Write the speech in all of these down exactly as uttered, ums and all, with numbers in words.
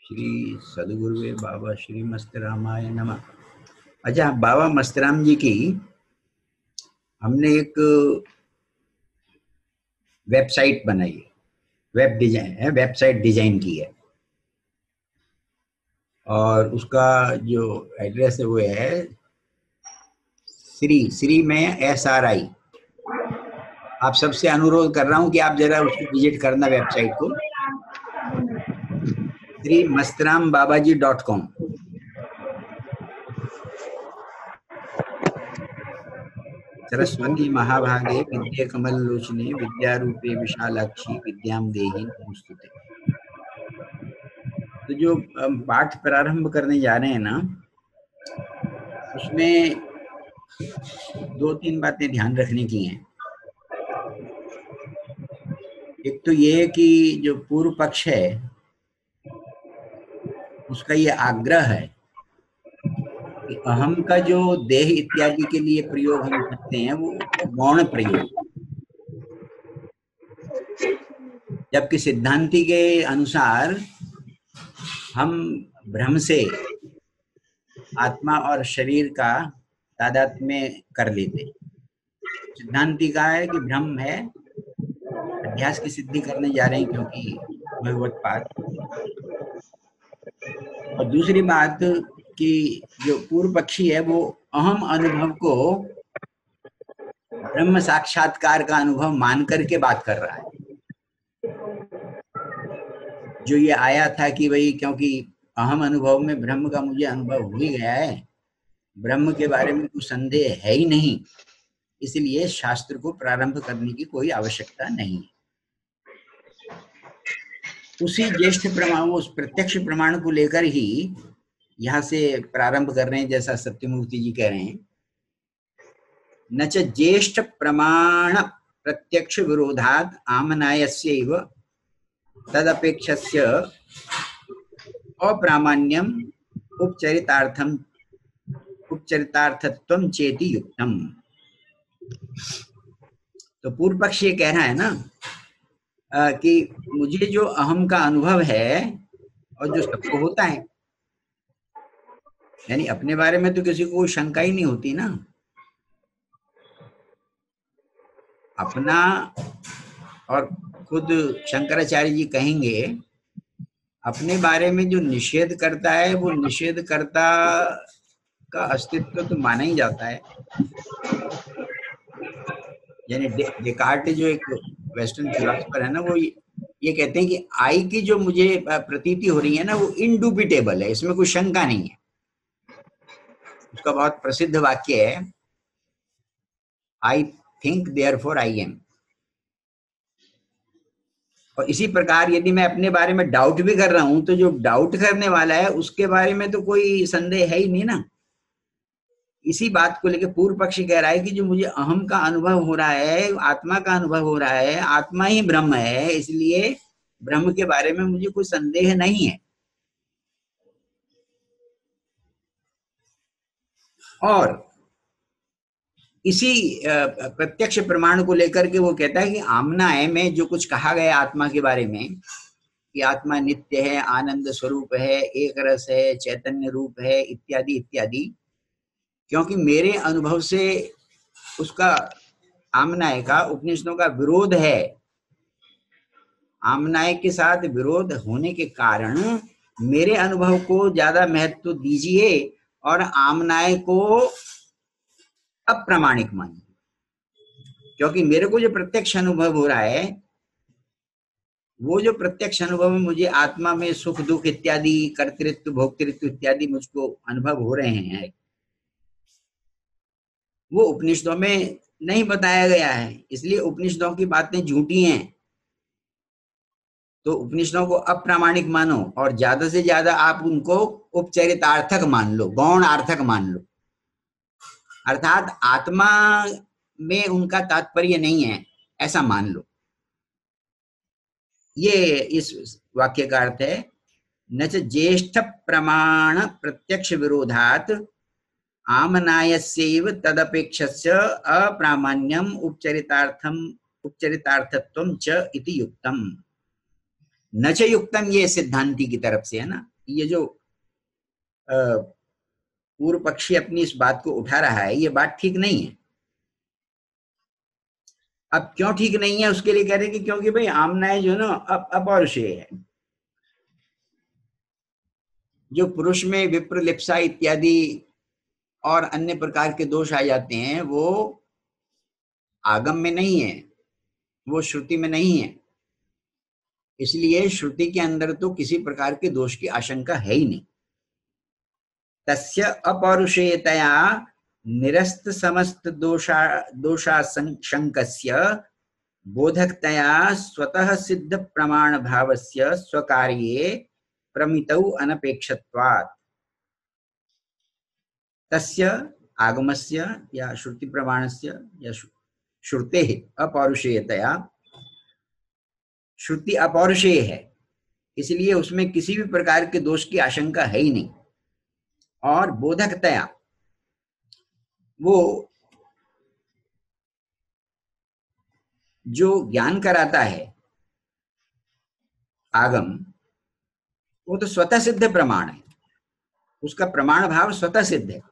श्री सदगुरुवे बाबा श्री मस्तरामाय नमः। अच्छा, बाबा मस्तराम जी की हमने एक वेबसाइट बनाई है, वेब डिजाइन है, वेबसाइट डिजाइन की है और उसका जो एड्रेस है वो है श्री श्री में एस आर आई। आप सबसे अनुरोध कर रहा हूं कि आप जरा उसको विजिट करना, वेबसाइट को, श्री मस्तराम बाबा जी डॉट कॉम। सरस्वती महाभागे विद्ये कमल लोचने विद्यारूपे विशालाक्षी विद्यां देहि नमोस्तुते। तो जो हम पाठ प्रारंभ करने जा रहे हैं ना, उसमें दो तीन बातें ध्यान रखने की हैं। एक तो ये कि जो पूर्व पक्ष है उसका ये आग्रह है कि अहम का जो देह इत्यादि के लिए प्रयोग हम करते हैं वो गौण प्रयोग, जबकि सिद्धांति के अनुसार हम भ्रम से आत्मा और शरीर का तादात्म्य कर लेते। सिद्धांति का है कि भ्रम है, अध्यास की सिद्धि करने जा रहे हैं क्योंकि भगवत पाद। और दूसरी बात कि जो पूर्व पक्षी है वो अहम अनुभव को ब्रह्म साक्षात्कार का अनुभव मान करके बात कर रहा है। जो ये आया था कि भाई क्योंकि अहम अनुभव में ब्रह्म का मुझे अनुभव हो ही गया है, ब्रह्म के बारे में कुछ संदेह है ही नहीं, इसलिए शास्त्र को प्रारंभ करने की कोई आवश्यकता नहीं है। उसी ज्येष्ठ प्रमाण, उस प्रत्यक्ष प्रमाण को लेकर ही यहाँ से प्रारंभ कर रहे हैं, जैसा सत्यमूर्ति जी कह रहे हैं। न च ज्येष्ठ प्रमाण प्रत्यक्ष विरोधात् आमनायस्यैव तदपेक्षस्य अप्रामाण्यम उपचरितार्थम उपचरितार्थत्वम चेति युक्तम। तो पूर्व पक्ष ये कह रहा है ना आ, कि मुझे जो अहम का अनुभव है और जो सबको होता है, यानी अपने बारे में तो किसी को कोई शंका ही नहीं होती ना। अपना, और खुद शंकराचार्य जी कहेंगे अपने बारे में जो निषेध करता है वो निषेधकर्ता का अस्तित्व तो माना ही जाता है। यानी डे, डेकार्ट जो एक वेस्टर्न फिलोसफर है ना, वो ये कहते हैं कि आई की जो मुझे प्रतीति हो रही है ना वो इंडुबिटेबल है, इसमें कोई शंका नहीं है। उसका बहुत प्रसिद्ध वाक्य है, I think therefore I am. और इसी प्रकार यदि मैं अपने बारे में डाउट भी कर रहा हूं तो जो डाउट करने वाला है उसके बारे में तो कोई संदेह है ही नहीं ना। इसी बात को लेकर पूर्व पक्षी कह रहा है कि जो मुझे अहम का अनुभव हो रहा है, आत्मा का अनुभव हो रहा है, आत्मा ही ब्रह्म है, इसलिए ब्रह्म के बारे में मुझे कोई संदेह नहीं है। और इसी प्रत्यक्ष प्रमाण को लेकर के वो कहता है कि आमनाय में जो कुछ कहा गया आत्मा के बारे में कि आत्मा नित्य है, आनंद स्वरूप है, एक रस है, चैतन्य रूप है, इत्यादि इत्यादि, क्योंकि मेरे अनुभव से उसका, आमनाय का, उपनिषदों का विरोध है, आमनाय के साथ विरोध होने के कारण मेरे अनुभव को ज्यादा महत्व दीजिए और आमनाय को अप्रामाणिक मानिए। क्योंकि मेरे को जो प्रत्यक्ष अनुभव हो रहा है, वो जो प्रत्यक्ष अनुभव में मुझे आत्मा में सुख दुख इत्यादि, कर्तृत्व भोक्तृत्व इत्यादि मुझको अनुभव हो रहे हैं, वो उपनिषदों में नहीं बताया गया है, इसलिए उपनिषदों की बातें झूठी हैं। तो उपनिषदों को अप्रामाणिक मानो और ज्यादा से ज्यादा आप उनको उपचरितार्थक मान लो, गौण अर्थक मान लो, अर्थात आत्मा में उनका तात्पर्य नहीं है ऐसा मान लो। ये इस वाक्य का अर्थ है, न च ज्येष्ठ प्रमाण प्रत्यक्ष विरोधात् आमनायस्यैव तदपेक्षस्य अप्रामाण्यम उपचरितार्थम उपचरितार्थत्वम च इति युक्तम। न च युक्तम, ये सिद्धांति की तरफ से है ना, ये जो पूर्व पक्षी अपनी इस बात को उठा रहा है, ये बात ठीक नहीं है। अब क्यों ठीक नहीं है उसके लिए कह रहे हैं कि क्योंकि भाई आमनाएं जो ना अप अपौरुषेय है। जो पुरुष में विप्रलिप्सा इत्यादि और अन्य प्रकार के दोष आ जाते हैं वो आगम में नहीं है, वो श्रुति में नहीं है। इसलिए श्रुति के अंदर तो किसी प्रकार के दोष की आशंका है ही नहीं। तस्य अपौरुषेयतया निरस्त समस्त दोषा दोषाशंकस्य बोधकतया स्वतः सिद्ध प्रमाण भावस्य स्वकार्ये प्रमितौ अनपेक्षत्वात्। तस्य आगमस्य या श्रुति प्रमाणस्य या श्रुतेः अपौरुषेयतया, श्रुति अपौरुषेय है इसलिए उसमें किसी भी प्रकार के दोष की आशंका है ही नहीं। और बोधकतया, वो जो ज्ञान कराता है आगम, वो तो स्वतः सिद्ध प्रमाण है, उसका प्रमाण भाव स्वतः सिद्ध है।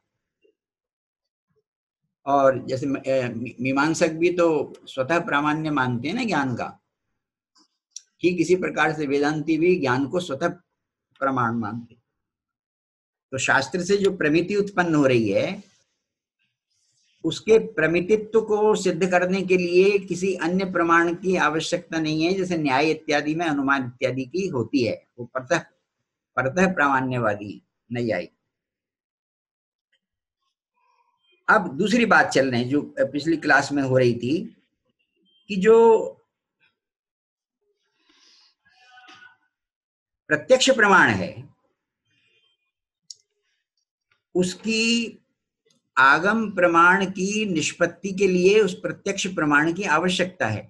और जैसे मीमांसक भी तो स्वतः प्रामाण्य मानते हैं ना ज्ञान का, ठीक इसी प्रकार से वेदांती भी ज्ञान को स्वतः प्रमाण मानते। तो शास्त्र से जो प्रमिति उत्पन्न हो रही है उसके प्रमितित्व को सिद्ध करने के लिए किसी अन्य प्रमाण की आवश्यकता नहीं है, जैसे न्याय इत्यादि में अनुमान इत्यादि की होती है। वो परतः परतः प्रामाण्यवादी नहीं आई। अब दूसरी बात चल रही है जो पिछली क्लास में हो रही थी कि जो प्रत्यक्ष प्रमाण है उसकी आगम प्रमाण की निष्पत्ति के लिए उस प्रत्यक्ष प्रमाण की आवश्यकता है।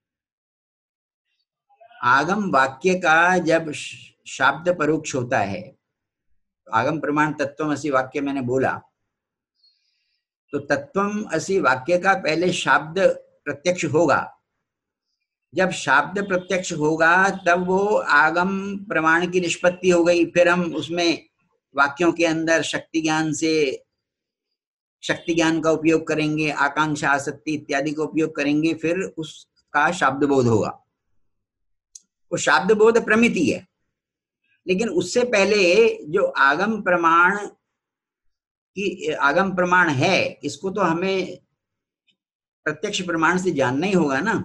आगम वाक्य का जब शाब्द परोक्ष होता है, आगम प्रमाण तत्वमसि वाक्य मैंने बोला, तो तत्वमसि वाक्य का पहले शाब्द प्रत्यक्ष होगा। जब शाब्द प्रत्यक्ष होगा तब वो आगम प्रमाण की निष्पत्ति हो गई। फिर हम उसमें वाक्यों के अंदर शक्ति ज्ञान से शक्ति ज्ञान का उपयोग करेंगे, आकांक्षा आसक्ति इत्यादि का उपयोग करेंगे, फिर उसका शाब्द बोध होगा। वो शाब्द बोध प्रमिति है, लेकिन उससे पहले जो आगम प्रमाण की आगम प्रमाण है इसको तो हमें प्रत्यक्ष प्रमाण से जानना ही होगा ना।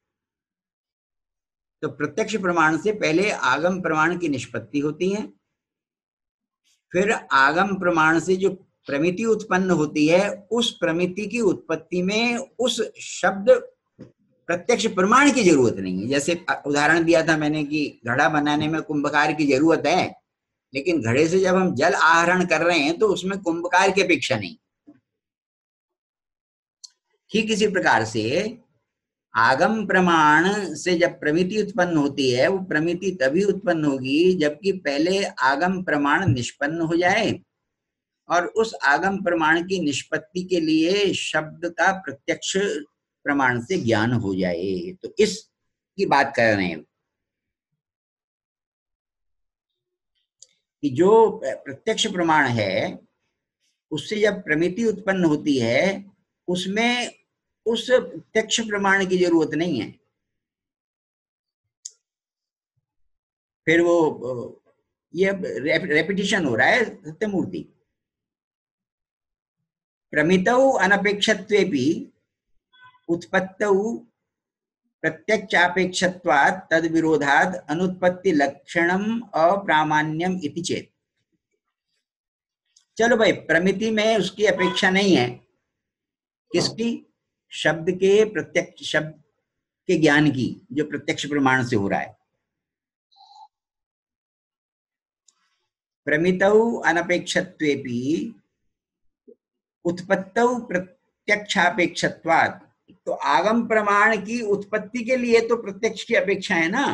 तो प्रत्यक्ष प्रमाण से पहले आगम प्रमाण की निष्पत्ति होती है, फिर आगम प्रमाण से जो प्रमिति उत्पन्न होती है उस प्रमिति की उत्पत्ति में उस शब्द प्रत्यक्ष प्रमाण की जरूरत नहीं है। जैसे उदाहरण दिया था मैंने कि घड़ा बनाने में कुंभकार की जरूरत है, लेकिन घड़े से जब हम जल आहरण कर रहे हैं तो उसमें कुंभकार की अपेक्षा नहीं। ठीक इसी प्रकार से आगम प्रमाण से जब प्रमिति उत्पन्न होती है वो प्रमिति तभी उत्पन्न होगी जबकि पहले आगम प्रमाण निष्पन्न हो जाए और उस आगम प्रमाण की निष्पत्ति के लिए शब्द का प्रत्यक्ष प्रमाण से ज्ञान हो जाए। तो इसकी बात कर रहे हैं कि जो प्रत्यक्ष प्रमाण है उससे जब प्रमिति उत्पन्न होती है उसमें उस प्रत्यक्ष प्रमाण की जरूरत नहीं है। फिर वो ये रेपिटिशन हो रहा है सत्यमूर्ति। प्रमितौ अनपेक्षत्वेपि उत्पत्तौ प्रत्यक्षापेक्षत्वात् तद विरोधात् अनुत्पत्ति लक्षणम अप्रामाण्यम इति चेत। चलो भाई, प्रमिति में उसकी अपेक्षा नहीं है, किसकी? शब्द के प्रत्यक्ष शब्द के ज्ञान की, जो प्रत्यक्ष प्रमाण से हो रहा है। प्रमितौ अनपेक्षत्वेपि उत्पत्तौ प्रत्यक्षापेक्षत्वात्, तो आगम प्रमाण की उत्पत्ति के लिए तो प्रत्यक्ष की अपेक्षा है ना।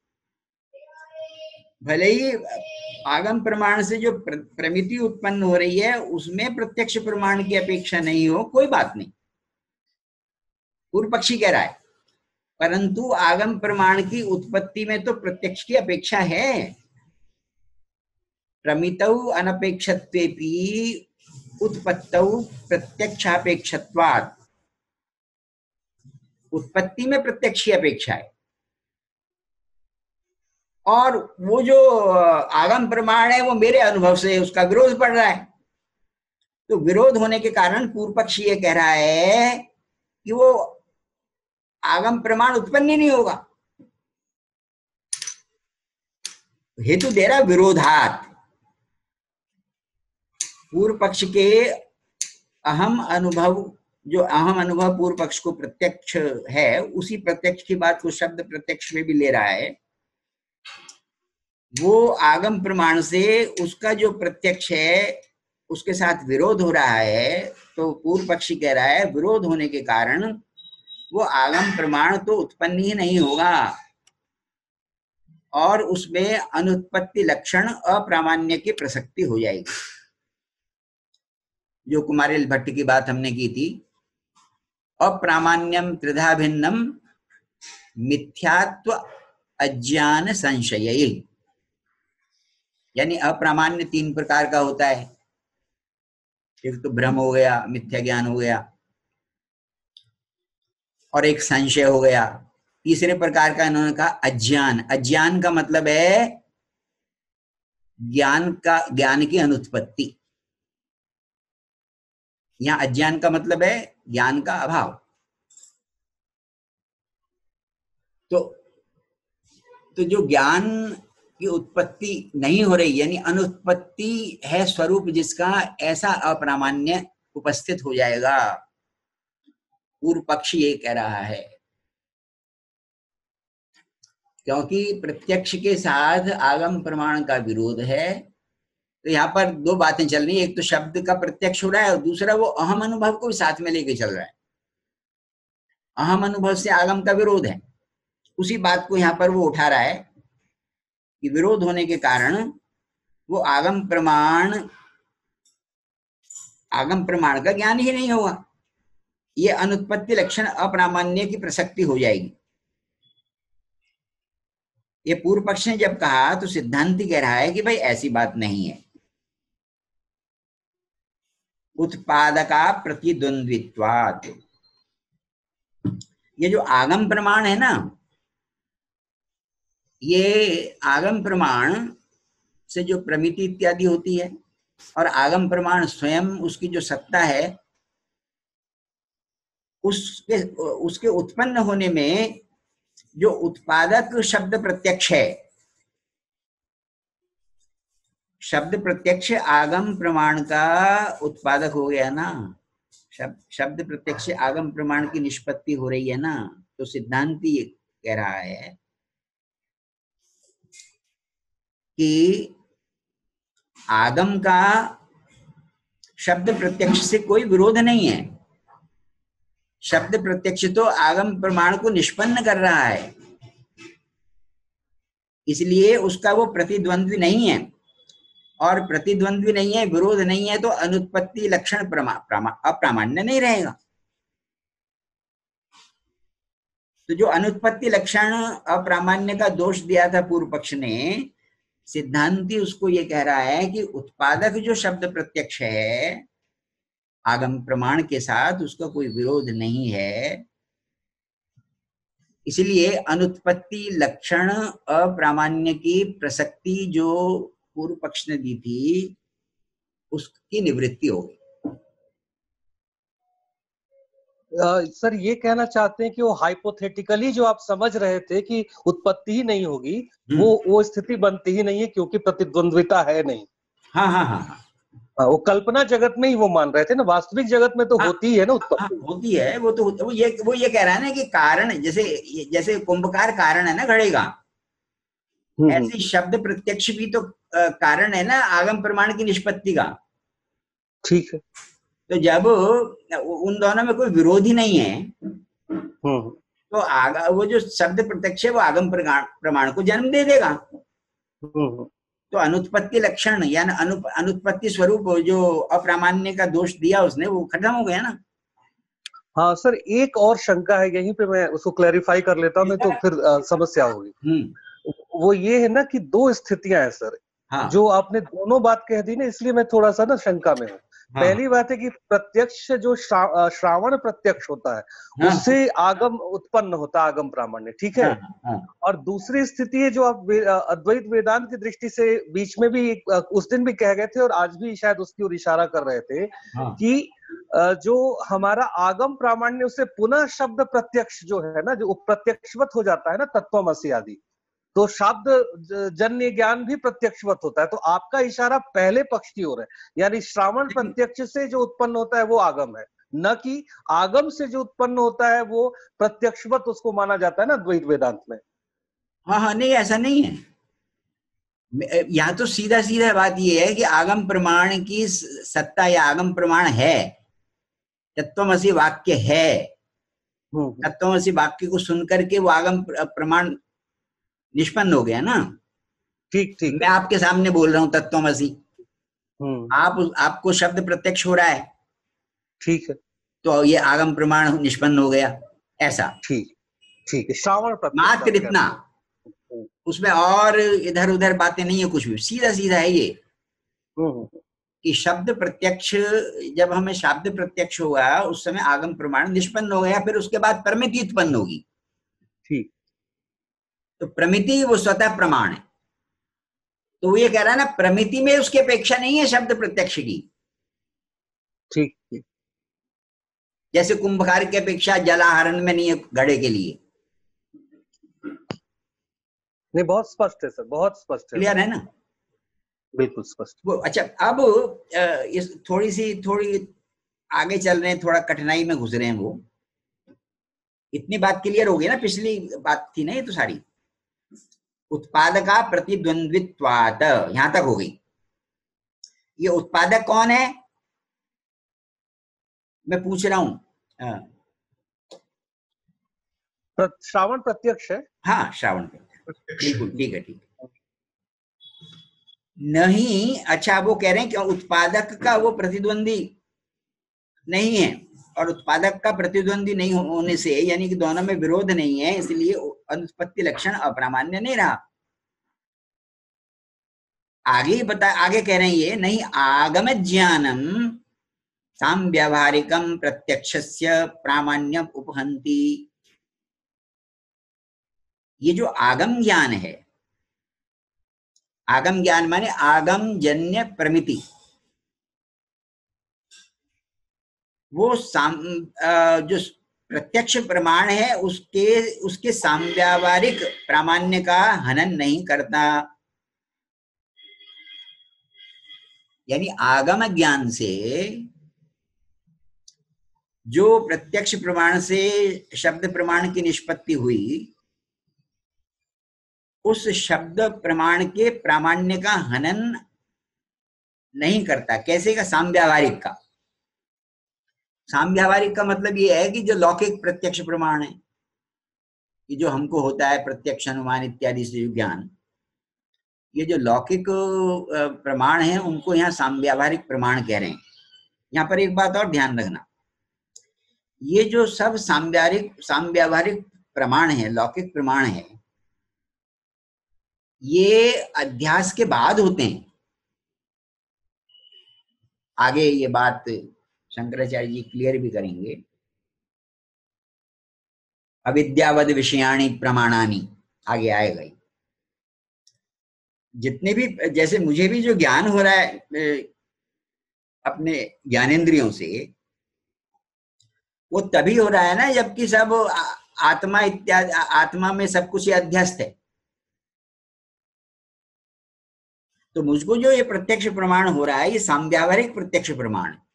भले ही आगम प्रमाण से जो प्रमिति उत्पन्न हो रही है उसमें प्रत्यक्ष प्रमाण की अपेक्षा नहीं हो, कोई बात नहीं, पूर्व पक्षी कह रहा है, परंतु आगम प्रमाण की उत्पत्ति में तो प्रत्यक्ष की अपेक्षा है। प्रमितौ अनपेक्षत्वेपि उत्पत्तौ प्रत्यक्षापेक्षत्वात्, उत्पत्ति में प्रत्यक्ष की अपेक्षा है, और वो जो आगम प्रमाण है वो मेरे अनुभव से उसका विरोध पड़ रहा है। तो विरोध होने के कारण पूर्व पक्ष ये कह रहा है कि वो आगम प्रमाण उत्पन्न ही नहीं होगा। हेतु दे रहा विरोधात, पूर्व पक्ष के अहम अनुभव, जो अहम अनुभव पूर्व पक्ष को प्रत्यक्ष है, उसी प्रत्यक्ष की बात को शब्द प्रत्यक्ष में भी ले रहा है। वो आगम प्रमाण से उसका जो प्रत्यक्ष है उसके साथ विरोध हो रहा है। तो पूर्व पक्षी कह रहा है विरोध होने के कारण वो आगम प्रमाण तो उत्पन्न ही नहीं होगा, और उसमें अनुत्पत्ति लक्षण अप्रामाण्य की प्रसक्ति हो जाएगी। जो कुमारिल भट्ट की बात हमने की थी, अप्रामाण्यम त्रिधा भिन्नम मिथ्यात्व अज्ञान संशय, यानी अप्रामाण्य तीन प्रकार का होता है। एक तो भ्रम हो गया, मिथ्या ज्ञान हो गया, और एक संशय हो गया। तीसरे प्रकार का इन्होंने कहा अज्ञान। अज्ञान का मतलब है ज्ञान का, ज्ञान की अनुत्पत्ति। यहां अज्ञान का मतलब है ज्ञान का अभाव। तो तो जो ज्ञान की उत्पत्ति नहीं हो रही, यानी अनुत्पत्ति है स्वरूप जिसका, ऐसा अप्रामाण्य उपस्थित हो जाएगा। पूर्व पक्षी ये कह रहा है, क्योंकि प्रत्यक्ष के साथ आगम प्रमाण का विरोध है। तो यहाँ पर दो बातें चल रही है, एक तो शब्द का प्रत्यक्ष हो रहा है और दूसरा वो अहम अनुभव को भी साथ में लेके चल रहा है। अहम अनुभव से आगम का विरोध है, उसी बात को यहाँ पर वो उठा रहा है कि विरोध होने के कारण वो आगम प्रमाण आगम प्रमाण का ज्ञान ही नहीं होगा। ये अनुत्पत्ति लक्षण अप्रामाण्य की प्रसक्ति हो जाएगी। ये पूर्व पक्ष ने जब कहा तो सिद्धांति कह रहा है कि भाई ऐसी बात नहीं है। उत्पादका प्रतिद्वंद्वित्वात्, ये जो आगम प्रमाण है ना, ये आगम प्रमाण से जो प्रमिति इत्यादि होती है, और आगम प्रमाण स्वयं उसकी जो सत्ता है, उसके उसके उत्पन्न होने में जो उत्पादक शब्द प्रत्यक्ष है, शब्द प्रत्यक्ष आगम प्रमाण का उत्पादक हो गया ना। शब्द शब्द प्रत्यक्ष आगम प्रमाण की निष्पत्ति हो रही है ना। तो सिद्धांति कह रहा है कि आगम का शब्द प्रत्यक्ष से कोई विरोध नहीं है। शब्द प्रत्यक्ष तो आगम प्रमाण को निष्पन्न कर रहा है, इसलिए उसका वो प्रतिद्वंद्वी नहीं है। और प्रतिद्वंद्वी नहीं है, विरोध नहीं है, तो अनुत्पत्ति लक्षण अप्रामाण्य नहीं रहेगा। तो जो अनुत्पत्ति लक्षण अप्रामाण्य का दोष दिया था पूर्व पक्ष ने, सिद्धांति उसको ये कह रहा है कि उत्पादक जो शब्द प्रत्यक्ष है आगम प्रमाण के साथ, उसका कोई विरोध नहीं है। इसलिए अनुत्पत्ति लक्षण अप्रामाण्य की प्रसक्ति जो पूर्व पक्ष ने दी थी, उसकी निवृत्ति हो गई। Uh, सर ये कहना चाहते हैं कि वो हाइपोथेटिकली जो आप समझ रहे थे कि उत्पत्ति ही नहीं होगी, वो वो स्थिति बनती ही नहीं है क्योंकि प्रतिद्वंद्विता है नहीं। हाँ हाँ हाँ हाँ, वो कल्पना जगत में ही वो मान रहे थे ना, वास्तविक जगत में तो हाँ, होती ही है ना उत्पत्ति। हाँ, होती है। वो तो वो ये वो ये कह रहा है ना कि कारण, जैसे जैसे कुंभकार कारण है ना घड़े का, ऐसे शब्द प्रत्यक्ष भी तो कारण है ना आगम प्रमाण की निष्पत्ति का। ठीक है। तो जब उन दोनों में कोई विरोध ही नहीं है, तो आगा वो जो शब्द प्रत्यक्ष है वो आगम प्रमाण को जन्म दे देगा। तो अनुत्पत्ति लक्षण यानी अनु, अनुत्पत्ति स्वरूप जो अप्रामाण्य का दोष दिया उसने, वो खत्म हो गया ना। हाँ सर, एक और शंका है, यहीं पे मैं उसको क्लैरिफाई कर लेता हूँ, मैं तो फिर आ, समस्या होगी। वो ये है ना कि दो स्थितियां हैं सर। हाँ जो आपने दोनों बात कह दी ना, इसलिए मैं थोड़ा सा ना शंका में हूँ। हाँ पहली बात है कि प्रत्यक्ष जो श्रा, श्रावण प्रत्यक्ष होता है, हाँ उससे आगम उत्पन्न होता है, आगम प्रामाण्य, ठीक है। हाँ हाँ और दूसरी स्थिति है जो आप वे, अद्वैत वेदांत की दृष्टि से बीच में भी एक, उस दिन भी कह गए थे और आज भी शायद उसकी ओर इशारा कर रहे थे हाँ कि जो हमारा आगम प्रामाण्य, उससे पुनः शब्द प्रत्यक्ष जो है ना, जो प्रत्यक्षवत हो जाता है ना, तत्वमसि आदि, तो शब्द जन्य ज्ञान भी प्रत्यक्षवत होता है। तो आपका इशारा पहले पक्ष की ओर है, यानी श्रावण प्रत्यक्ष से जो उत्पन्न होता है वो आगम है, न कि आगम से जो उत्पन्न होता है वो प्रत्यक्षवत उसको माना जाता है ना द्वैत वेदांत में। हाँ हाँ नहीं, ऐसा नहीं है। यहाँ तो सीधा सीधा बात ये है कि आगम प्रमाण की सत्ता या आगम प्रमाण है, तत्वमसि वाक्य है। तत्वमसि वाक्य को सुनकर के वो आगम प्रमाण निष्पन्न हो गया ना। ठीक ठीक मैं आपके सामने बोल रहा हूँ तत्वमसि, हम्म आप आपको शब्द प्रत्यक्ष हो रहा है, ठीक है, तो ये आगम प्रमाण निष्पन्न हो गया, ऐसा। ठीक ठीक है, श्रावण प्रत्यक्ष मात्र इतना, उसमें और इधर उधर बातें नहीं है कुछ भी, सीधा सीधा है ये कि शब्द प्रत्यक्ष, जब हमें शब्द प्रत्यक्ष हुआ उस समय आगम प्रमाण निष्पन्न हो गया, फिर उसके बाद प्रमिति उत्पन्न होगी। ठीक, तो प्रमिति वो स्वतः प्रमाण है। तो वो ये कह रहा है ना, प्रमिति में उसकी अपेक्षा नहीं है शब्द प्रत्यक्ष की। ठीक ठीक, जैसे कुंभकार की अपेक्षा जलाहरण में नहीं है घड़े के लिए। नहीं, बहुत स्पष्ट है सर, बहुत स्पष्ट है, क्लियर है ना? बिल्कुल स्पष्ट। वो अच्छा, अब इस थोड़ी सी थोड़ी आगे चल रहे हैं, थोड़ा कठिनाई में घुस रहे हैं। वो इतनी बात क्लियर हो गई ना, पिछली बात थी ना ये तो सारी। उत्पादका प्रतिद्वंद्वित्वात्, यहां तक हो गई। ये उत्पादक कौन है मैं पूछ रहा हूं? श्रावण प्रत्यक्ष है। हाँ, श्रावण प्रत्यक्ष, बिल्कुल ठीक है, ठीक है। नहीं, अच्छा, वो कह रहे हैं कि उत्पादक का वो प्रतिद्वंदी नहीं है, और उत्पादक का प्रतिद्वंदी नहीं होने से, यानी कि दोनों में विरोध नहीं है, इसलिए अनुत्पत्ति लक्षण अप्रामाण्य नहीं रहा। आगे बता, आगे कह रहे हैं ये नहीं, आगम ज्ञानम साम्व्यावहारिकम प्रत्यक्षस्य प्रामाण्यम उपहंति। ये जो आगम ज्ञान है, आगम ज्ञान माने आगम जन्य प्रमिति, वो साम जो प्रत्यक्ष प्रमाण है उसके उसके साम्व्यावहारिक प्रामाण्य का हनन नहीं करता। यानी आगम ज्ञान से जो प्रत्यक्ष प्रमाण से शब्द प्रमाण की निष्पत्ति हुई, उस शब्द प्रमाण के प्रामाण्य का हनन नहीं करता। कैसे का? साम्व्यावहारिक का। साम्व्यावहारिक का मतलब ये है कि जो लौकिक प्रत्यक्ष प्रमाण है, कि जो हमको होता है प्रत्यक्ष अनुमान इत्यादि से ज्ञान, ये जो लौकिक प्रमाण है उनको यहाँ साम्व्यावहारिक प्रमाण कह रहे हैं। यहाँ पर एक बात और ध्यान रखना, ये जो सब साम्व्यावहारिक साम्व्यावहारिक प्रमाण है, लौकिक प्रमाण है, ये अध्यास के बाद होते हैं। आगे ये बात शंकराचार्य जी क्लियर भी करेंगे। अविद्यावद विषयाणि प्रमाणानि, आगे आएगा ही। जितने भी, जैसे मुझे भी जो ज्ञान हो रहा है अपने ज्ञानेंद्रियों से, वो तभी हो रहा है ना जबकि सब आत्मा इत्यादि, आत्मा में सब कुछ अध्यस्त है। तो मुझको जो ये प्रत्यक्ष प्रमाण हो रहा है, ये साम्व्यावहारिक प्रत्यक्ष प्रमाण है।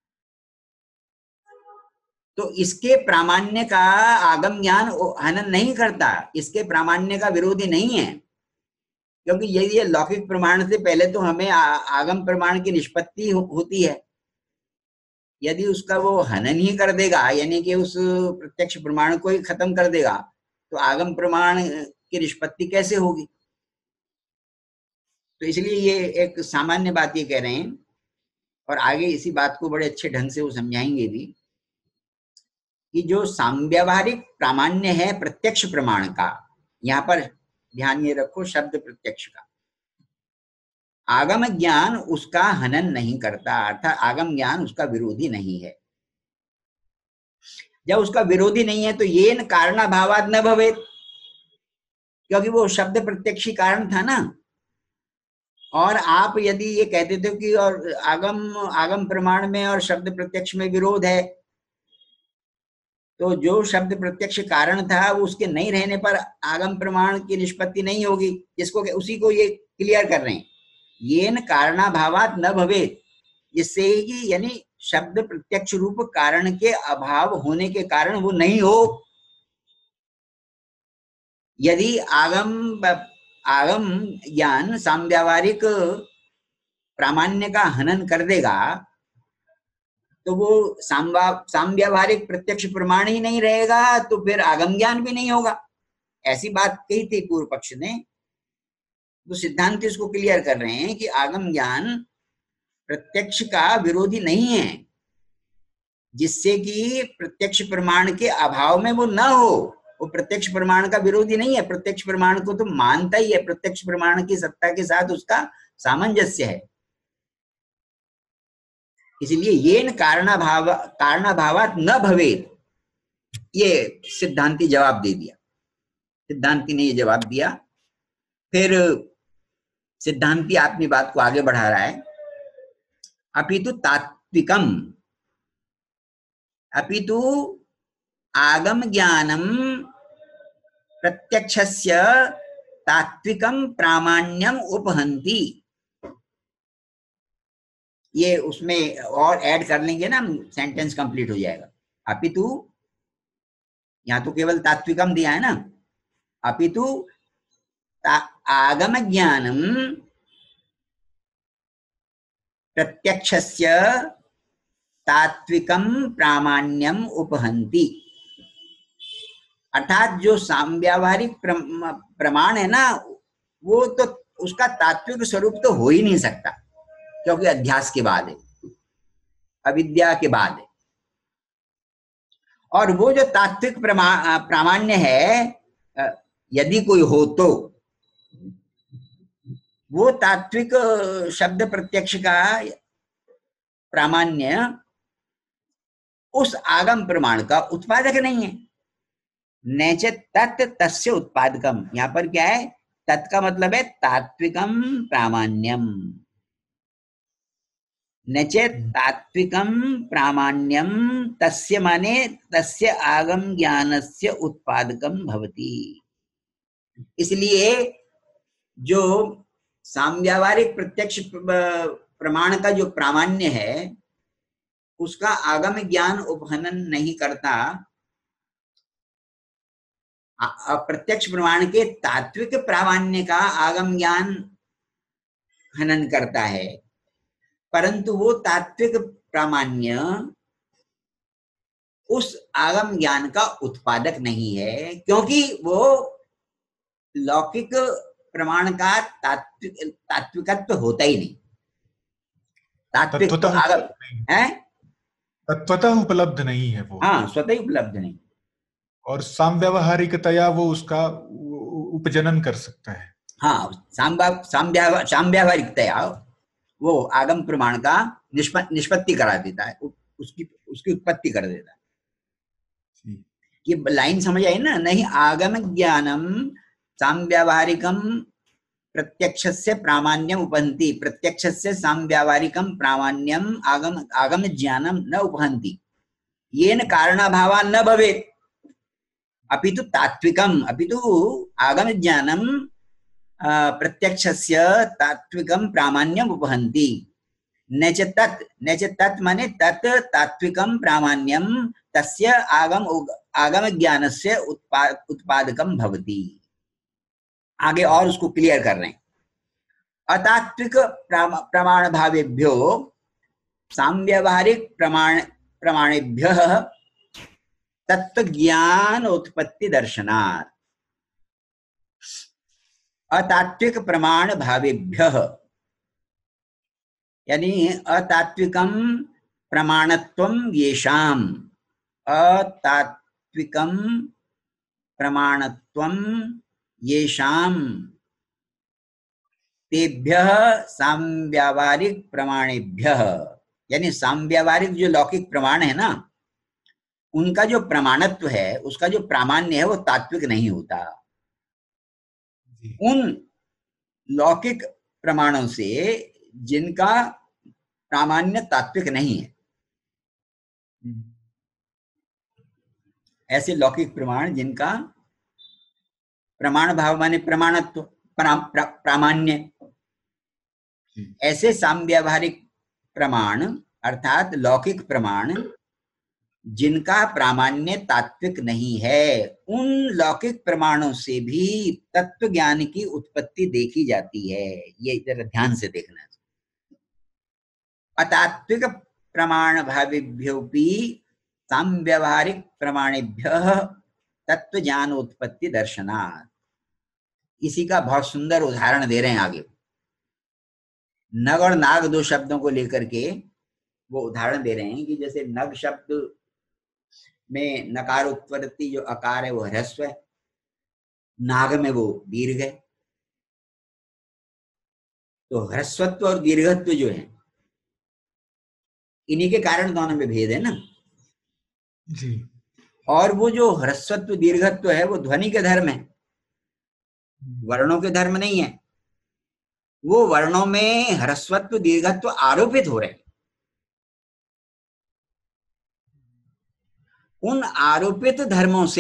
तो इसके प्रामाण्य का आगम ज्ञान हनन नहीं करता, इसके प्रामाण्य का विरोधी नहीं है, क्योंकि ये ये लौकिक प्रमाण से पहले तो हमें आ, आगम प्रमाण की निष्पत्ति हो, होती है। यदि उसका वो हनन ही कर देगा, यानी कि उस प्रत्यक्ष प्रमाण को ही खत्म कर देगा, तो आगम प्रमाण की निष्पत्ति कैसे होगी? तो इसलिए ये एक सामान्य बात ये कह रहे हैं, और आगे इसी बात को बड़े अच्छे ढंग से वो समझाएंगे भी, कि जो साम्व्यावहारिक प्रामाण्य है प्रत्यक्ष प्रमाण का, यहाँ पर ध्यान ये रखो शब्द प्रत्यक्ष का, आगम ज्ञान उसका हनन नहीं करता, अर्थात आगम ज्ञान उसका विरोधी नहीं है। जब उसका विरोधी नहीं है तो येन कारणाभावात् न भवेत्, क्योंकि वो शब्द प्रत्यक्षी कारण था ना। और आप यदि ये कहते थे कि और आगम आगम प्रमाण में और शब्द प्रत्यक्ष में विरोध है, तो जो शब्द प्रत्यक्ष कारण था वो उसके नहीं रहने पर आगम प्रमाण की निष्पत्ति नहीं होगी, जिसको उसी को ये क्लियर कर रहे हैं, येन कारणाभावात् न भवेत्, जिससे कि यानी शब्द प्रत्यक्ष रूप कारण के अभाव होने के कारण वो नहीं हो। यदि आगम आगम ज्ञान साम्व्यावहारिक प्रामाण्य का हनन कर देगा तो वो साम्व्यावहारिक प्रत्यक्ष प्रमाण ही नहीं रहेगा, तो फिर आगम ज्ञान भी नहीं होगा। ऐसी बात कही थी पूर्व पक्ष ने, तो सिद्धांत इसको क्लियर कर रहे हैं कि आगम ज्ञान प्रत्यक्ष का विरोधी नहीं है, जिससे कि प्रत्यक्ष प्रमाण के अभाव में वो न हो। वो प्रत्यक्ष प्रमाण का विरोधी नहीं है, प्रत्यक्ष प्रमाण को तो मानता ही है, प्रत्यक्ष प्रमाण की सत्ता के साथ उसका सामंजस्य है। इसलिए येन कारणाभाव कारणाभावात् न भवेत्, ये सिद्धांती जवाब दे दिया। सिद्धांती ने ये जवाब दिया। फिर सिद्धांती अपनी बात को आगे बढ़ा रहा है, अपितु तात्विकम अपितु आगम ज्ञानम प्रत्यक्षस्य तात्विकम प्रामाण्यम उपहन्ति। ये उसमें और ऐड कर लेंगे ना, सेंटेंस कंप्लीट हो जाएगा। अपितु, यहां तो केवल तात्विकम दिया है ना, अपितु आगम ज्ञानम प्रत्यक्षस्य तात्विकम प्रामाण्यम उपहन्ति। अर्थात जो साम्व्यावहारिक प्रमाण है ना, वो तो उसका तात्विक स्वरूप तो हो ही नहीं सकता, क्योंकि अध्यास के बाद है, अविद्या के बाद है। और वो जो तात्विक प्रमा, प्रामाण्य है, यदि कोई हो तो वो तात्विक शब्द प्रत्यक्ष का प्रामाण्य उस आगम प्रमाण का उत्पादक नहीं है। नैच तत् तस्य उत्पादकम, यहां पर क्या है, तत् का मतलब है तात्विकम प्रामाण्यम। नैच तात्विकम प्रामाण्यम तस्य माने तस्य आगम ज्ञानस्य उत्पादकम भवति। इसलिए जो साम्व्यावहारिक प्रत्यक्ष प्रमाण का जो प्रामाण्य है उसका आगम ज्ञान उपहनन नहीं करता, प्रत्यक्ष प्रमाण के तात्विक प्रामाण्य का आगम ज्ञान हनन करता है। परंतु वो तात्विक प्रामाण्य उस आगम ज्ञान का उत्पादक नहीं है, क्योंकि वो लौकिक प्रमाण का तात्विक तात्विकत्व होता ही नहीं। तात्विक आगम है, तत्वतः उपलब्ध नहीं है वो। हाँ, स्वतः ही उपलब्ध नहीं। और साम्व्यावहारिकतया वो उसका उपजनन कर सकता है। हाँ, साम्व्यावहारिक साम्व्यावहारिकतया वो आगम प्रमाण का निष्पत्ति करा देता है, उसकी उसकी उत्पत्ति कर देता है। ये लाइन समझ आई ना? नहीं आगम ज्ञानम साम्व्यावहारिकम प्रत्यक्षस्य प्रामाण्यम उपहन्ति, प्रत्यक्षस्य साम्व्यावहारिकम प्रामाण्यम आगम आगम ज्ञानम न उपहन्ति, येन कारणाभावा न भवेत्, अपितु तात्विकम अपितु आगम ज्ञानम प्रत्यक्षस्य तात्विकम प्रामाण्यम उपहन्ति। न च तत्, न च तत् माने तत् तात्विकम प्रामाण्यम तस्य आगम आगम ज्ञानस्य उत्पाद उत्पादकम भवति। आगे और उसको क्लियर कर रहे हैं, अतात्विक प्रमाण भावेभ्यो साम्व्यावहारिक प्रमाण प्रमाणेभ्यः तत्व ज्ञान उत्पत्ति दर्शनात्। अतात्विक प्रमाण भावेभ्यः यानी अतात्विकम प्रमाणत्वम येषाम, अतात्विकम प्रमाणत्वम येषाम तेभ्यः साम्व्यावहारिक प्रमाणेभ्यः, यानी साम्व्यावहारिक जो लौकिक प्रमाण है ना, उनका जो प्रमाणत्व है, उसका जो प्रामाण्य है वो तात्विक नहीं होता। उन लौकिक प्रमाणों से जिनका प्रामाण्य तात्विक नहीं है, ऐसे लौकिक प्रमाण जिनका प्रमाण भाव माने प्रमाणत्व, प्रा, प्रा, प्रामाण्य, ऐसे साम्व्यावहारिक प्रमाण अर्थात लौकिक प्रमाण जिनका प्रामाण्य तात्विक नहीं है, उन लौकिक प्रमाणों से भी तत्व ज्ञान की उत्पत्ति देखी जाती है। ये जरा ध्यान से देखना। अतात्विक प्रमाण भावेभ्योपि साम्व्यावहारिक प्रमाणेभ्यः तत्व ज्ञान उत्पत्ति दर्शनात्। इसी का बहुत सुंदर उदाहरण दे रहे हैं आगे। नग और नाग दो शब्दों को लेकर के वो उदाहरण दे रहे हैं कि जैसे नग शब्द में नकार उत्पत्ति जो अकार है वो ह्रस्व है, नाग में वो दीर्घ है। तो ह्रस्वत्व और दीर्घत्व जो है, इन्हीं के कारण दोनों में भेद है ना जी। और वो जो ह्रस्वत्व दीर्घत्व है वो ध्वनि के धर्म है, वर्णों के धर्म नहीं है। वो वर्णों में ह्रस्वत्व दीर्घत्व आरोपित हो रहे हैं। उन आरोपित धर्मों से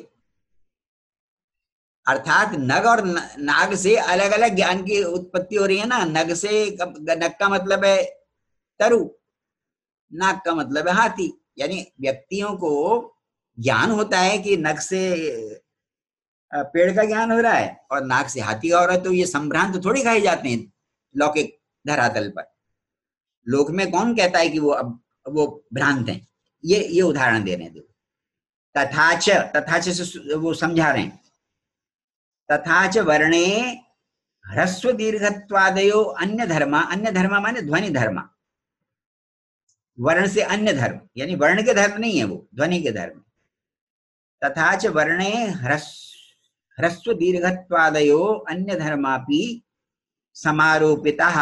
अर्थात नग और नाग से अलग अलग ज्ञान की उत्पत्ति हो रही है ना। नग से नग का मतलब है तरु, नाग का मतलब है हाथी। यानी व्यक्तियों को ज्ञान होता है कि नग से पेड़ का ज्ञान हो रहा है और नाग से हाथी का हो रहा है, तो ये संभ्रांत थोड़ी खाए जाते हैं लौकिक धरातल पर। लोक में कौन कहता है कि वो अब वो भ्रांत हैं? ये ये उदाहरण दे रहे हैं। तथाच, तथाच से वो समझा रहे हैं। तथाच वर्णे ह्रस्व दीर्घत्वादयो अन्य धर्मा, अन्य धर्मा माने ध्वनि धर्मा, वर्ण से अन्य धर्म, यानी वर्ण के धर्म नहीं है वो, ध्वनि के धर्म। तथाच वर्णे ह्रस्व दीर्घत्वादयो अन्य धर्मापि समारोपितः।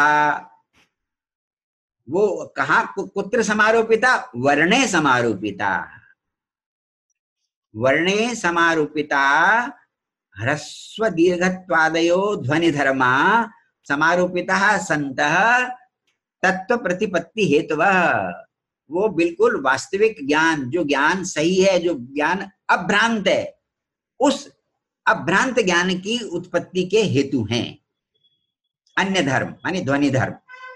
वो कहाँ कुत्र समारोपिता? वर्णे समारोपिता। वर्णे समारोपिता ह्रस्व दीर्घत्वादयो ध्वनि धर्मा समारोपिता संतः तत्व प्रतिपत्ति हेतुवः। वो बिल्कुल वास्तविक ज्ञान, जो ज्ञान सही है, जो ज्ञान अभ्रांत है, उस अभ्रांत ज्ञान की उत्पत्ति के हेतु हैं अन्य धर्म माने ध्वनि धर्म।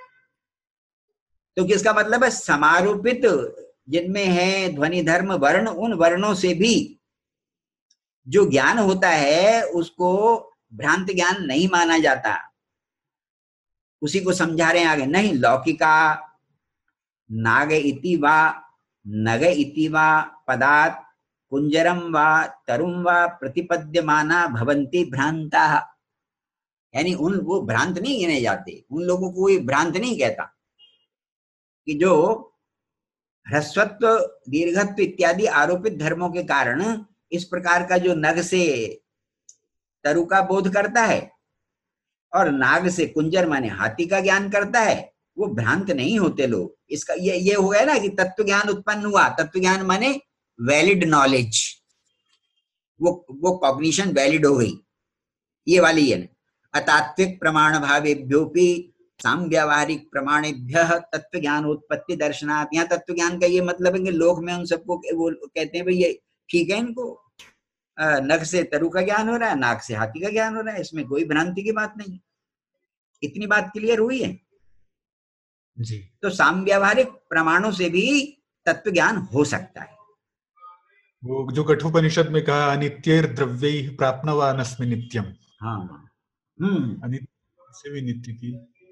तो किसका मतलब है? समारोपित जिनमें है ध्वनि धर्म वर्ण, उन वर्णों से भी जो ज्ञान होता है उसको भ्रांत ज्ञान नहीं माना जाता। उसी को समझा रहे हैं आगे। नहीं लौकिका नाग इति वा नग इति वा पदात् कुंजरम वा तरुम वा प्रतिपद्यमाना भवन्ति भ्रांता। यानी उन वो भ्रांत नहीं गिने जाते, उन लोगों को कोई भ्रांत नहीं कहता कि जो ह्रस्वत्व दीर्घत्व इत्यादि आरोपित धर्मों के कारण इस प्रकार का जो नग से तरु का बोध करता है और नाग से कुंजर माने हाथी का ज्ञान करता है, वो भ्रांत नहीं होते लोग। इसका ये ये हो गया ना कि तत्व ज्ञान उत्पन्न हुआ। तत्व ज्ञान माने वैलिड नॉलेज, वो वो कॉग्निशन वैलिड हो गई, ये वाली है। अतात्विक प्रमाण भावेभ्योपि साम्व्यावहारिक प्रमाणेभ्यः तत्व ज्ञान उत्पत्ति दर्शनात्। यहाँ तत्व ज्ञान का ये मतलब है कि लोक में उन सबको वो कहते हैं भाई ये ठीक है, इनको नग से तरु का ज्ञान हो रहा है, नाग से हाथी का ज्ञान हो रहा है, इसमें कोई भ्रांति की बात नहीं। इतनी बात क्लियर हुई है जी। तो साम्व्यावहारिक प्रमाणों से भी तत्व ज्ञान हो सकता है। वो जो कठोपनिषद में कहा अनित्यैर द्रव्यैः प्राप्नवानस्मि नित्यम। हाँ हम्म अनित्य से भी नित्य की।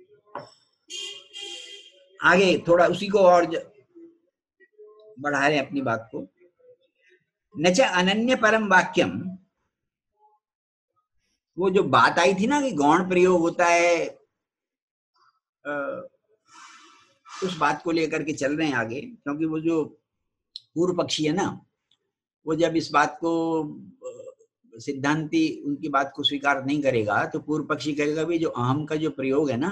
आगे थोड़ा उसी को और बढ़ा रहे अपनी बात को। नच अनन्य परम वाक्यम, वो जो बात आई थी ना कि गौण प्रयोग होता है, आ, उस बात को लेकर के चल रहे हैं आगे। क्योंकि वो जो पूर्व पक्षी है ना, वो जब इस बात को सिद्धांती उनकी बात को स्वीकार नहीं करेगा तो पूर्व पक्षी कहेगा भी जो अहम का जो प्रयोग है ना,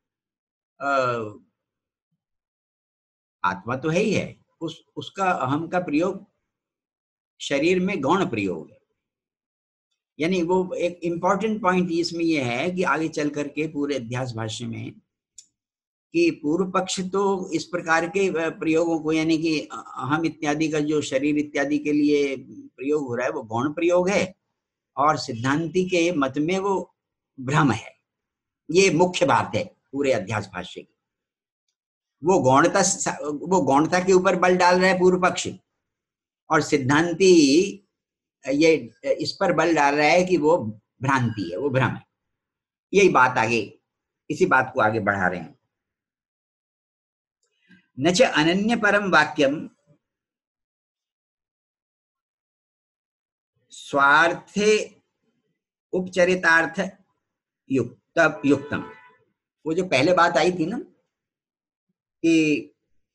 आत्मा तो है ही है, उस उसका अहम का प्रयोग शरीर में गौण प्रयोग है। यानी वो एक इम्पॉर्टेंट पॉइंट इसमें ये है कि आगे चल करके पूरे अध्यास भाष्य में कि पूर्व पक्ष तो इस प्रकार के प्रयोगों को, यानी कि अहम इत्यादि का जो शरीर इत्यादि के लिए प्रयोग हो रहा है वो गौण प्रयोग है, और सिद्धांती के मत में वो भ्रम है। ये मुख्य बात है पूरे अध्यास भाष्य की। वो गौणता वो गौणता के ऊपर बल डाल रहा है पूर्व पक्ष, और सिद्धांती ये इस पर बल डाल रहा है कि वो भ्रांति है, वो भ्रम है। यही बात आगे, इसी बात को आगे बढ़ा रहे हैं। न च अनन्य परम वाक्यम स्वार्थे उपचरितार्थ युक्त युक्तम। वो जो पहले बात आई थी ना कि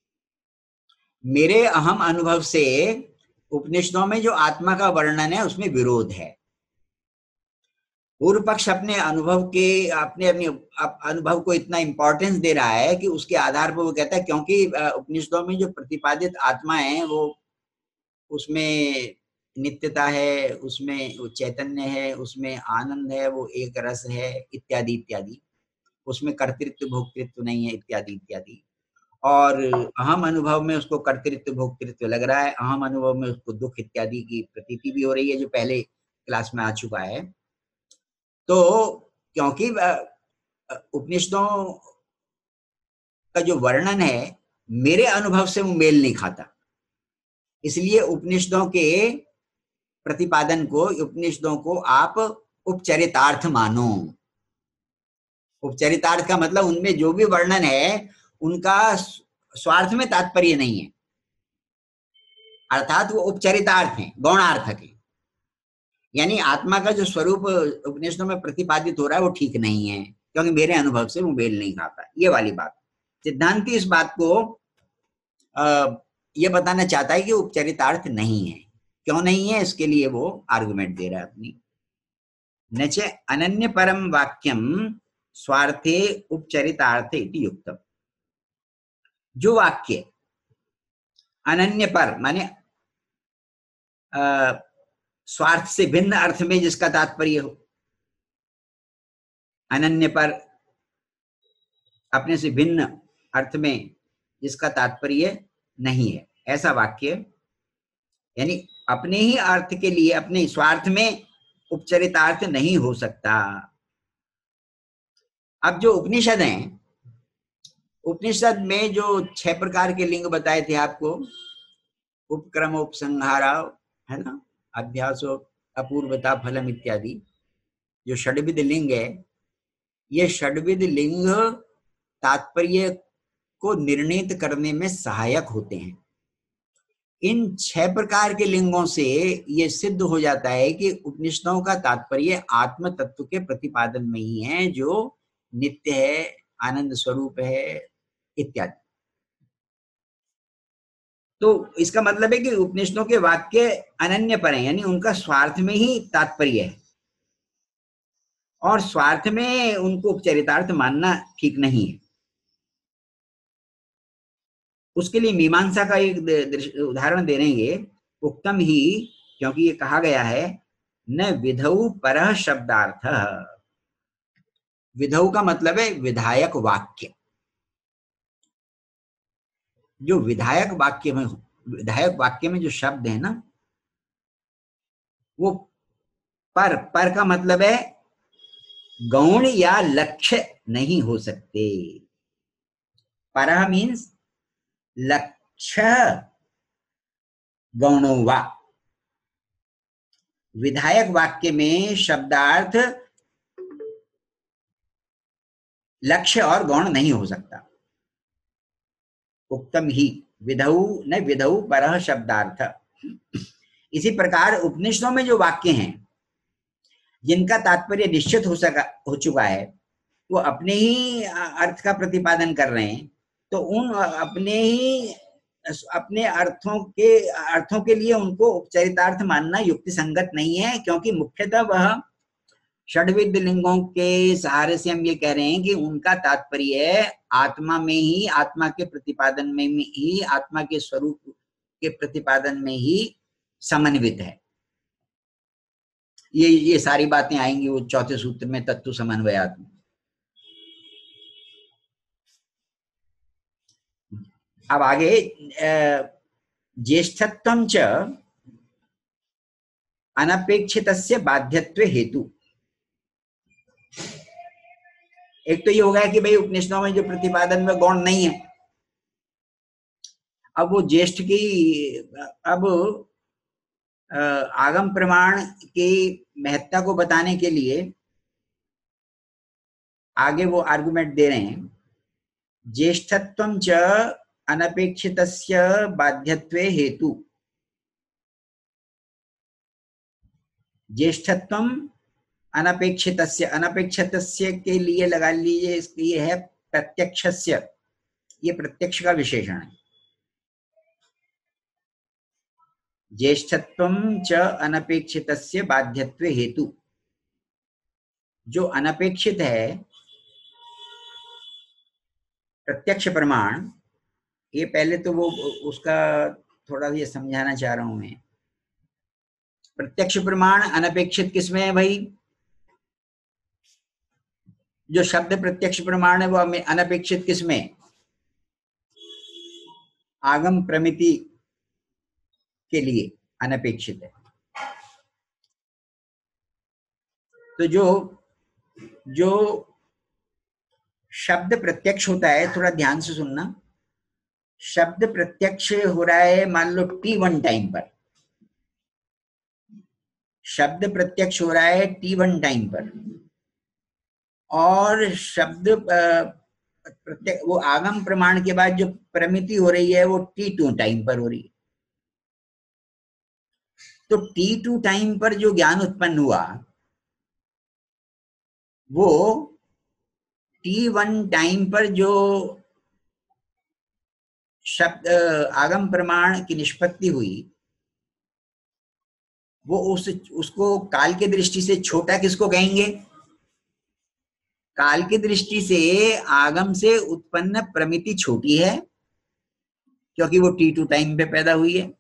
मेरे अहम अनुभव से उपनिषदों में जो आत्मा का वर्णन है उसमें विरोध है। पूर्व पक्ष अपने अनुभव के अपने अपने अनुभव को इतना इंपॉर्टेंस दे रहा है कि उसके आधार पर वो कहता है क्योंकि उपनिषदों में जो प्रतिपादित आत्मा है वो उसमें नित्यता है, उसमें वो चैतन्य है, उसमें आनंद है, वो एक रस है, इत्यादि इत्यादि, उसमें कर्तृत्व भोक्तृत्व नहीं है, इत्यादि इत्यादि। और अहम अनुभव में उसको कर्तृत्व भोक्तृत्व लग रहा है, अहम अनुभव में उसको दुख इत्यादि की प्रतीति भी हो रही है, जो पहले क्लास में आ चुका है। तो क्योंकि उपनिषदों का जो वर्णन है मेरे अनुभव से वो मेल नहीं खाता, इसलिए उपनिषदों के प्रतिपादन को, उपनिषदों को आप उपचरितार्थ मानो। उपचरितार्थ का मतलब उनमें जो भी वर्णन है उनका स्वार्थ में तात्पर्य नहीं है, अर्थात वो उपचरितार्थ है, गौणार्थक है। यानी आत्मा का जो स्वरूप उपनिषदों में प्रतिपादित हो रहा है वो ठीक नहीं है, क्योंकि मेरे अनुभव से वो मेल नहीं खाता। ये वाली बात सिद्धांती इस बात को आ, ये बताना चाहता है कि उपचरितार्थ नहीं है। क्यों नहीं है, इसके लिए वो आर्गुमेंट दे रहा है अपनी। न च अनन्य परम वाक्यम स्वार्थे उपचरितार्थे इति युक्तम। जो वाक्य अनन्य पर माने स्वार्थ से भिन्न अर्थ में जिसका तात्पर्य हो, अनन्य पर अपने से भिन्न अर्थ में जिसका तात्पर्य नहीं है, ऐसा वाक्य, यानी अपने ही अर्थ के लिए अपने स्वार्थ में उपचरितार्थ नहीं हो सकता। अब जो उपनिषद हैं, उपनिषद में जो छह प्रकार के लिंग बताए थे आपको, उपक्रम उपसंहारा है ना, अध्यासो अपूर्वता फलम इत्यादि, जो षड्विध लिंग है, ये षड्विध लिंग तात्पर्य को निर्णीत करने में सहायक होते हैं। इन छह प्रकार के लिंगों से ये सिद्ध हो जाता है कि उपनिषदों का तात्पर्य आत्म तत्व के प्रतिपादन में ही है, जो नित्य है, आनंद स्वरूप है, इत्यादि। तो इसका मतलब है कि उपनिषदों के वाक्य अनन्य पर हैं, यानी उनका स्वार्थ में ही तात्पर्य है, और स्वार्थ में उनको उपचरितार्थ मानना ठीक नहीं है। उसके लिए मीमांसा का एक उदाहरण दे देंगे। उक्तम ही, क्योंकि ये कहा गया है, न विधौ परः शब्दार्थ। विधौ का मतलब है विधायक वाक्य। जो विधायक वाक्य में विधायक वाक्य में जो शब्द है ना, वो पर पर का मतलब है गौण या लक्ष्य नहीं हो सकते। परः मीन्स लक्ष्य गौणो वा। विधायक वाक्य में शब्दार्थ लक्ष्य और गौण नहीं हो सकता। उक्तम ही विधौ न विधौ परः शब्दार्थ। इसी प्रकार उपनिषदों में जो वाक्य हैं जिनका तात्पर्य निश्चित हो सका हो चुका है, वो अपने ही अर्थ का प्रतिपादन कर रहे हैं, तो उन अपने ही अपने अर्थों के अर्थों के लिए उनको उपचरितार्थ मानना युक्ति संगत नहीं है, क्योंकि मुख्यतः वह षड्विध लिंगों के सहारे से हम ये कह रहे हैं कि उनका तात्पर्य आत्मा में ही, आत्मा के प्रतिपादन में ही, आत्मा के स्वरूप के प्रतिपादन में ही समन्वित है। ये ये सारी बातें आएंगी वो चौथे सूत्र में, तत्व समन्वयात्म। अब आगे ज्येष्ठत्वं च अनपेक्षितस्य बाध्यत्वे हेतु। एक तो ये हो गया कि भाई उपनिषदों में जो प्रतिपादन में गौण नहीं है, अब वो ज्येष्ठ की, अब आगम प्रमाण की महत्ता को बताने के लिए आगे वो आर्गुमेंट दे रहे हैं, ज्येष्ठत्वं च अनपेक्षितस्य बाध्यत्वे हेतु। ज्येष्ठत्वं अनपेक्षितस्य, अनपेक्षितस्य के लिए लगा लीजिए, इसलिए है प्रत्यक्षस्य, ये प्रत्यक्ष का विशेषण है। ज्येष्ठत्वं च अनपेक्षितस्य बाध्यत्वे हेतु। जो अनपेक्षित है प्रत्यक्ष प्रमाण, ये पहले तो वो उसका थोड़ा ये समझाना चाह रहा हूं मैं। प्रत्यक्ष प्रमाण अनपेक्षित किसमें है भाई? जो शब्द प्रत्यक्ष प्रमाण है वो अनपेक्षित किसमें? आगम प्रमिति के लिए अनपेक्षित है। तो जो जो शब्द प्रत्यक्ष होता है, थोड़ा ध्यान से सुनना, शब्द प्रत्यक्ष हो रहा है मान लो टी वन टाइम पर, शब्द प्रत्यक्ष हो रहा है टी वन टाइम पर, और शब्द प्रत्यक्ष वो आगम प्रमाण के बाद जो प्रमिति हो रही है वो टी टू टाइम पर हो रही है। तो टी टू टाइम पर जो ज्ञान उत्पन्न हुआ वो टी वन टाइम पर जो शब्द आगम प्रमाण की निष्पत्ति हुई वो उस उसको काल की दृष्टि से छोटा किसको कहेंगे? काल की दृष्टि से आगम से उत्पन्न प्रमिति छोटी है, क्योंकि वो टी टू टाइम पे पैदा हुई है,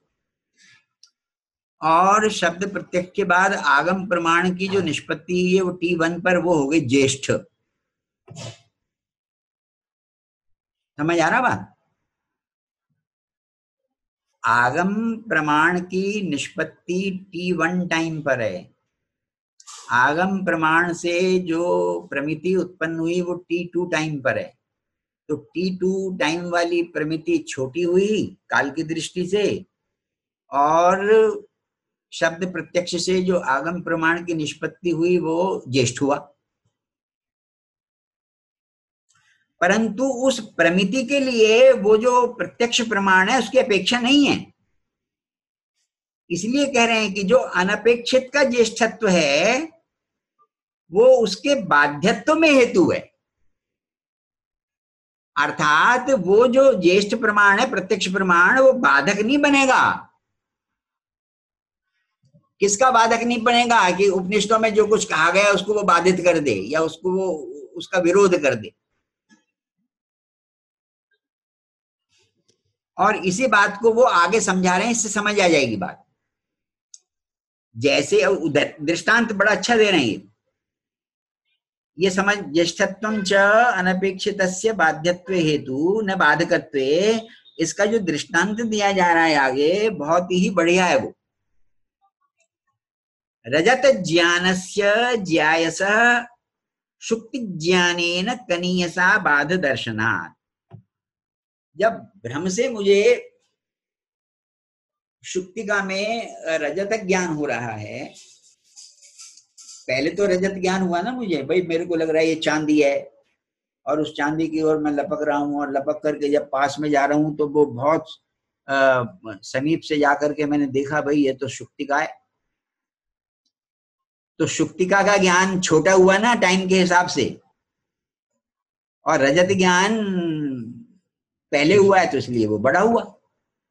और शब्द प्रत्यक्ष के बाद आगम प्रमाण की जो निष्पत्ति है वो टी वन पर, वो हो गई ज्येष्ठ। समझ आ रहा बात? आगम प्रमाण की निष्पत्ति टी वन टाइम पर है, आगम प्रमाण से जो प्रमिति उत्पन्न हुई वो टी टू टाइम पर है। तो टी टू टाइम वाली प्रमिति छोटी हुई काल की दृष्टि से, और शब्द प्रत्यक्ष से जो आगम प्रमाण की निष्पत्ति हुई वो ज्येष्ठ हुआ। परंतु उस प्रमिति के लिए वो जो प्रत्यक्ष प्रमाण है उसकी अपेक्षा नहीं है। इसलिए कह रहे हैं कि जो अनपेक्षित का ज्येष्ठत्व है वो उसके बाध्यत्व में हेतु है। अर्थात वो जो ज्येष्ठ प्रमाण है, प्रत्यक्ष प्रमाण, वो बाधक नहीं बनेगा। किसका बाधक नहीं बनेगा? कि उपनिषदों में जो कुछ कहा गया उसको वो बाधित कर दे या उसको वो उसका विरोध कर दे। और इसी बात को वो आगे समझा रहे हैं, इससे समझ आ जाएगी बात। जैसे दृष्टांत बड़ा अच्छा दे रहे हैं ये समझ, ज्येष्ठत्वं च अनपेक्षितस्य बाध्यत्वे हेतु न बाधकत्वे, इसका जो दृष्टांत दिया जा रहा है आगे बहुत ही बढ़िया है। वो रजत ज्ञानस्य ज्यायसः शुक्ति ज्ञानेन कनीयसा बाध दर्शनात्। जब भ्रम से मुझे शुक्तिका में रजत ज्ञान हो रहा है, पहले तो रजत ज्ञान हुआ ना मुझे, भाई मेरे को लग रहा है ये चांदी है, और उस चांदी की ओर मैं लपक रहा हूँ, और लपक करके जब पास में जा रहा हूँ तो वो बहुत आ, समीप से जाकर के मैंने देखा भाई ये तो शुक्तिका है। तो शुक्तिका का ज्ञान छोटा हुआ ना टाइम के हिसाब से, और रजत ज्ञान पहले हुआ है तो इसलिए वो बड़ा हुआ।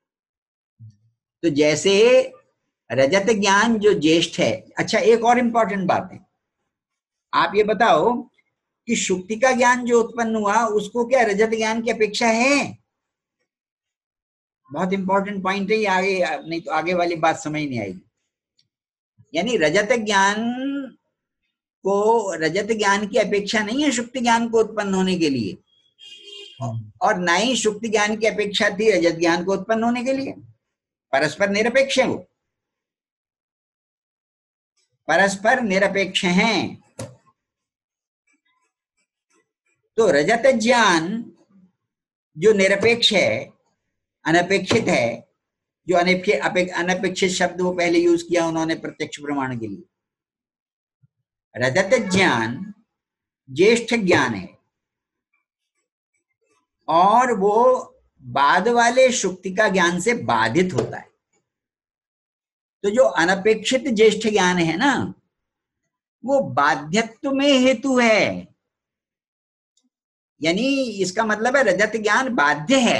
तो जैसे रजत ज्ञान जो ज्येष्ठ है। अच्छा, एक और इंपॉर्टेंट बात है, आप ये बताओ कि शुक्ति का ज्ञान जो उत्पन्न हुआ उसको क्या रजत ज्ञान की अपेक्षा है? बहुत इंपॉर्टेंट पॉइंट है ये, आगे नहीं तो आगे वाली बात समझ नहीं आएगी। यानी रजत ज्ञान को, रजत ज्ञान की अपेक्षा नहीं है शुक्ति ज्ञान को उत्पन्न होने के लिए, और ना ही शुक्ति ज्ञान की अपेक्षा थी रजत ज्ञान को उत्पन्न होने के लिए। परस्पर निरपेक्ष है, वो परस्पर निरपेक्ष हैं। तो रजत ज्ञान जो निरपेक्ष है, अनपेक्षित है, जो अनपेक्षित अनपेक्षित शब्द वो पहले यूज किया उन्होंने प्रत्यक्ष प्रमाण के लिए। रजत ज्ञान ज्येष्ठ ज्ञान है और वो बाद वाले शुक्ति का ज्ञान से बाधित होता है। तो जो अनपेक्षित ज्येष्ठ ज्ञान है ना, वो बाध्यत्व में हेतु है। यानी इसका मतलब है रजत ज्ञान बाध्य है,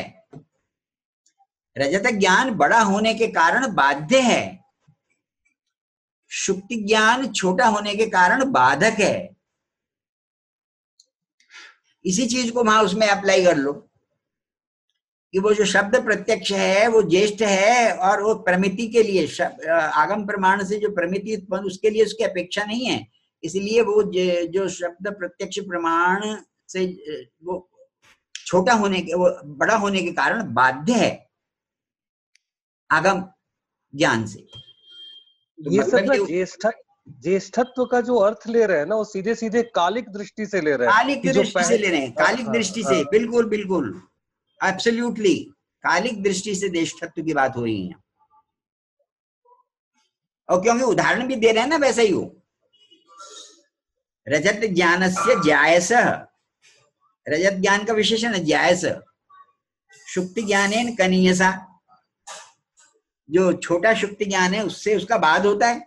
रजत ज्ञान बड़ा होने के कारण बाध्य है, शुक्ति ज्ञान छोटा होने के कारण बाधक है। इसी चीज को वहां उसमें अप्लाई कर लो कि वो जो शब्द प्रत्यक्ष है वो ज्येष्ठ है, और वो प्रमिति के लिए आगम प्रमाण से जो प्रमिति उत्पन्न उसके लिए उसकी अपेक्षा नहीं है, इसलिए वो जो शब्द प्रत्यक्ष प्रमाण से वो छोटा होने के, वो बड़ा होने के कारण बाध्य है आगम ज्ञान से। तो ये सब ना ज्येष्ठ ज्येष्ठत्व का जो अर्थ ले रहे हैं ना, वो सीधे सीधे कालिक दृष्टि से ले रहे हैं, कालिक दृष्टि से ले रहे हैं, कालिक दृष्टि से, बिल्कुल बिल्कुल एब्सोल्युटली कालिक दृष्टि से ज्येष्ठत्व की बात हो रही है। और क्योंकि उदाहरण भी दे रहे हैं ना वैसा ही हो, रजत ज्ञानस्य ज्यायस, रजत ज्ञान का विशेषण है ज्यायस, शुक्ति ज्ञानेन कनीयसा, जो छोटा शुक्ति ज्ञान है उससे उसका बाद होता है।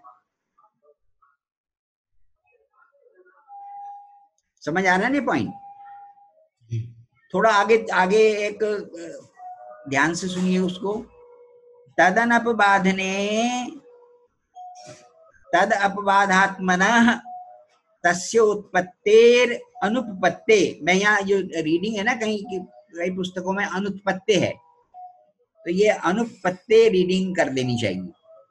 समझ आ रहा है ना पॉइंट? थोड़ा आगे आगे एक ध्यान से सुनिए उसको। तदन अपबाधने तद अपबाधात्मनः तस्य उत्पत्तेर अनुपपत्ते। मैं यहाँ जो रीडिंग है ना, कहीं कई पुस्तकों में अनुत्पत्ते है, तो ये अनुपत्ते रीडिंग कर देनी चाहिए।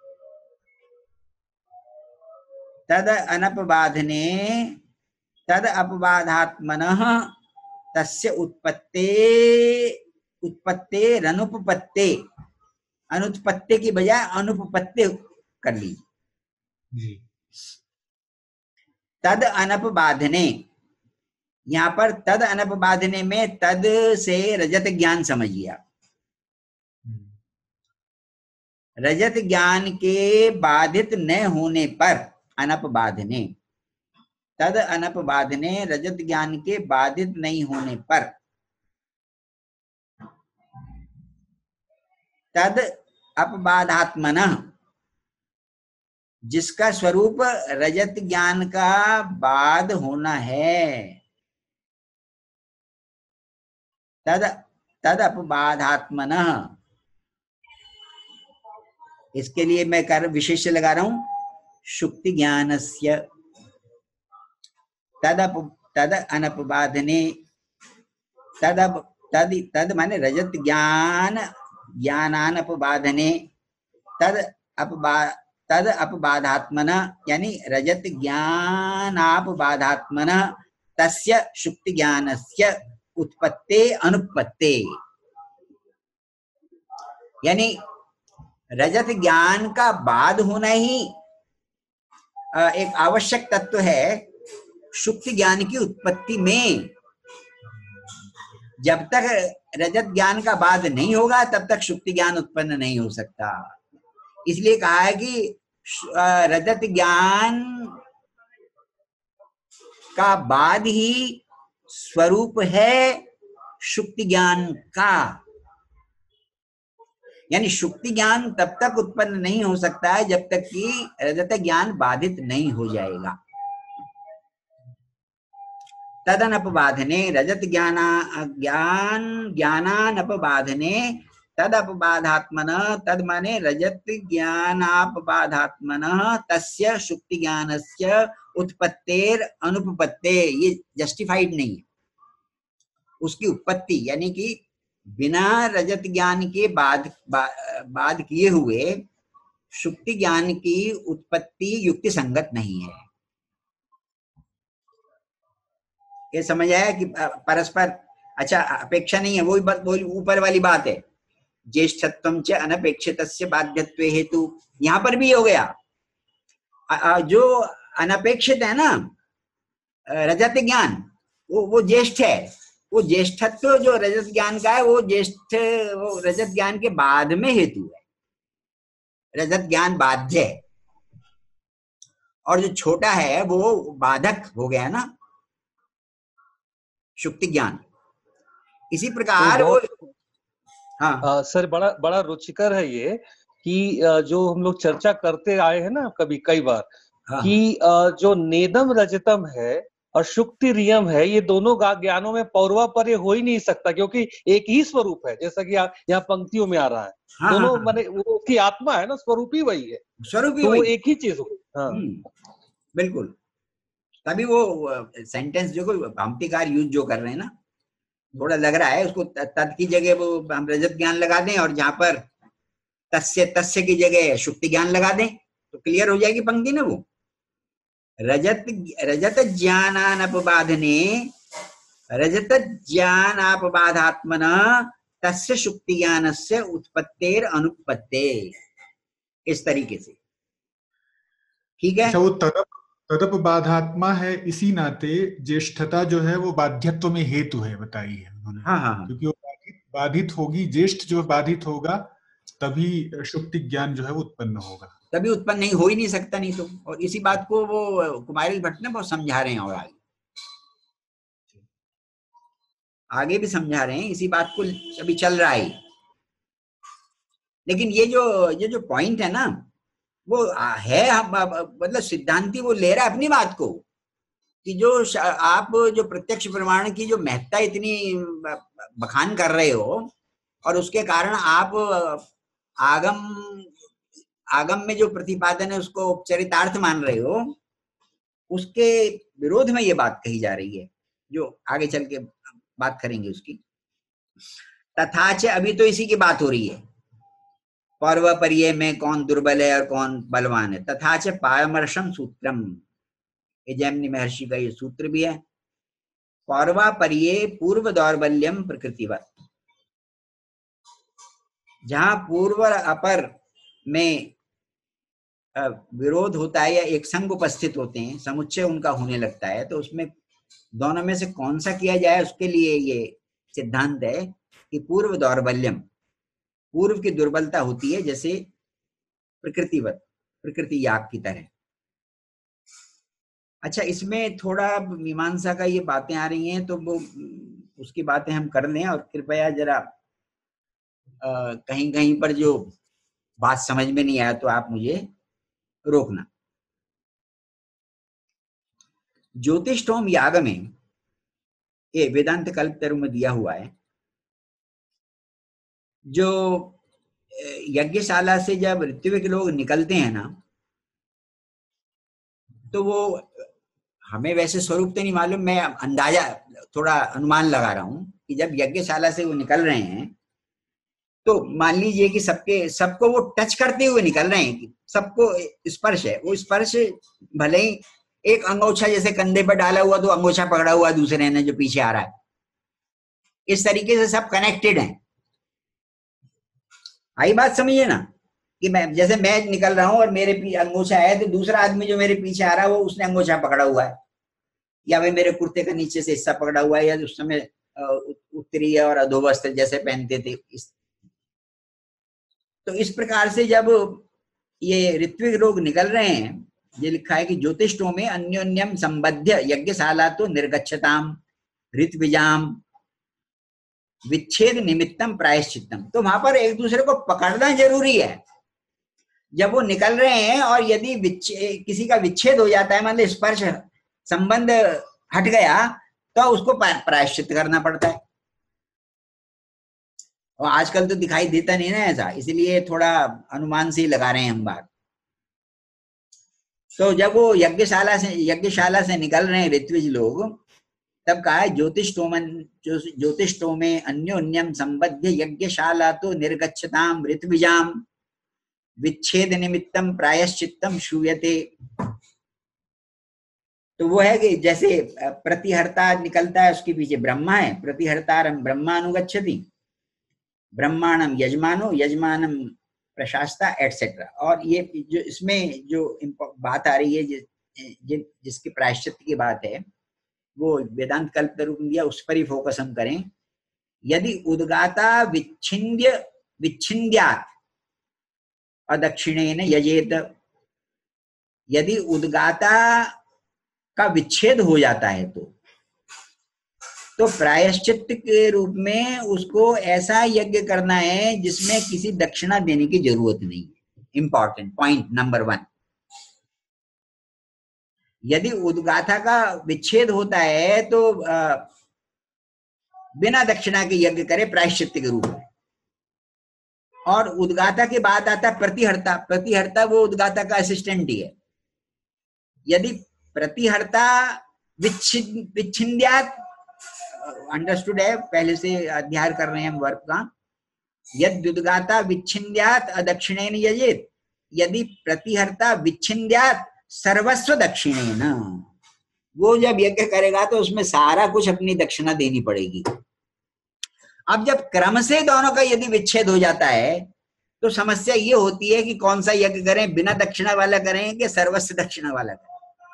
तद अनपबाधने तद अपबाधात्मनः तस्य उत्पत्ते उत्पत्ते रनुपपत्ते, अनुत्पत्ते की बजाय अनुपपत्ते कर लीजिए। तद अनपबाधने, यहाँ पर तद अनपबाधने में तद से रजत ज्ञान समझिए आप। रजत ज्ञान के बाधित न होने पर अनपबाधने, तद अनपबाधने रजत ज्ञान के बाधित नहीं होने पर तद अपबाधात्मनः, जिसका स्वरूप रजत ज्ञान का बाध होना है, तद तद अपबाधात्मनः, इसके लिए मैं कर विशेष लगा रहा हूं, शुक्ति ज्ञानस्य तद अप तद अनपबाधने, तद तद तद माने रजत ज्ञान ज्ञानानपबाधने, तद अपबा तद अपबाधात्मना, यानी रजत ज्ञानापबाधात्मना तस्य शुक्ति ज्ञानस्य उत्पत्ते अनुपत्ते। यानी रजत ज्ञान का बाध होना ही एक आवश्यक तत्व है शुक्ति ज्ञान की उत्पत्ति में। जब तक रजत ज्ञान का बाध नहीं होगा तब तक शुक्ति ज्ञान उत्पन्न नहीं हो सकता। इसलिए कहा है कि रजत ज्ञान का बाध ही स्वरूप है शुक्ति ज्ञान का। यानी शुक्ति ज्ञान तब तक उत्पन्न नहीं हो सकता है जब तक कि रजत ज्ञान बाधित नहीं हो जाएगा। तदनपबाधने रजत ज्ञाना ज्ञान ज्ञानानपबाधने तद अपबाधात्मन, तद माने रजत ज्ञानापबाधात्मन तस्य शुक्ति ज्ञानस्य उत्पत्तेर अनुपपत्ते, ये जस्टिफाइड नहीं है। उसकी उत्पत्ति यानी कि बिना रजत ज्ञान के बाद बा, बाद किए हुए शुक्ति ज्ञान की उत्पत्ति युक्ति संगत नहीं है। ये समझ आया कि परस्पर अच्छा अपेक्षा नहीं है, वही बात, वही ऊपर वाली बात है, ज्येष्ठत्वं च अनपेक्षितस्य बाध्यत्वे हेतु, यहाँ पर भी हो गया। जो अनपेक्षित है ना रजत ज्ञान, वो वो ज्येष्ठ है, वो ज्येष्ठत्व जो रजत ज्ञान का है वो ज्येष्ठ वो रजत ज्ञान के बाद में हेतु है, रजत ज्ञान बाध्य है, और जो छोटा है वो बाधक हो गया ना शुक्ति ज्ञान। इसी प्रकार वो हाँ आ, सर बड़ा बड़ा रुचिकर है ये कि जो हम लोग चर्चा करते आए हैं ना कभी कई बार, हाँ, कि जो नेदम रजतम है और शुक्ति रियम है, ये दोनों ज्ञानों में पौर्वापर्य हो ही नहीं सकता, क्योंकि एक ही स्वरूप है, जैसा कि यहाँ पंक्तियों में आ रहा है। हाँ, दोनों माने हाँ, वो उसकी आत्मा है ना, स्वरूप ही वही है, स्वरूप ही तो वही, वो एक ही चीज हो। हाँ बिल्कुल, तभी वो सेंटेंस जो भामतीकार यूज जो कर रहे हैं ना, थोड़ा लग रहा है उसको तद की जगह वो हम रजत ज्ञान लगा दें और जहां पर तस्य तस्य की जगह शुक्ति ज्ञान लगा दें तो क्लियर हो जाएगी पंक्ति ना। वो रजत रजत ज्ञानानपबाधने रजत ज्ञानापबाधात्मना तस्य शुक्ति ज्ञानस्य उत्पत्तेर अनुपत्ते, इस तरीके से, ठीक है। अच्छा, वो तदप तदप बाधात्मा है, इसी नाते ज्येष्ठता जो है वो बाध्यत्व में हेतु है बताई है उन्होंने। हाँ हाँ, क्योंकि वो बाधित बाधित होगी, ज्येष्ठ जो बाधित होगा तभी शुक्ति ज्ञान जो है वो उत्पन्न होगा, तभी उत्पन्न नहीं हो ही नहीं सकता, नहीं तो। और इसी बात को वो कुमारिल भट्ट ने बहुत समझा रहे हैं, और आगे आगे भी समझा रहे हैं, इसी बात को अभी चल रहा है। लेकिन ये जो ये जो पॉइंट है ना वो है, मतलब सिद्धांती वो ले रहा है अपनी बात को कि जो आप जो प्रत्यक्ष प्रमाण की जो महत्ता इतनी बखान कर रहे हो और उसके कारण आप आगम आगम में जो प्रतिपादन है उसको औपचारितार्थ मान रहे हो, उसके विरोध में ये बात कही जा रही है, जो आगे चल के बात करेंगे उसकी। तथा च, अभी तो इसी की बात हो रही है, पौर्वापर्य में कौन दुर्बल है और कौन बलवान है। तथा च पारमर्शम सूत्रम, ये जैमिनी महर्षि का ये सूत्र भी है, पौर्वापर्ये पूर्व दौर्बल्यम प्रकृतिवत, जहां पूर्व और अपर में विरोध होता है या एक संग उपस्थित होते हैं, समुच्चय उनका होने लगता है, तो उसमें दोनों में से कौन सा किया जाए उसके लिए ये सिद्धांत है कि पूर्व दौर्बल्यम, पूर्व की दुर्बलता होती है जैसे प्रकृतिवत, प्रकृति याग की तरह। अच्छा, इसमें थोड़ा मीमांसा का ये बातें आ रही हैं तो वो उसकी बातें हम कर लें, और कृपया जरा कहीं कहीं पर जो बात समझ में नहीं आया तो आप मुझे रोकना। ज्योतिष्ठोम याग में ये वेदांत कल्पतरु में दिया हुआ है, जो यज्ञशाला से जब ऋत्विक लोग निकलते हैं ना, तो वो हमें वैसे स्वरूप तो नहीं मालूम, मैं अंदाजा थोड़ा अनुमान लगा रहा हूं कि जब यज्ञशाला से वो निकल रहे हैं तो मान लीजिए कि सबके सबको वो टच करते हुए निकल रहे हैं, सबको स्पर्श है, वो स्पर्श भले ही एक अंगोछा जैसे कंधे पर डाला हुआ तो अंगोछा पकड़ा हुआ दूसरे ने जो पीछे आ रहा है, इस तरीके से सब कनेक्टेड हैं। आई बात समझिए ना, कि मैं जैसे मैं निकल रहा हूं और मेरे पीछे अंगोछा है तो दूसरा आदमी जो मेरे पीछे आ रहा है वो उसने अंगोछा पकड़ा हुआ है, या भाई मेरे कुर्ते का नीचे से हिस्सा पकड़ा हुआ है, या उस समय उत्तरीय और अधोवस्त्र जैसे पहनते थे इस, तो इस प्रकार से जब ये ऋत्विक लोग निकल रहे हैं, ये लिखा है कि ज्योतिषों में अन्योन्यम संबद्ध यज्ञशाला तो निर्गच्छताम ऋत्विजाम विच्छेद निमित्तम प्रायश्चित्तम, तो वहां पर एक दूसरे को पकड़ना जरूरी है जब वो निकल रहे हैं, और यदि किसी का विच्छेद हो जाता है, मतलब स्पर्श संबंध हट गया, तो उसको प्रायश्चित करना पड़ता है। और आजकल तो दिखाई देता नहीं ना ऐसा, इसलिए थोड़ा अनुमान से ही लगा रहे हैं हम बात। तो जब वो यज्ञशाला से यज्ञशाला से निकल रहे हैं ऋत्विज लोग, तब कहा है ज्योतिषोमन ज्योतिषोमे अन्योन्यम संबद्ध यज्ञशाला तो निर्गच्छताम ऋत्विजाम विच्छेद निमित्तम प्रायश्चित्तम श्रूयते। तो वो है कि जैसे प्रतिहर्ता निकलता है, उसके पीछे ब्रह्मा है, प्रतिहर्तारम ब्रह्मानुगच्छति, ब्रह्माणम यजमानो यजमानम प्रशास्ता एटसेट्रा। और ये जो इसमें जो बात आ रही है जिस, जिसके प्रायश्चित्त की बात है, वो वेदांत कल्पतरू दिया, उस पर ही फोकस हम करें। यदि उद्गाता विच्छिन्द्य विच्छिन्द्यात् अदक्षिणेन यजेत, यदि उद्गाता का विच्छेद हो जाता है तो तो प्रायश्चित्त के रूप में उसको ऐसा यज्ञ करना है जिसमें किसी दक्षिणा देने की जरूरत नहीं है। Important point number one. यदि उद्गाथा का विच्छेद होता है तो आ, बिना दक्षिणा के यज्ञ करे प्रायश्चित्त के रूप में। और उद्गाता के बाद आता है प्रतिहर्ता। प्रतिहर्ता वो उद्गाता का असिस्टेंट ही है। यदि प्रतिहर्ता विच्छिन्न विच्छिन्द्यात्, अंडरस्टूड है, पहले से अध्ययन कर रहे हैं हम वर्ग का। यदि उद्गाता विच्छिन्द्यात् अदक्षिणेन यजेत, यदि प्रतिहर्ता विच्छिन्द्यात् सर्वस्व दक्षिणेन, वो जब यज्ञ करेगा तो उसमें सारा कुछ अपनी दक्षिणा देनी पड़ेगी। अब जब क्रम से दोनों का यदि विच्छेद हो जाता है तो समस्या ये होती है कि कौन सा यज्ञ करें, बिना दक्षिणा वाला करें कि सर्वस्व दक्षिणा वाला करें।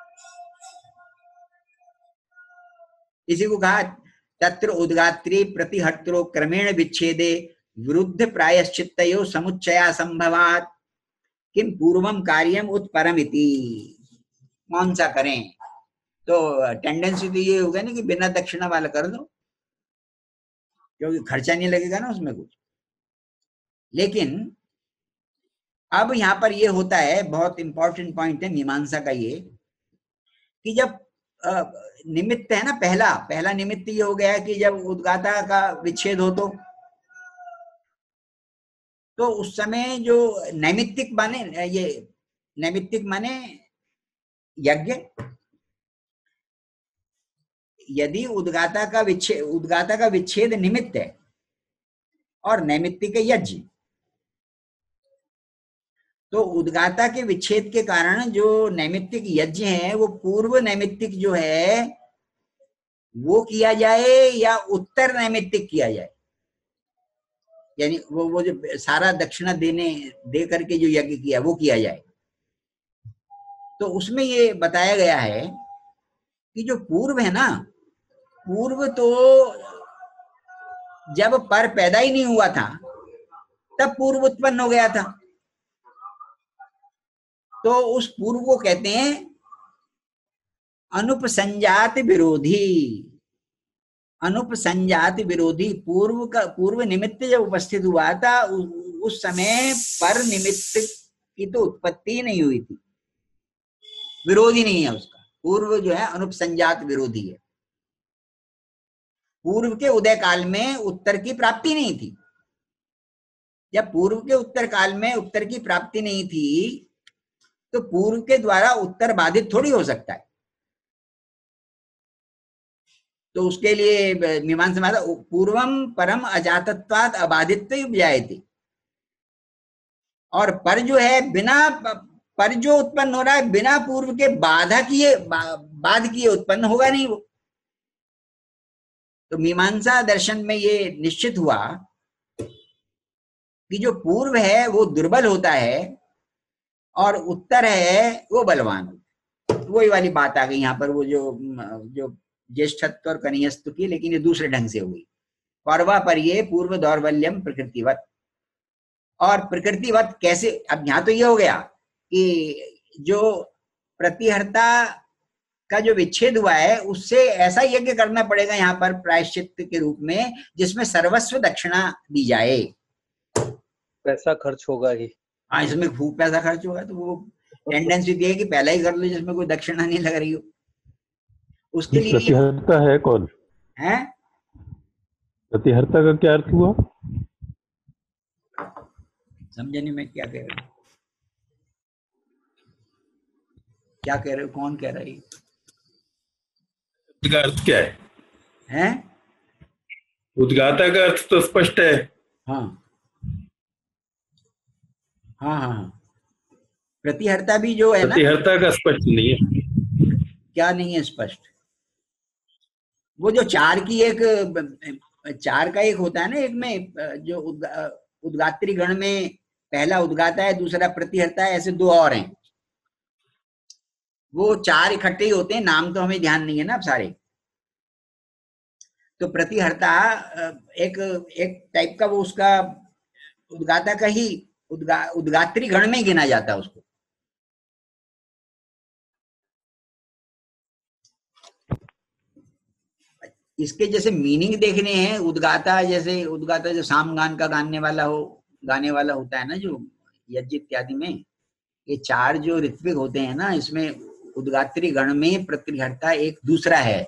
इसी को कहा तत्र उद्गात्री प्रतिहर्त्रो क्रमेण विच्छेदे विरुद्ध प्रायश्चित्तयो समुच्चया संभवात् किम पूर्वम कार्यम उत्परमिति। कौन सा करें? तो टेंडेंसी तो ये होगा ना कि बिना दक्षिणा वाला कर दो, क्योंकि खर्चा नहीं लगेगा ना उसमें कुछ। लेकिन अब यहाँ पर ये होता है, बहुत इंपॉर्टेंट पॉइंट है मीमांसा का ये, कि जब आ, निमित्त है ना, पहला पहला निमित्त ये हो गया कि जब उद्गाता का विच्छेद हो तो तो उस समय जो नैमित्तिक माने, ये नैमित्तिक माने यज्ञ, यदि उद्गाता का विच्छेद उद्गाता का विच्छेद निमित्त है और नैमित्तिक यज्ञ, तो उद्गाता के विच्छेद के कारण जो नैमित्तिक यज्ञ है वो पूर्व नैमित्तिक जो है वो किया जाए या उत्तर नैमित्तिक किया जाए, यानी वो वो जो सारा दक्षिणा देने दे करके जो यज्ञ किया वो किया जाए। तो उसमें ये बताया गया है कि जो पूर्व है ना, पूर्व तो जब पर पैदा ही नहीं हुआ था तब पूर्व उत्पन्न हो गया था, तो उस पूर्व को कहते हैं अनुपसंजात विरोधी। अनुपसंजात विरोधी पूर्व का पूर्व निमित्त जब उपस्थित हुआ था उस समय पर निमित्त की तो उत्पत्ति नहीं हुई थी, विरोधी नहीं है उसका। पूर्व जो है अनुपसंजात विरोधी है। पूर्व के उदय काल में उत्तर की प्राप्ति नहीं थी। जब पूर्व के उत्तर काल में उत्तर की प्राप्ति नहीं थी तो पूर्व के द्वारा उत्तर बाधित थोड़ी हो सकता है। तो उसके लिए मीमांसा में पूर्वम परम अजातत्वात् अबाधित्व उपजायते, और पर जो है बिना पर जो उत्पन्न हो रहा है बिना पूर्व के बाधा किए बाध किए उत्पन्न होगा नहीं वो। तो मीमांसा दर्शन में ये निश्चित हुआ कि जो पूर्व है वो दुर्बल होता है और उत्तर है वो बलवान होता है। वही वाली बात आ गई यहाँ पर, वो जो जो ज्येष्ठत्व और कनियस्तु की, लेकिन ये दूसरे ढंग से हुई। पर्वा पर ये पूर्व दौर्बल्यम प्रकृतिवत, और प्रकृतिवत कैसे? अब यहाँ तो ये हो गया कि जो प्रतिहर्ता का जो विच्छेद हुआ है उससे ऐसा यज्ञ करना पड़ेगा यहाँ पर प्रायश्चित्त के रूप में जिसमें सर्वस्व दक्षिणा दी जाए। पैसा खर्च होगा ही। हाँ, इसमें खूब पैसा खर्च होगा, तो वो टेंडेंसी दी है कि पहला ही कर लो जिसमें कोई दक्षिणा नहीं लग रही हो। उसके लिए प्रतिहर्ता है कौन है? प्रतिहर्ता का क्या अर्थ हुआ? समझे नहीं मैं क्या कह रहा हूँ, क्या कह रहे हो, कौन कह रहा है का अर्थ क्या है? हैं? उद्गाता का अर्थ तो स्पष्ट है। हाँ हाँ हाँ हाँ, प्रतिहर्ता भी जो है ना, प्रतिहर्ता का स्पष्ट नहीं है। क्या नहीं है स्पष्ट? वो जो चार की एक, चार का एक होता है ना, एक में जो उद्गा, उद्गात्री गण में पहला उद्गाता है, दूसरा प्रतिहर्ता है, ऐसे दो और हैं। वो चार इकट्ठे ही होते हैं, नाम तो हमें ध्यान नहीं है ना अब सारे। तो प्रतिहर्ता एक एक टाइप का वो उसका उद्गाता का ही उद्गा, उद्गात्री गण में गिना जाता है उसको। इसके जैसे मीनिंग देखने हैं, उद्गाता जैसे उद्गाता जो सामगान का गाने वाला हो, गाने वाला होता है ना जो यज्ञ इत्यादि में, ये चार जो ऋत्विक होते हैं ना, इसमें उद्गात्री गण में प्रतिहर्ता एक दूसरा है।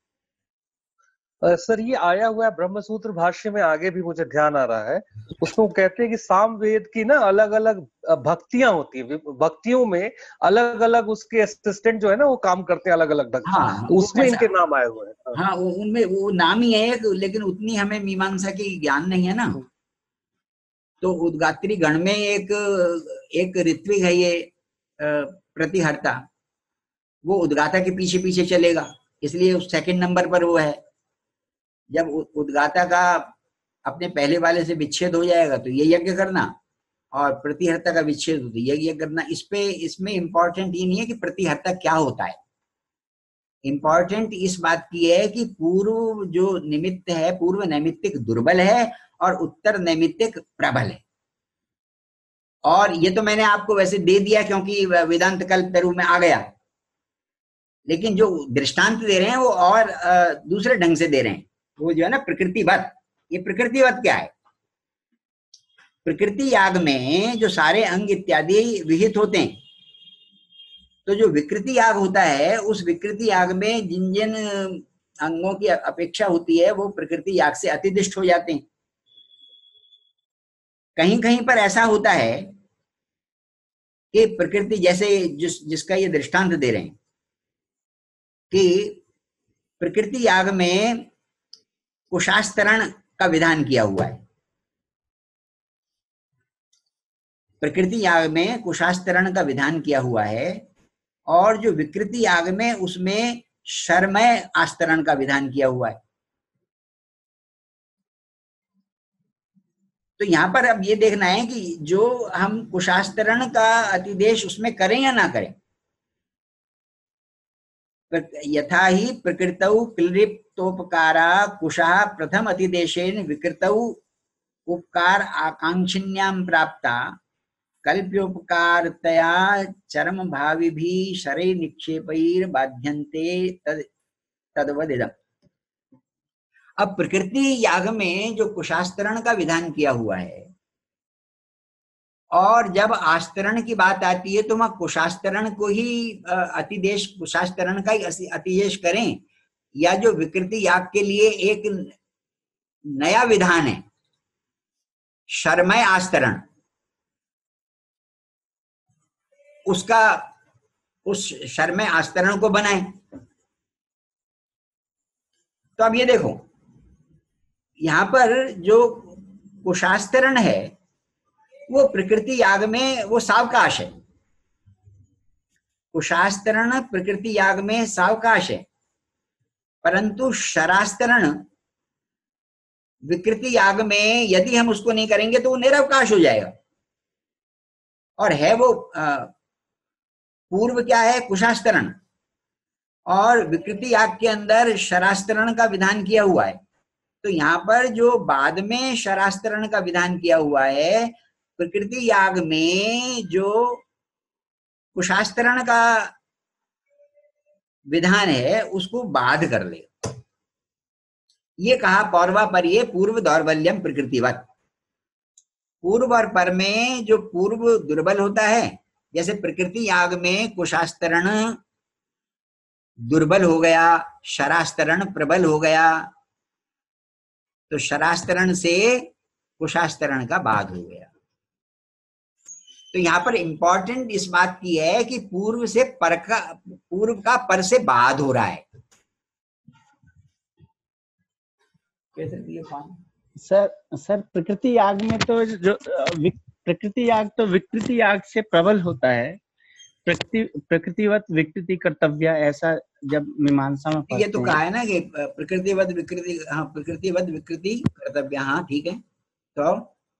सर ये आया हुआ है ब्रह्मसूत्र भाष्य में, आगे भी मुझे ध्यान आ रहा है, उसको कहते हैं कि सामवेद की ना अलग अलग भक्तियां होती है, भक्तियों में अलग अलग उसके असिस्टेंट जो है ना वो काम करते हैं अलग अलग ढंग से। हाँ, तो उसमें इनके नाम आए हुए हैं। हाँ, वो उनमें वो नाम ही है, लेकिन उतनी हमें मीमांसा की ज्ञान नहीं है ना। तो उद्गात्री गण में एक एक ऋत्विक है ये प्रतिहर्ता, वो उद्गाता के पीछे पीछे चलेगा, इसलिए उस सेकंड नंबर पर वो है। जब उद्गाता का अपने पहले वाले से विच्छेद हो जाएगा तो ये यज्ञ करना, और प्रतिहर्ता का विच्छेद हो तो ये यज्ञ करना। इस पे इसमें इंपॉर्टेंट ये नहीं है कि प्रतिहर्ता क्या होता है, इंपॉर्टेंट इस बात की है कि पूर्व जो निमित्त है, पूर्व नैमित्तिक दुर्बल है और उत्तर नैमित्तिक प्रबल है। और ये तो मैंने आपको वैसे दे दिया क्योंकि वेदांत कल्प तरु में आ गया, लेकिन जो दृष्टांत दे रहे हैं वो और दूसरे ढंग से दे रहे हैं। वो जो है ना प्रकृतिवत, ये प्रकृतिवत क्या है? प्रकृति याग में जो सारे अंग इत्यादि विहित होते हैं, तो जो विकृति याग होता है, उस विकृति याग में जिन जिन अंगों की अपेक्षा होती है वो प्रकृति याग से अतिदिष्ट हो जाते हैं। कहीं कहीं पर ऐसा होता है कि प्रकृति, जैसे जिस जिसका ये दृष्टांत दे रहे हैं कि प्रकृति याग में कुशास्तरण का विधान किया हुआ है, प्रकृति याग में कुशास्तरण का विधान किया हुआ है, और जो विकृति याग में उसमें शर्मय आस्तरण का विधान किया हुआ है। तो यहां पर अब ये देखना है कि जो हम कुशास्तरण का अतिदेश उसमें करें या ना करें। यथा ही प्रकृतौ क्लिप्तोपकारा कुशः प्रथम अतिदेशेन विकृतौ उपकार आकांक्षिण्यां प्राप्ता कल्प्योपकारतया चरम भावी भी शरै निक्षेपैर बाध्यन्ते तद तद्वदिदम्। अब प्रकृति याग में जो कुशास्तरण का विधान किया हुआ है, और जब आस्तरण की बात आती है तो वहां कुशास्तरण को ही अतिदेश, कुशास्तरण का ही अतिदेश करें, या जो विकृति याग के लिए एक नया विधान है शर्मय आस्तरण, उसका उस शर्मय आस्तरण को बनाएं। तो अब ये देखो, यहां पर जो कुशास्तरण है वो प्रकृति याग में वो सावकाश है, कुशास्तरण प्रकृति याग में सावकाश है, परंतु शरास्तरण विकृति याग में यदि हम उसको नहीं करेंगे तो वो निरवकाश हो जाएगा। और है वो पूर्व क्या है? कुशास्तरण, और विकृति याग के अंदर शरास्तरण का विधान किया हुआ है। तो यहाँ पर जो बाद में शरास्तरण का विधान किया हुआ है, प्रकृति याग में जो कुशास्तरण का विधान है उसको बाध कर ले। ये कहा पौर्वा पर, ये पूर्व दौर्बल्यम प्रकृतिवत। पूर्व और पर में जो पूर्व दुर्बल होता है, जैसे प्रकृति याग में कुशास्तरण दुर्बल हो गया, शरास्तरण प्रबल हो गया, तो शरास्तरण से कुशास्तरण का बाध हो गया। तो यहाँ पर इंपॉर्टेंट इस बात की है कि पूर्व से पर का, पूर्व का पर से बाद हो रहा है। कैसे दिए सर सर प्रकृति याग में तो जो प्रकृति याग तो विकृति याग से प्रबल होता है। प्रकृति प्रकृतिवत विकृति कर्तव्य, ऐसा जब मीमांसा में पढ़ते ये तो कहा है ना कि प्रकृतिवत विकृति, हाँ प्रकृतिवत विकृति कर्तव्य, हाँ ठीक है। तो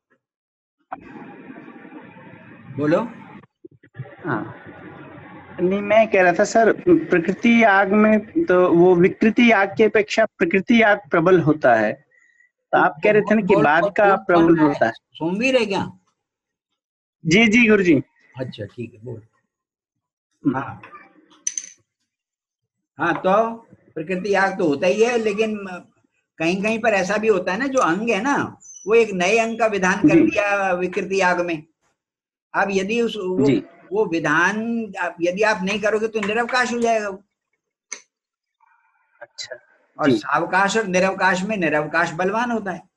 बोलो। हाँ नहीं, मैं कह रहा था सर प्रकृति याग में तो वो विकृति याग की अपेक्षा प्रकृति याग प्रबल होता है। तो आप कह रहे थे ना कि बाद का प्रबल होता है। सोमवीर है क्या? जी जी गुरुजी। अच्छा ठीक है, बोल। हाँ हाँ, तो प्रकृति याग तो होता ही है, लेकिन कहीं कहीं पर ऐसा भी होता है ना, जो अंग है ना वो एक नए अंग का विधान कर दिया विकृति याग में। अब यदि उस वो, वो विधान यदि आप नहीं करोगे तो निरवकाश हो जाएगा। अच्छा। और सावकाश और निरवकाश में निरवकाश बलवान होता है।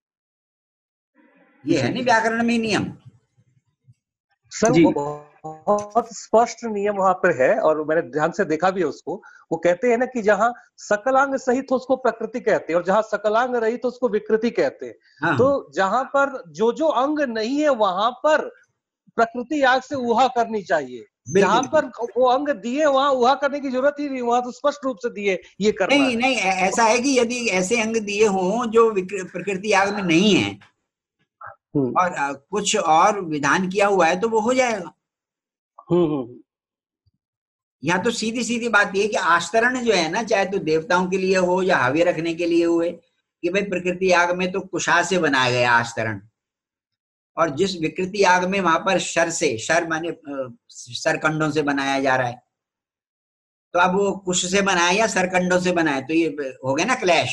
ये है नहीं व्याकरण में नियम सर। वो बहुत स्पष्ट नियम वहां पर है और मैंने ध्यान से देखा भी है उसको। वो कहते हैं ना कि जहां सकलांग सहित उसको प्रकृति कहते हैं और जहां सकलांग रहित उसको विकृति कहते हैं। हाँ। तो जहां पर जो जो अंग नहीं है वहां पर प्रकृति याग से उहा करनी चाहिए। जहां पर वो अंग दिए वहां उहा करने की जरूरत ही नहीं, वहां तो स्पष्ट रूप से दिए ये करना नहीं नहीं, ऐसा है कि यदि ऐसे अंग दिए हों जो प्रकृति याग में नहीं है और कुछ और विधान किया हुआ है तो वो हो जाएगा। यहाँ तो सीधी सीधी बात ये कि आस्तरण जो है ना, चाहे तो देवताओं के लिए हो या हव्य रखने के लिए हुए, कि भाई प्रकृति याग में तो कुशा से बनाया गया आस्तरण, और जिस विकृति याग में वहां पर शर से, शर माने सरकंडों से बनाया जा रहा है, तो अब वो कुश से बनाया या सरकंडों से बनाया, तो ये हो गया ना क्लैश।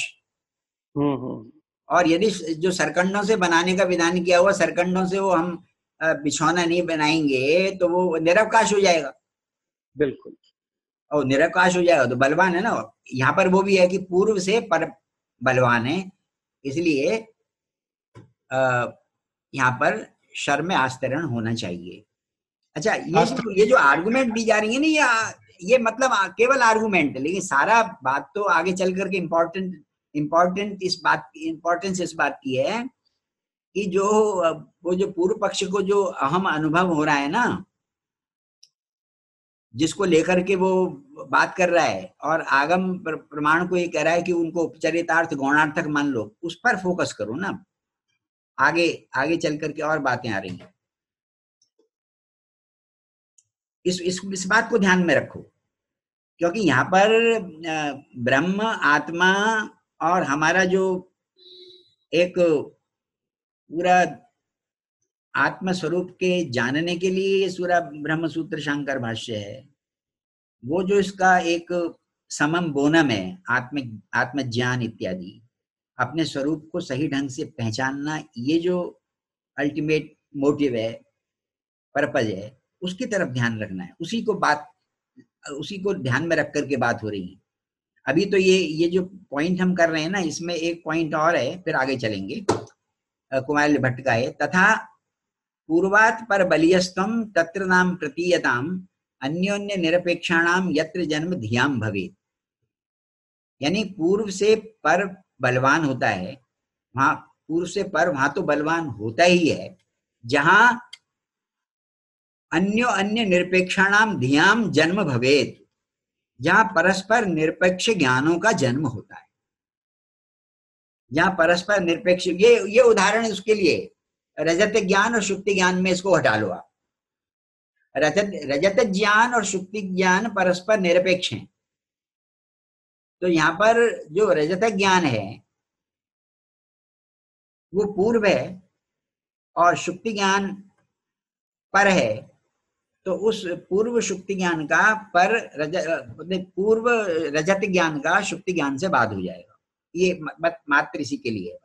और यदि जो सरकंडों से बनाने का विधान किया हुआ, सरकंडों से वो हम बिछौना नहीं बनाएंगे तो वो निरवकाश हो जाएगा। बिल्कुल। और निरवकाश हो जाएगा तो बलवान है ना। यहाँ पर वो भी है कि पूर्व से पर बलवान है, इसलिए यहाँ पर शर में आस्तरण होना चाहिए। अच्छा, ये जो ये जो आर्गुमेंट दी जा रही है ना, ये ये मतलब केवल आर्गुमेंट है, लेकिन सारा बात तो आगे चल करके इम्पोर्टेंट इम्पोर्टेंट इस बात इम्पोर्टेंस इस बात की है कि जो वो जो पूर्व पक्ष को जो अहम अनुभव हो रहा है ना, जिसको लेकर के वो बात कर रहा है, और आगम प्रमाण को ये कह रहा है कि उनको उपचरितार्थ गौणार्थक मान लो, उस पर फोकस करो ना। आगे आगे चल करके और बातें आ रही हैं, इस इस इस बात को ध्यान में रखो, क्योंकि यहाँ पर ब्रह्म आत्मा और हमारा जो एक पूरा आत्म स्वरूप के जानने के लिए ये सूरा ब्रह्म सूत्र शांकर भाष्य है, वो जो इसका एक समम बोनम है, आत्म आत्मज्ञान इत्यादि, अपने स्वरूप को सही ढंग से पहचानना, ये जो अल्टीमेट मोटिव है, पर्पज है, उसकी तरफ ध्यान रखना है। उसी को बात उसी को ध्यान में रख करके बात हो रही है। अभी तो ये ये जो पॉइंट हम कर रहे हैं ना, इसमें एक पॉइंट और है, फिर आगे चलेंगे। कुमार भट्ट का है, तथा पूर्वात् पर बलियस्तम तत्र नाम प्रतीयताम अन्योन्य निरपेक्षाणाम यत्र जन्म धियाम भवेत्। यानी पूर्व से पर बलवान होता है, वहां पूर्व से पर वहां तो बलवान होता ही है, जहां अन्यो अन्य निरपेक्षाणाम धियाम जन्म भवेत्, जहां परस्पर निरपेक्ष ज्ञानों का जन्म होता है। जहां परस्पर निरपेक्ष, ये ये उदाहरण उसके लिए रजत ज्ञान और शुक्ति ज्ञान में इसको हटा लो आप। रजत रजत ज्ञान और शुक्ति ज्ञान परस्पर निरपेक्ष हैं, तो यहाँ पर जो रजत ज्ञान है वो पूर्व है और शुक्ति ज्ञान पर है, तो उस पूर्व शुक्ति ज्ञान का पर रजत पूर्व रजत ज्ञान का शुक्ति ज्ञान से बाद हो जाएगा। ये मात्र इसी के लिए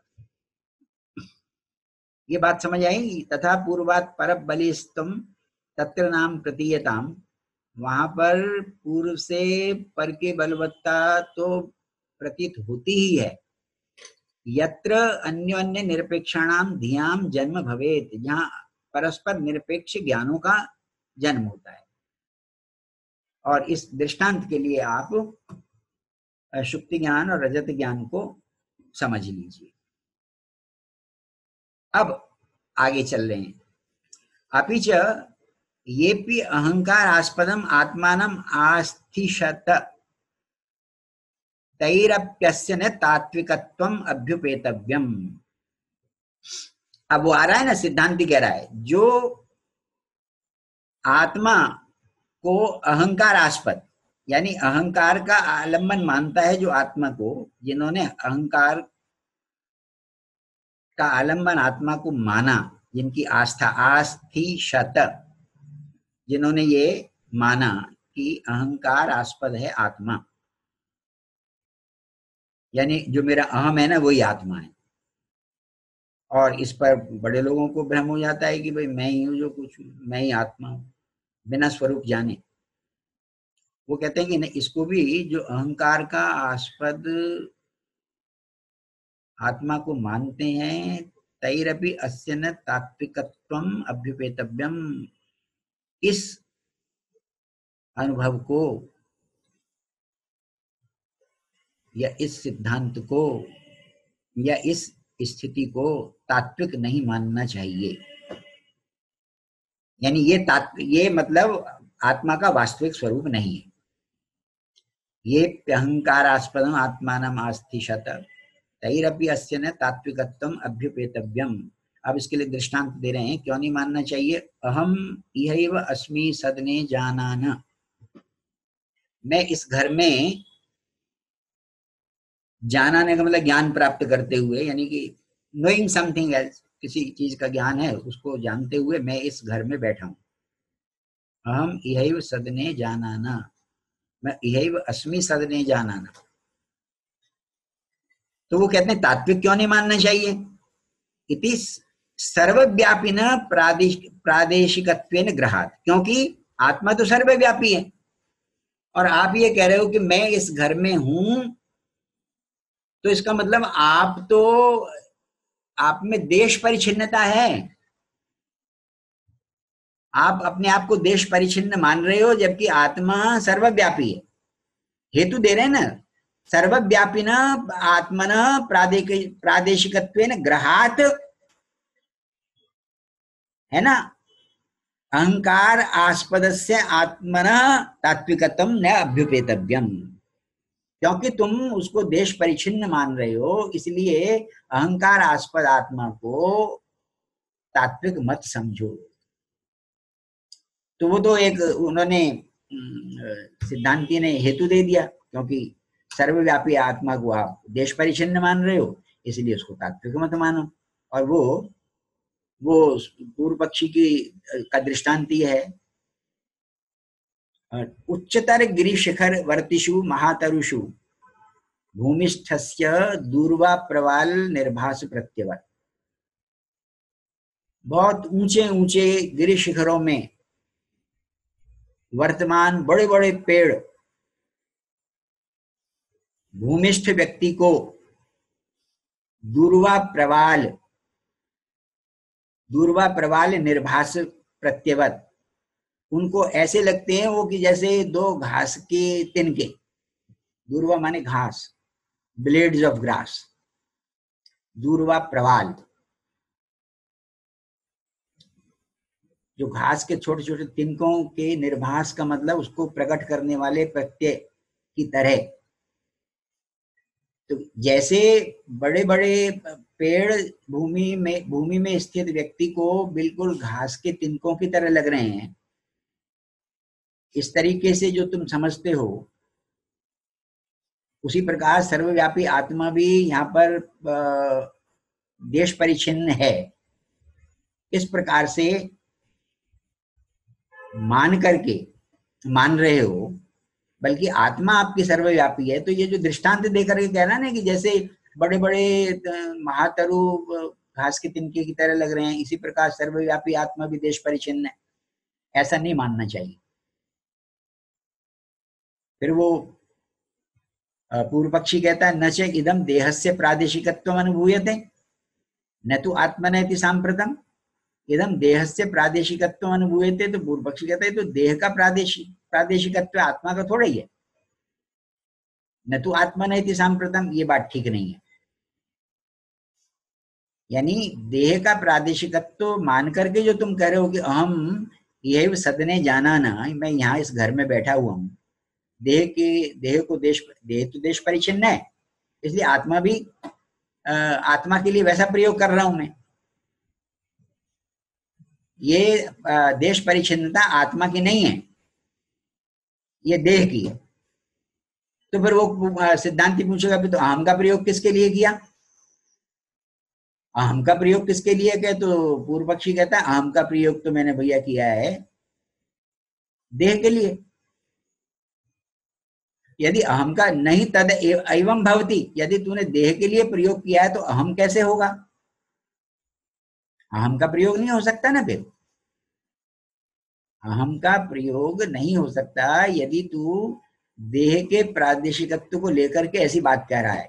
ये बात समझ आई। तथा पूर्वात् पर बलिस्तम तत्र नाम प्रतीयताम, वहां पर पूर्व से पर के बलवत्ता तो प्रतीत होती ही है। यत्र अन्योन्य निरपेक्षाणाम धियाम जन्म भवेत्, जहाँ परस्पर निरपेक्ष ज्ञानों का जन्म होता है। और इस दृष्टांत के लिए आप शुक्ति ज्ञान और रजत ज्ञान को समझ लीजिए। अब आगे चल रहे हैं। अपि च येपि अहंकार आस्पदम आत्मानम आस्थिषत तैरप्यस्य न तात्विकत्वम अभ्युपेतव्यम। अब वो आ रहा है ना, सिद्धांति कह रहा है जो आत्मा को अहंकार आस्पद यानी अहंकार का आलम्बन मानता है, जो आत्मा को, जिन्होंने अहंकार का आलम्बन आत्मा को माना, जिनकी आस्था आस्थिषत, जिन्होंने ये माना कि अहंकार आस्पद है आत्मा, यानी जो मेरा अहम है ना वही आत्मा है। और इस पर बड़े लोगों को भ्रम हो जाता है कि भाई मैं ही हूँ जो कुछ, मैं ही आत्मा हूँ, बिना स्वरूप जाने। वो कहते हैं कि नहीं, इसको भी जो अहंकार का आस्पद आत्मा को मानते हैं, तैरपि अस्य न तात्विकत्वम अभ्युपेतव्यम, इस अनुभव को या इस सिद्धांत को या इस स्थिति को तात्विक नहीं मानना चाहिए। यानी ये तात्विक, ये मतलब आत्मा का वास्तविक स्वरूप नहीं है। ये अहंकारास्पदम आत्मानम आस्थिषत तैरपि अस्य न तात्विकत्वम अभ्युपेतव्यम। अब इसके लिए दृष्टांत दे रहे हैं, क्यों नहीं मानना चाहिए। अहम इहैव अस्मि सदने जानान, मैं इस घर में, जानाने का मतलब ज्ञान प्राप्त करते हुए, यानी कि नोइंग समथिंग एल्स, किसी चीज का ज्ञान है उसको जानते हुए मैं इस घर में बैठा हूं। अहम इहैव सदने जानाना, मैं इहैव अस्मि सदने जानाना। तो वो कहते हैं तात्विक क्यों नहीं मानना चाहिए। इति सर्वव्यापिन प्रादेश प्रादेशिकत्वेन ग्रहात्, क्योंकि आत्मा तो सर्वव्यापी है और आप ये कह रहे हो कि मैं इस घर में हूं, तो इसका मतलब आप तो, आप में देश परिच्छिन्नता है। आप अपने आप को देश परिच्छिन्न मान रहे हो, जबकि आत्मा सर्वव्यापी है। हेतु दे रहे हैं ना, सर्वव्यापिन आत्मन प्रादेशिकत्वेन ग्रहात्, है ना, अहंकार आस्पदस्य आत्मना तात्विकत्वम न अभ्युपेतव्यम, क्योंकि तुम उसको देश परिच्छिन्न मान रहे हो, इसलिए अहंकार आस्पद आत्मा को तात्विक मत समझो। तो वो तो एक उन्होंने सिद्धांति ने हेतु दे दिया, क्योंकि सर्वव्यापी आत्मा को आप देश परिच्छिन्न मान रहे हो, इसलिए उसको तात्विक मत मानो। और वो वो पूर्व पक्षी की का दृष्टांत है, उच्चतर गिरिशिखर वर्तिषु महातरुषु भूमिष्ठस्य दूर्वा प्रवाल निर्भास प्रत्यवत। बहुत ऊंचे ऊंचे गिरि शिखरों में वर्तमान बड़े बड़े पेड़ भूमिष्ठ व्यक्ति को दूर्वा प्रवाल दूर्वा प्रवाल निर्भास प्रत्यवत, उनको ऐसे लगते हैं वो कि जैसे दो घास के तिनके, दूर्वा माने घास, ब्लेड्स ऑफ ग्रास, दूर्वा प्रवाल, जो घास के छोटे छोटे तिनकों के निर्भास का मतलब उसको प्रकट करने वाले प्रत्यय की तरह। तो जैसे बड़े बड़े पेड़ भूमि में भूमि में स्थित व्यक्ति को बिल्कुल घास के तिनकों की तरह लग रहे हैं, इस तरीके से जो तुम समझते हो, उसी प्रकार सर्वव्यापी आत्मा भी यहाँ पर देश परिच्छिन्न है, इस प्रकार से मान करके मान रहे हो, बल्कि आत्मा आपकी सर्वव्यापी है। तो ये जो दृष्टांत देकर के कह रहा है ना कि जैसे बड़े बड़े महातरु घास के तिनके की तरह लग रहे हैं, इसी प्रकार सर्वव्यापी आत्मा भी देश परिच्छिन्न है, ऐसा नहीं मानना चाहिए। फिर वो पूर्व पक्षी कहता है, न च इदम देहस्य प्रादेशिकत्वम अनुभूयते न तो आत्मनेति सांप्रतम। इदम देहस्य प्रादेशिकत्व अनुभूयते, तो पूर्व पक्षी कहता है तो देह का प्रादेशिक प्रादेशिकत्व आत्मा का थोड़ा ही है, न तो आत्मा नहीं थी सांप्रतम, ये बात ठीक नहीं है। यानी देह का प्रादेशिकत्व मान करके जो तुम कह रहे हो कि अहम यही सदने जाना ना, मैं यहाँ इस घर में बैठा हुआ हूँ, देह के देह को देश देह तो देश परिचिन्न है, इसलिए आत्मा भी आत्मा के लिए वैसा प्रयोग कर रहा हूं मैं, ये देश परिचिन्नता आत्मा की नहीं है, ये देह की है। तो फिर वो सिद्धांति पूछेगा तो अहम का प्रयोग किसके लिए किया, अहम का प्रयोग किसके लिए किया? तो पूर्व पक्षी कहता है अहम का प्रयोग तो मैंने भैया किया है देह के लिए। यदि अहम का नहीं तद एवं भवति, यदि तूने देह के लिए प्रयोग किया है तो अहम कैसे होगा? अहम का प्रयोग नहीं हो सकता ना, फिर अहम का प्रयोग नहीं हो सकता यदि तू देह के प्रादेशिकत्व को लेकर के ऐसी बात कह रहा है।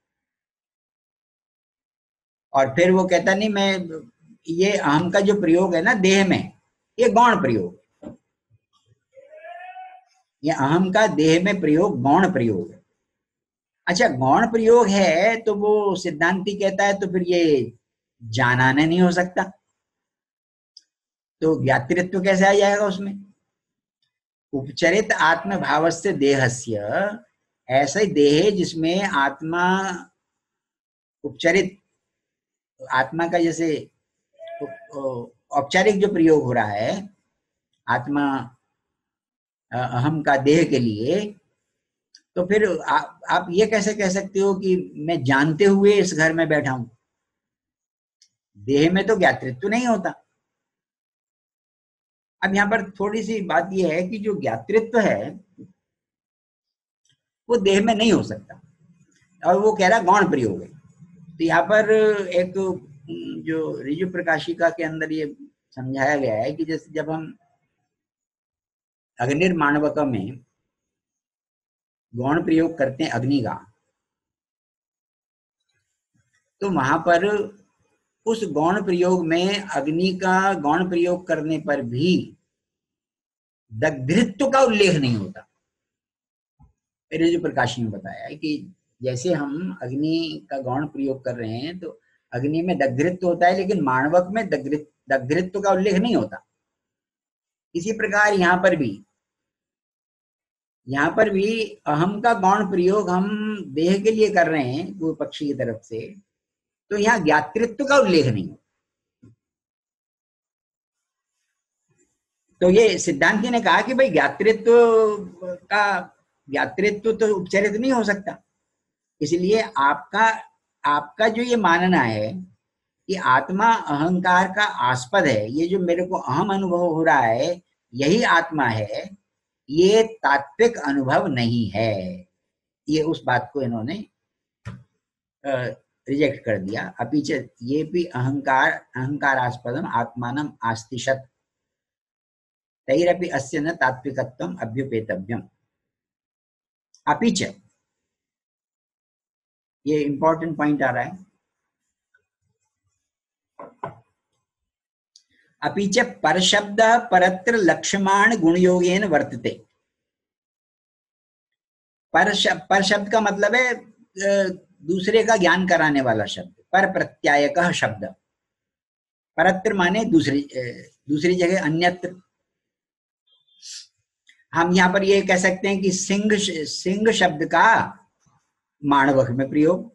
और फिर वो कहता नहीं मैं ये अहम का जो प्रयोग है ना देह में, ये गौण प्रयोग, ये अहम का देह में प्रयोग गौण प्रयोग है। अच्छा गौण प्रयोग है तो वो सिद्धांति कहता है तो फिर ये जानाने नहीं हो सकता, तो ज्ञातृत्व कैसे आ जाएगा उसमें? उपचरित आत्म भावस्य देहस्य, ऐसा ही देह जिसमें आत्मा उपचरित, आत्मा का जैसे औपचारिक जो प्रयोग हो रहा है आत्मा अहम का देह के लिए, तो फिर आ, आप ये कैसे कह सकते हो कि मैं जानते हुए इस घर में बैठा हूं? देह में तो ज्ञातृत्व नहीं होता। अब यहाँ पर थोड़ी सी बात यह है कि जो ज्ञातृत्व है वो देह में नहीं हो सकता, और वो कह रहा गौण प्रयोग है। तो यहाँ पर एक जो ऋजु प्रकाशिका के अंदर ये समझाया गया है कि जैसे जब हम अग्निर्माणवक में गौण प्रयोग करते हैं अग्नि का, तो वहां पर उस गौण प्रयोग में अग्नि का गौण प्रयोग करने पर भी दग्धृत्व का उल्लेख नहीं होता। ऋजु प्रकाशी ने बताया है कि जैसे हम अग्नि का गौण प्रयोग कर रहे हैं तो अग्नि में दग्धृत्व होता है, लेकिन माणवक में दग्धृत्व का उल्लेख नहीं होता। इसी प्रकार यहाँ पर भी यहाँ पर भी अहम का गौण प्रयोग हम देह के लिए कर रहे हैं पूर्व पक्षी की तरफ से, तो यहाँ ज्ञातृत्व का उल्लेख नहीं हो। तो ये सिद्धांति ने कहा कि भाई ज्ञातृत्व का ज्ञातृत्व तो उपचरित नहीं हो सकता, इसलिए आपका आपका जो ये मानना है कि आत्मा अहंकार का आस्पद है, ये जो मेरे को अहम अनुभव हो रहा है यही आत्मा है, ये तात्विक अनुभव नहीं है। ये उस बात को इन्होंने रिजेक्ट कर दिया। अपीच ये भी अहंकार अहंकारास्पदम आत्मानम आस्तिशत तैरपि अस्य न तात्विकत्वम अभ्युपेतव्यम। अपीच ये इंपॉर्टेंट पॉइंट आ रहा है। अपीच परशब्द परत्र लक्ष्यमाण गुणयोगेन वर्तते। पर शब्द पर शब्द का मतलब है दूसरे का ज्ञान कराने वाला शब्द, पर प्रत्यायक शब्द। परत्र माने दूसरी दूसरी जगह अन्यत्र। हम यहाँ पर ये कह सकते हैं कि सिंह सिंह शब्द का माणवक में प्रयोग,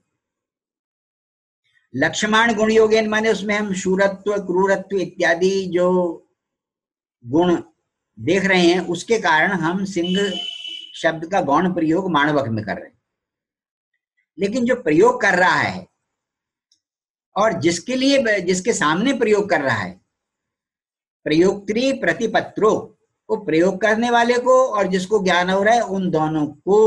लक्ष्यमाण गुण योगेन माने उसमें हम शूरत्व क्रूरत्व इत्यादि जो गुण देख रहे हैं उसके कारण हम सिंह शब्द का गौण प्रयोग माणवक में कर रहे हैं। लेकिन जो प्रयोग कर रहा है और जिसके लिए जिसके सामने प्रयोग कर रहा है, प्रयोक्त्री प्रतिपत्रो, वो प्रयोग करने वाले को और जिसको ज्ञान हो रहा है उन दोनों को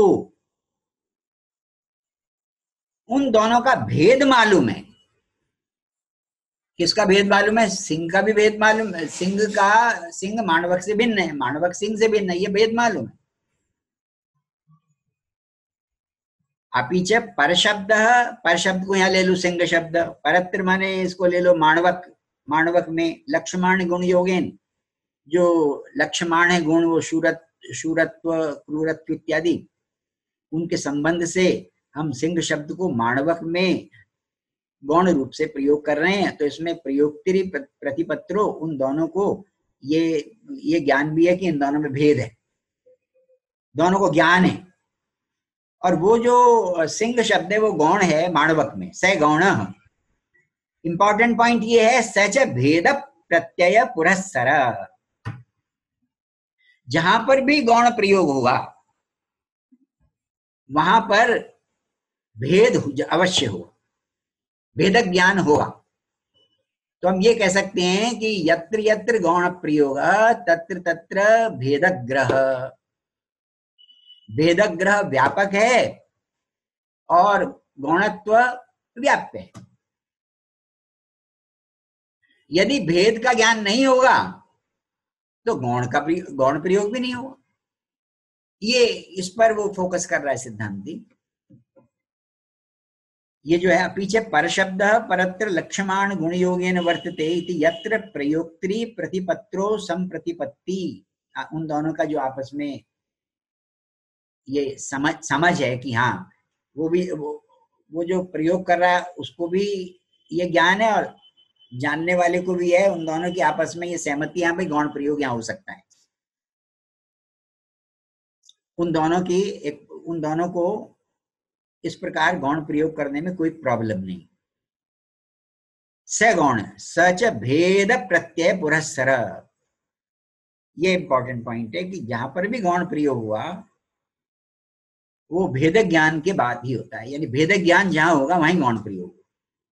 उन दोनों का भेद मालूम है। किसका भेद मालूम है? सिंह का भी भेद मालूम है। सिंह का सिंह माणवक से भिन्न है, माणवक सिंह से भिन्न है, ये भेद मालूम है। अपीच पर शब्द, पर शब्द को यहाँ ले लो सिंह शब्द, परत्र माने इसको ले लो माणवक, माणवक में। लक्ष्मण गुण योगेन, जो लक्ष्मण है गुण वो शूरत शूरत्व क्रूरत्व इत्यादि, उनके संबंध से हम सिंह शब्द को माणवक में गौण रूप से प्रयोग कर रहे हैं। तो इसमें प्रयोक्त्री प्रतिपत्रो, उन दोनों को ये ये ज्ञान भी है कि इन दोनों में भेद है, दोनों को ज्ञान है। और वो जो सिंह शब्द है वो गौण है माणवक में, स गौण। इंपॉर्टेंट पॉइंट ये है सच भेद प्रत्यय पुरस्सर, जहां पर भी गौण प्रयोग होगा वहां पर भेद अवश्य होगा, भेदक ज्ञान होगा। तो हम ये कह सकते हैं कि यत्र यत्र गौण प्रयोग तत्र तत्र भेदक ग्रह, भेदक ग्रह व्यापक है और गौणत्व व्याप्य है। यदि भेद का ज्ञान नहीं होगा तो गौण का गौण प्रयोग भी नहीं होगा। ये इस पर वो फोकस कर रहा है सिद्धांती। ये जो है पीछे पर शब्द परत्र लक्ष्मण गुण योगेन वर्तते इति यत्र प्रयोक्त्री प्रतिपत्रो संप्रतिपत्ति, उन दोनों का जो आपस में ये समझ समझ है कि हाँ वो भी वो, वो जो प्रयोग कर रहा है उसको भी ये ज्ञान है और जानने वाले को भी है। उन दोनों की आपस में ये सहमति, यहाँ पे गौण प्रयोग यहाँ हो सकता है। उन दोनों की एक उन दोनों को इस प्रकार गौण प्रयोग करने में कोई प्रॉब्लम नहीं। स गौण सच भेद प्रत्यय पुरस्सर, ये इंपॉर्टेंट पॉइंट है कि जहां पर भी गौण प्रयोग हुआ वो भेद ज्ञान के बाद ही होता है, यानी भेद ज्ञान जहां होगा वहीं गौण प्रयोग होगा,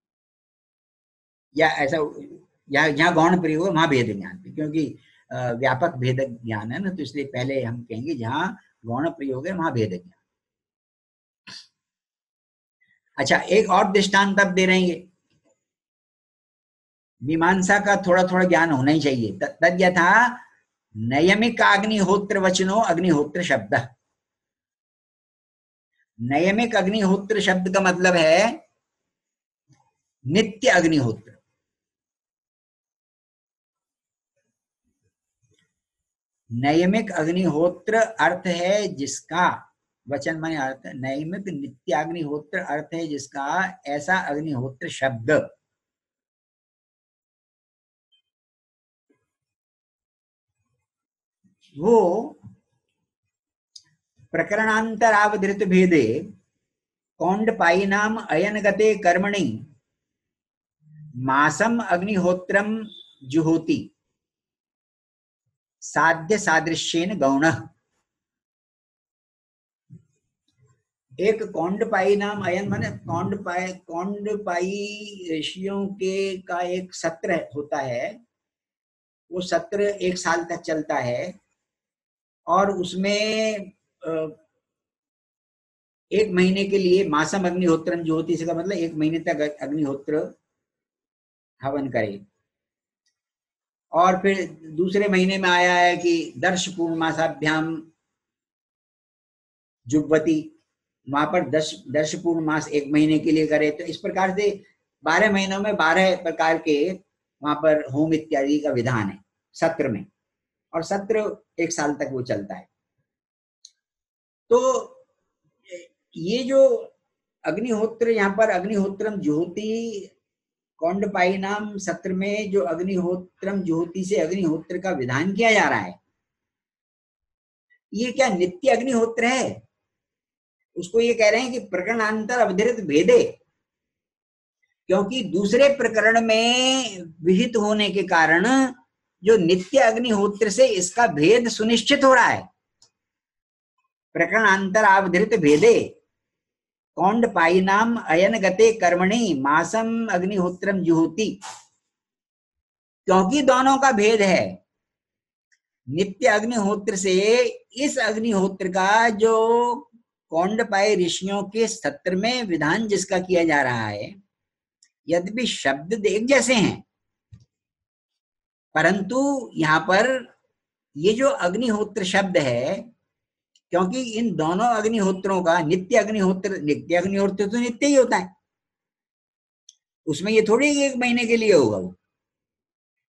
या ऐसा या जहां गौण प्रयोग है वहां भेद ज्ञान, क्योंकि व्यापक भेद ज्ञान है ना, तो इसलिए पहले हम कहेंगे जहां गौण प्रयोग है वहां भेद ज्ञान। अच्छा, एक और दृष्टांत अब दे रहेंगे। मीमांसा का थोड़ा थोड़ा ज्ञान होना ही चाहिए। तद यथा नयमिक अग्निहोत्र वचनो अग्निहोत्र शब्द। नयमिक अग्निहोत्र शब्द का मतलब है नित्य अग्निहोत्र। नयमिक अग्निहोत्र अर्थ है जिसका, वचन माने अर्थ, नैमिक नित्याग्निहोत्र अर्थ है जिसका ऐसा अग्निहोत्र शब्द वो प्रकरणांतरावधृत भेदे कौंडपायिनाम अयनगते कर्मणि मासम अग्निहोत्रम जुहोति साध्य सादृश्येन गौणः। एक कौंडपाई नाम अयन माने कौंडपाई कौंडपाई ऋषियों के का एक सत्र होता है। वो सत्र एक साल तक चलता है और उसमें एक महीने के लिए मासम अग्निहोत्रम जो होती है, इसका मतलब एक महीने तक अग्निहोत्र हवन करे। और फिर दूसरे महीने में आया है कि दर्श पूर्णमासाभ्याम जुब्बती, वहां पर दस दर्श पूर्ण मास एक महीने के लिए करे। तो इस प्रकार से बारह महीनों में बारह प्रकार के वहां पर होम इत्यादि का विधान है सत्र में, और सत्र एक साल तक वो चलता है। तो ये जो अग्निहोत्र, यहाँ पर अग्निहोत्रम जुहोति कौंडपाई नाम सत्र में जो अग्निहोत्रम जुहोति से अग्निहोत्र का विधान किया जा रहा है, ये क्या नित्य अग्निहोत्र है? उसको ये कह रहे हैं कि प्रकरणांतर अवधृत भेदे, क्योंकि दूसरे प्रकरण में विहित होने के कारण जो नित्य अग्निहोत्र से इसका भेद सुनिश्चित हो रहा है। प्रकरणांतर अवधृत भेदे कौंडपायिनाम अयन गते कर्मणि मासम अग्निहोत्रम जुहोति, क्योंकि दोनों का भेद है। नित्य अग्निहोत्र से इस अग्निहोत्र का जो कौंडपाई ऋषियों के सत्र में विधान जिसका किया जा रहा है, यद्यपि शब्द एक जैसे हैं, परंतु यहाँ पर ये जो अग्निहोत्र शब्द है, क्योंकि इन दोनों अग्निहोत्रों का नित्य अग्निहोत्र नित्य अग्निहोत्र तो नित्य ही होता है, उसमें ये थोड़ी एक महीने के लिए होगा वो,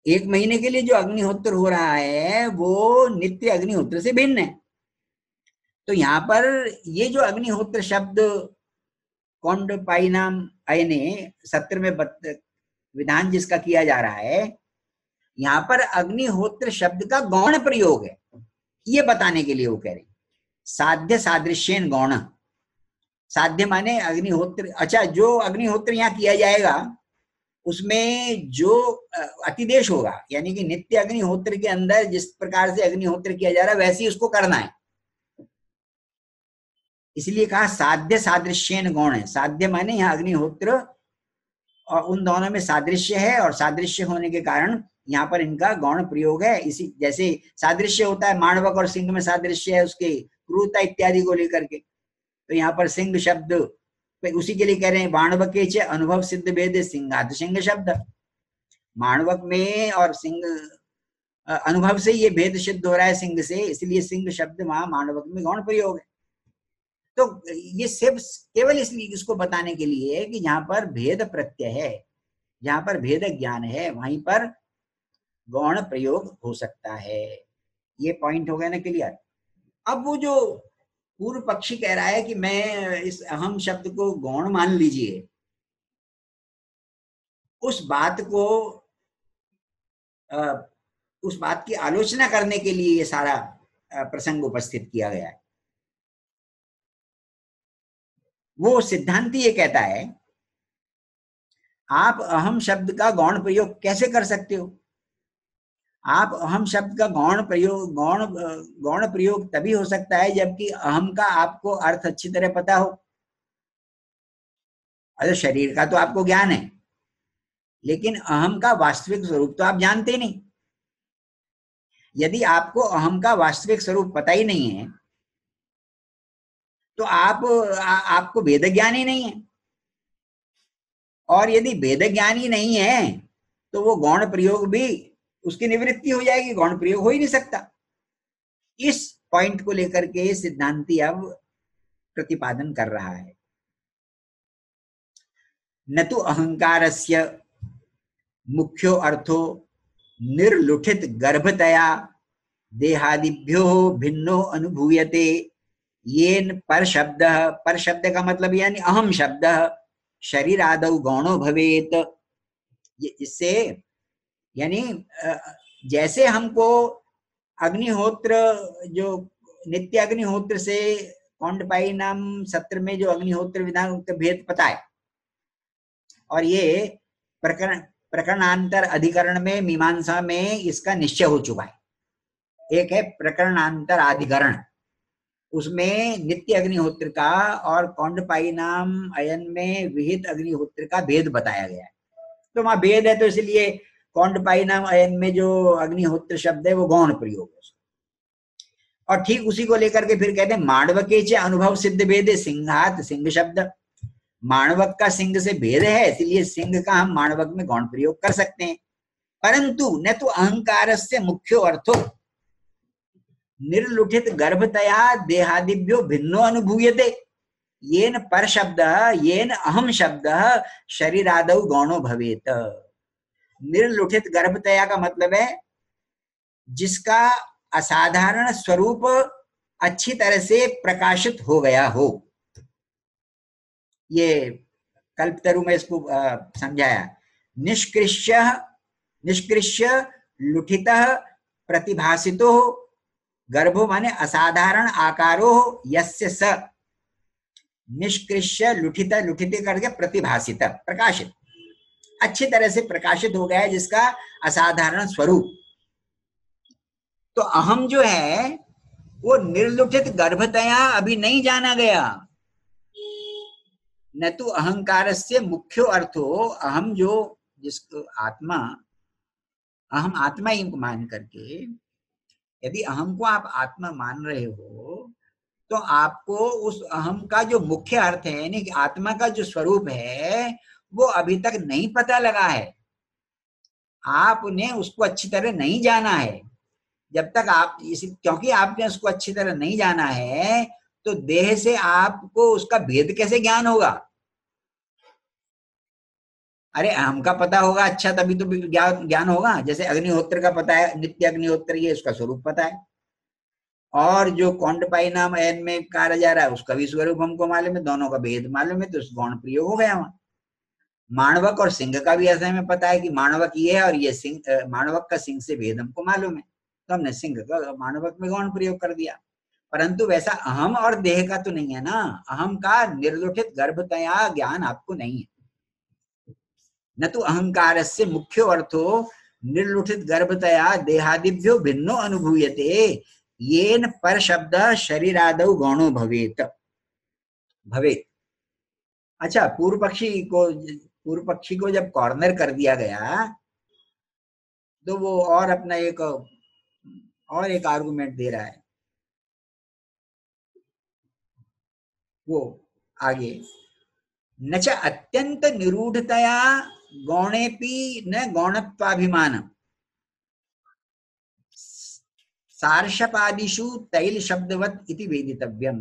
एक महीने के लिए जो अग्निहोत्र हो रहा है वो नित्य अग्निहोत्र से भिन्न है। तो यहाँ पर ये जो अग्निहोत्र शब्द कौंडपायिनाम अयने सत्र में विधान जिसका किया जा रहा है, यहाँ पर अग्निहोत्र शब्द का गौण प्रयोग है, ये बताने के लिए वो कह रहे हैं साध्य सादृश्येन गौण। साध्य माने अग्निहोत्र, अच्छा जो अग्निहोत्र यहाँ किया जाएगा उसमें जो अतिदेश होगा, यानी कि नित्य अग्निहोत्र के अंदर जिस प्रकार से अग्निहोत्र किया जा रहा है वैसे ही उसको करना है, इसलिए कहा साध्य सादृश्येन गौण है। साध्य माने यहाँ अग्निहोत्र और उन दोनों में सादृश्य है, और सादृश्य होने के कारण यहाँ पर इनका गौण प्रयोग है। इसी जैसे सादृश्य होता है माणवक और सिंह में सादृश्य है उसके क्रूरता इत्यादि को लेकर के, तो यहाँ पर सिंह शब्द उसी के लिए कह रहे हैं माणवक के चे अनुभव सिद्ध भेद सिंहात सिंह शब्द। माणवक में और सिंह अनुभव से ये भेद सिद्ध हो रहा है सिंह से, इसलिए सिंह शब्द वहां माणवक में गौण प्रयोग है। तो ये सिर्फ केवल इसलिए इसको बताने के लिए कि जहां पर भेद प्रत्यय है, जहां पर भेद ज्ञान है, वहीं पर गौण प्रयोग हो सकता है। ये पॉइंट हो गया ना क्लियर। अब वो जो पूर्व पक्षी कह रहा है कि मैं इस अहम शब्द को गौण मान लीजिए, उस बात को आ, उस बात की आलोचना करने के लिए ये सारा प्रसंग उपस्थित किया गया है। वो सिद्धांती ये कहता है आप अहम शब्द का गौण प्रयोग कैसे कर सकते हो? आप अहम शब्द का गौण प्रयोग गौण गौण प्रयोग तभी हो सकता है जबकि अहम का आपको अर्थ अच्छी तरह पता हो। अरे शरीर का तो आपको ज्ञान है, लेकिन अहम का वास्तविक स्वरूप तो आप जानते नहीं। यदि आपको अहम का वास्तविक स्वरूप पता ही नहीं है तो आप आ, आपको वेद ज्ञान ही नहीं है, और यदि वेद ज्ञान ही नहीं है तो वो गौण प्रयोग भी उसकी निवृत्ति हो जाएगी, गौण प्रयोग हो ही नहीं सकता। इस पॉइंट को लेकर के सिद्धांती अब प्रतिपादन कर रहा है। न तो अहंकारस्य मुख्यो अर्थो निर्लुठित गर्भतया देहादिभ्यो भिन्नो अनुभूयते येन पर शब्द, पर शब्द का मतलब यानी अहम शब्द शरीर आदौ गौणो भवेत। इससे यानी जैसे हमको अग्निहोत्र जो नित्य अग्निहोत्र से कौंडपायिनाम सत्र में जो अग्निहोत्र विधान का भेद पता है, और ये प्रकरण प्रकरणांतर अधिकरण में मीमांसा में इसका निश्चय हो चुका है। एक है प्रकरणांतर अधिकरण, उसमें नित्य अग्निहोत्र का और कौंडपायिनाम अयन में विहित अग्निहोत्र का भेद बताया गया है। तो वहां भेद है तो इसलिए कौंडपायिनाम अयन में जो अग्निहोत्र शब्द है वो गौण प्रयोग है। और ठीक उसी को लेकर के फिर कहते हैं माणवके च अनुभव सिद्ध भेद सिंहात सिंह शब्द। माणवक का सिंह से भेद है, इसलिए सिंह का हम माणवक में गौण प्रयोग कर सकते हैं। परंतु न तो अहंकार से मुख्यो अर्थो निर्लुठित गर्भतया देहादिभ्यो भिन्नो अनुभूयते येन पर शब्द येन अहम शब्द शरीरादौ गौणो भवेत। निर्लुठित गर्भतया का मतलब है जिसका असाधारण स्वरूप अच्छी तरह से प्रकाशित हो गया हो। ये कल्पतरु में इसको समझाया। निष्कृष्य निष्कृष्य लुठितः प्रतिभासितो गर्भो माने असाधारण आकारो यस्य स। निष्कृष्य लुठित लुठित करके प्रतिभासित प्रकाशित, अच्छी तरह से प्रकाशित हो गया है जिसका असाधारण स्वरूप। तो अहम जो है वो निर्लुठित गर्भतया अभी नहीं जाना गया। न तो अहंकार से मुख्य अर्थो अहम जो जिसको आत्मा अहम आत्मा ही मान करके यदि अहम को आप आत्मा मान रहे हो तो आपको उस अहम का जो मुख्य अर्थ है यानी कि आत्मा का जो स्वरूप है वो अभी तक नहीं पता लगा है। आपने उसको अच्छी तरह नहीं जाना है। जब तक आप इसी क्योंकि आपने उसको अच्छी तरह नहीं जाना है तो देह से आपको उसका भेद कैसे ज्ञान होगा? अरे हमका पता होगा अच्छा तभी तो ज्ञान ज्ञान होगा। जैसे अग्निहोत्र का पता है, नित्य अग्निहोत्र ये उसका स्वरूप पता है, और जो कौंडपाई नाम एन में कहा जा रहा है उसका भी स्वरूप हमको मालूम है, दोनों का भेद मालूम है, तो गौण प्रयोग हो गया वहां। माणवक और सिंह का भी ऐसे में पता है कि माणवक ये है और ये सिंह, माणवक का सिंह से भेद हमको मालूम है, तो हमने सिंह का माणवक में गौण प्रयोग कर दिया। परंतु वैसा अहम और देह का तो नहीं है ना, अहम का निर्लुठित गर्भतया ज्ञान आपको नहीं है। न तो अहंकार से मुख्य अर्थो निर्लुठित गर्भतया देहादिभ्यो भिन्नो अनुभूयते येन पर शब्द शरीरादौ गौणो भवेत भवेत। अच्छा, पूर्व पक्षी को पूर्व पक्षी को जब कॉर्नर कर दिया गया तो वो और अपना एक और एक आर्गुमेंट दे रहा है, वो आगे न च अत्यंत निरूढ़तया गौणेपि न गौणत्वाभिमान सार्षपादिषु तैल शब्दवत इति वेदितव्यम।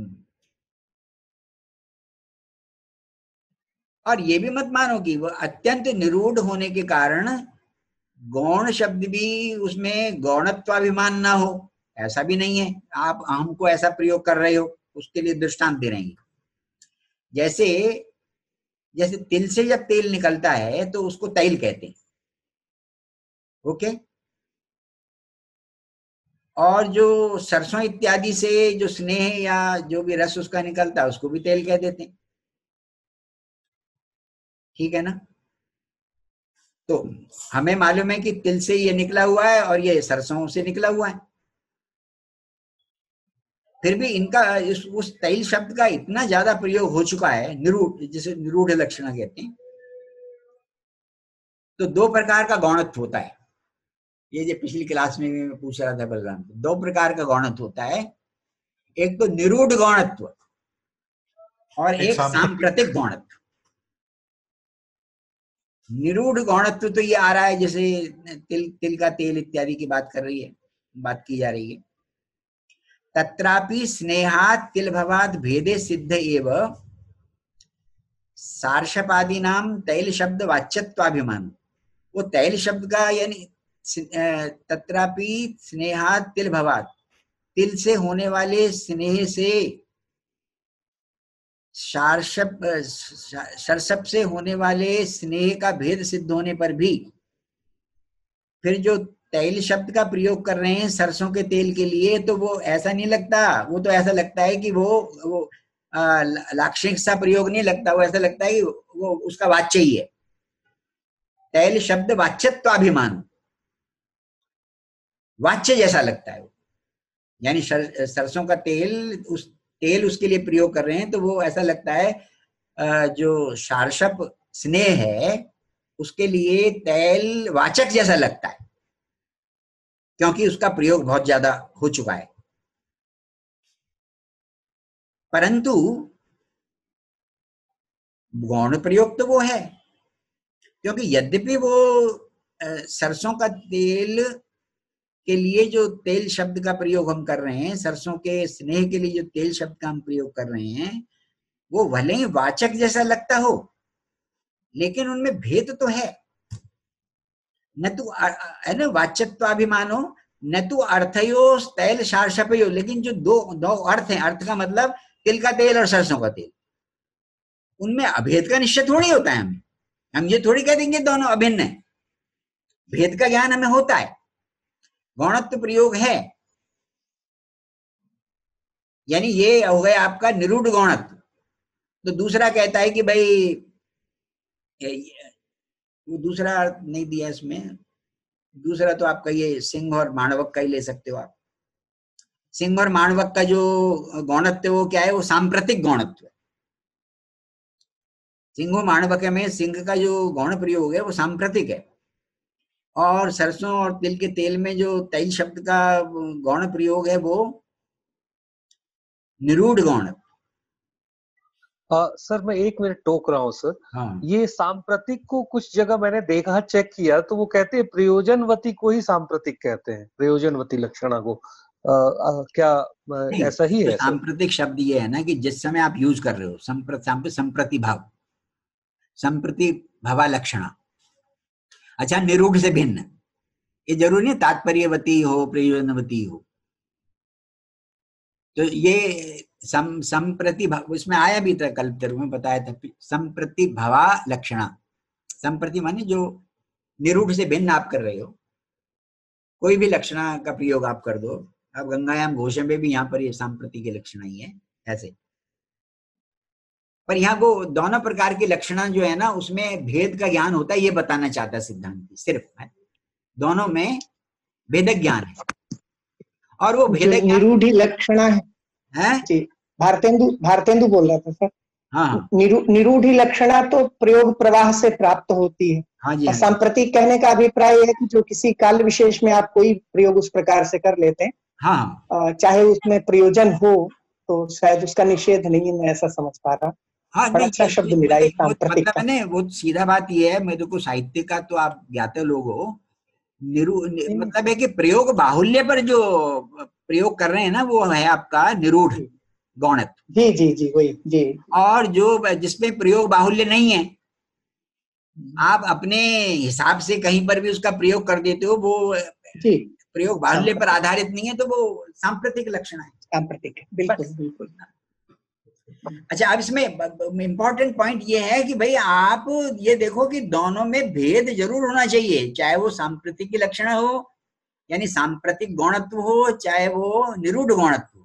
और ये भी मत मानो कि वो अत्यंत निरूढ़ होने के कारण गौण शब्द भी उसमें गौणत्वाभिमान ना हो, ऐसा भी नहीं है। आप हमको ऐसा प्रयोग कर रहे हो, उसके लिए दृष्टांत दे रहे हैं। जैसे जैसे तिल से जब तेल निकलता है तो उसको तैल कहते हैं, ओके। और जो सरसों इत्यादि से जो स्नेह या जो भी रस उसका निकलता है उसको भी तेल कह देते हैं, ठीक है ना। तो हमें मालूम है कि तिल से ये निकला हुआ है और ये सरसों से निकला हुआ है, फिर भी इनका इस उस तैल शब्द का इतना ज्यादा प्रयोग हो चुका है, निरूढ़, जिसे निरूढ़ लक्षण कहते हैं। तो दो प्रकार का गौणत्व होता है, ये जो पिछली क्लास में भी मैं पूछ रहा था बलराम, दो प्रकार का गौणत्व होता है। एक तो निरूढ़ गौणत्व और एक, एक सांप्रतिक गौणत्व। निरूढ़ गौणत्व तो ये आ रहा है जैसे तिल तिल का तेल इत्यादि की बात कर रही है, बात की जा रही है। तत्रापि स्नेहात् तिल भवात् भेदे सिद्ध एव सार्षपादी नाम तैल शब्द वाच्यत्वाभिमान। वो तैल शब्द का यानी तत्रापि स्नेहात् तिल भवात्, तिल से होने वाले स्नेह से सार्षप सरसप से होने वाले स्नेह का भेद सिद्ध होने पर भी फिर जो तैल शब्द का प्रयोग कर रहे हैं सरसों के तेल के लिए, तो वो ऐसा नहीं लगता, वो तो ऐसा लगता है कि वो वो लाक्षणिक सा प्रयोग नहीं लगता, वो ऐसा लगता है कि वो उसका वाच्य ही है। तैल शब्द वाच्यत्वाभिमान, वाच्य जैसा लगता है वो, यानी सर, सरसों का तेल, उस तेल उसके लिए प्रयोग कर रहे हैं तो वो ऐसा लगता है जो सार्षप स्नेह है उसके लिए तैल वाचक जैसा लगता है, क्योंकि उसका प्रयोग बहुत ज्यादा हो चुका है। परंतु गौण प्रयोग तो वो है, क्योंकि यद्यपि वो सरसों का तेल के लिए जो तेल शब्द का प्रयोग हम कर रहे हैं, सरसों के स्नेह के लिए जो तेल शब्द का हम प्रयोग कर रहे हैं, वो भले ही वाचक जैसा लगता हो लेकिन उनमें भेद तो है। न तो है ना वाच्यत्वाभिमानो न तो अर्थयो तैल सार्षपयो, लेकिन जो दो दो अर्थ हैं, अर्थ का मतलब तिल का तेल और सरसों का तेल, उनमें अभेद का निश्चय थोड़ी होता है। हमें हम ये थोड़ी कह देंगे दोनों अभिन्न है, भेद का ज्ञान हमें होता है। गौणत्व प्रयोग है, यानी ये हो गया आपका निरूढ़ गौणत्व। तो दूसरा कहता है कि भाई वो दूसरा नहीं दिया इसमें, दूसरा तो आपका ये सिंह और माणवक का ही ले सकते हो आप। सिंह और माणवक का जो गौणत्व वो क्या है, वो सांप्रतिक गौणत्व है। सिंह माणवक में सिंह का जो गौण प्रयोग है वो सांप्रतिक है, और सरसों और तिल के तेल में जो तैल शब्द का गौण प्रयोग है वो निरूढ़ गौण। आ, सर मैं एक मिनट टोक रहा हूँ सर। हाँ। ये सांप्रतिक को कुछ जगह मैंने देखा, चेक किया, तो वो कहते हैं प्रयोजनवती को ही सांप्रतिक कहते हैं, प्रयोजनवती लक्षणा को। आ, आ, क्या आ, ऐसा ही है? तो सांप्रतिक शब्द ये है ना कि जिस समय आप यूज कर रहे हो संप्रति संप्रति भाव, संप्रति भावा लक्षणा, अच्छा, निरूढ़ से भिन्न, ये जरूरी नहीं तात्पर्यवती हो, प्रयोजनवती हो। तो ये सम संप्रति उसमें आया भी था, कल तरु में बताया था, संप्रति भवा लक्षणा। संप्रति माने जो निरूढ़ से भिन्न आप कर रहे हो, कोई भी लक्षणा का प्रयोग आप कर दो। अब गंगायाम घोष में भी यहाँ पर ये सांप्रति की लक्षणा ही है ऐसे, पर यहाँ वो दोनों प्रकार की लक्षणा जो है ना उसमें भेद का ज्ञान होता है, ये बताना चाहता है सिद्धांत सिर्फ है। दोनों में भेदक ज्ञान है, और वो भेदक निरूढ़ लक्षणा है, है? जी भारतेंदु भारतेंदु बोल रहा था सर। हाँ, निरूढ़ लक्षणा तो प्रयोग प्रवाह से प्राप्त होती है। हाँ जी, और हाँ। सांप्रतिक कहने का अभिप्राय है कि जो किसी काल विशेष में आप कोई प्रयोग उस प्रकार से कर लेते हैं, हाँ, चाहे उसमें प्रयोजन हो तो शायद उसका निषेध नहीं है, मैं ऐसा समझ पा रहा। हाँ, बड़ा अच्छा शब्द मिला है सांप्रतिक का। मतलब वो सीधा बात ये है, मेरे को साहित्य का तो आप ज्ञाते लोग हो, निरू मतलब है कि प्रयोग बाहुल्य पर जो प्रयोग कर रहे हैं ना वो है आपका निरूढ़ गौणत्व। जी जी जी वही जी। और जो जिसमें प्रयोग बाहुल्य नहीं है, आप अपने हिसाब से कहीं पर भी उसका प्रयोग कर देते हो, वो जी प्रयोग बाहुल्य पर आधारित नहीं है, तो वो सांप्रतिक लक्षण है। सांप्रतिक, बिल्कुल बिल्कुल। अच्छा, अब इसमें इम्पोर्टेंट पॉइंट ये है कि भाई आप ये देखो कि दोनों में भेद जरूर होना चाहिए, चाहे वो सांप्रतिक की लक्षण हो यानी सांप्रतिक गौणत्व हो, चाहे वो निरूढ़ गौणत्व हो।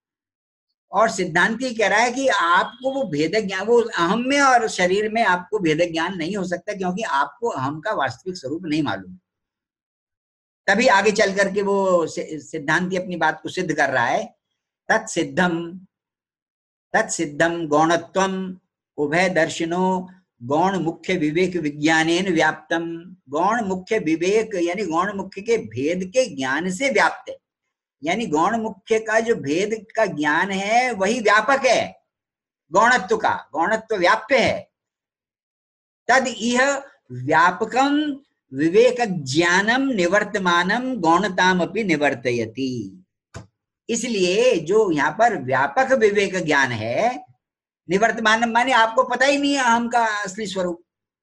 और सिद्धांति कह रहा है कि आपको वो भेदक ज्ञान, वो अहम में और शरीर में आपको भेदक ज्ञान नहीं हो सकता, क्योंकि आपको अहम का वास्तविक स्वरूप नहीं मालूम। तभी आगे चल करके वो सिद्धांति अपनी बात को सिद्ध कर रहा है। तत्सिद्धम तत्सिद्धम गौणत्वम उभय दर्शनो गौण मुख्य विवेक विज्ञानेन व्याप्तम। गौण मुख्य विवेक यानी गौण मुख्य के भेद के ज्ञान से व्याप्त है, यानी गौण मुख्य का जो भेद का ज्ञान है वही व्यापक है गौणत्व का, गौणत्व व्याप्य है। तद इह व्यापकम विवेक ज्ञानम निवर्तमानम गौणताम अपि निवर्तयति। इसलिए जो यहाँ पर व्यापक विवेक ज्ञान है, निवर्तमान माने आपको पता ही नहीं है अहम का असली स्वरूप,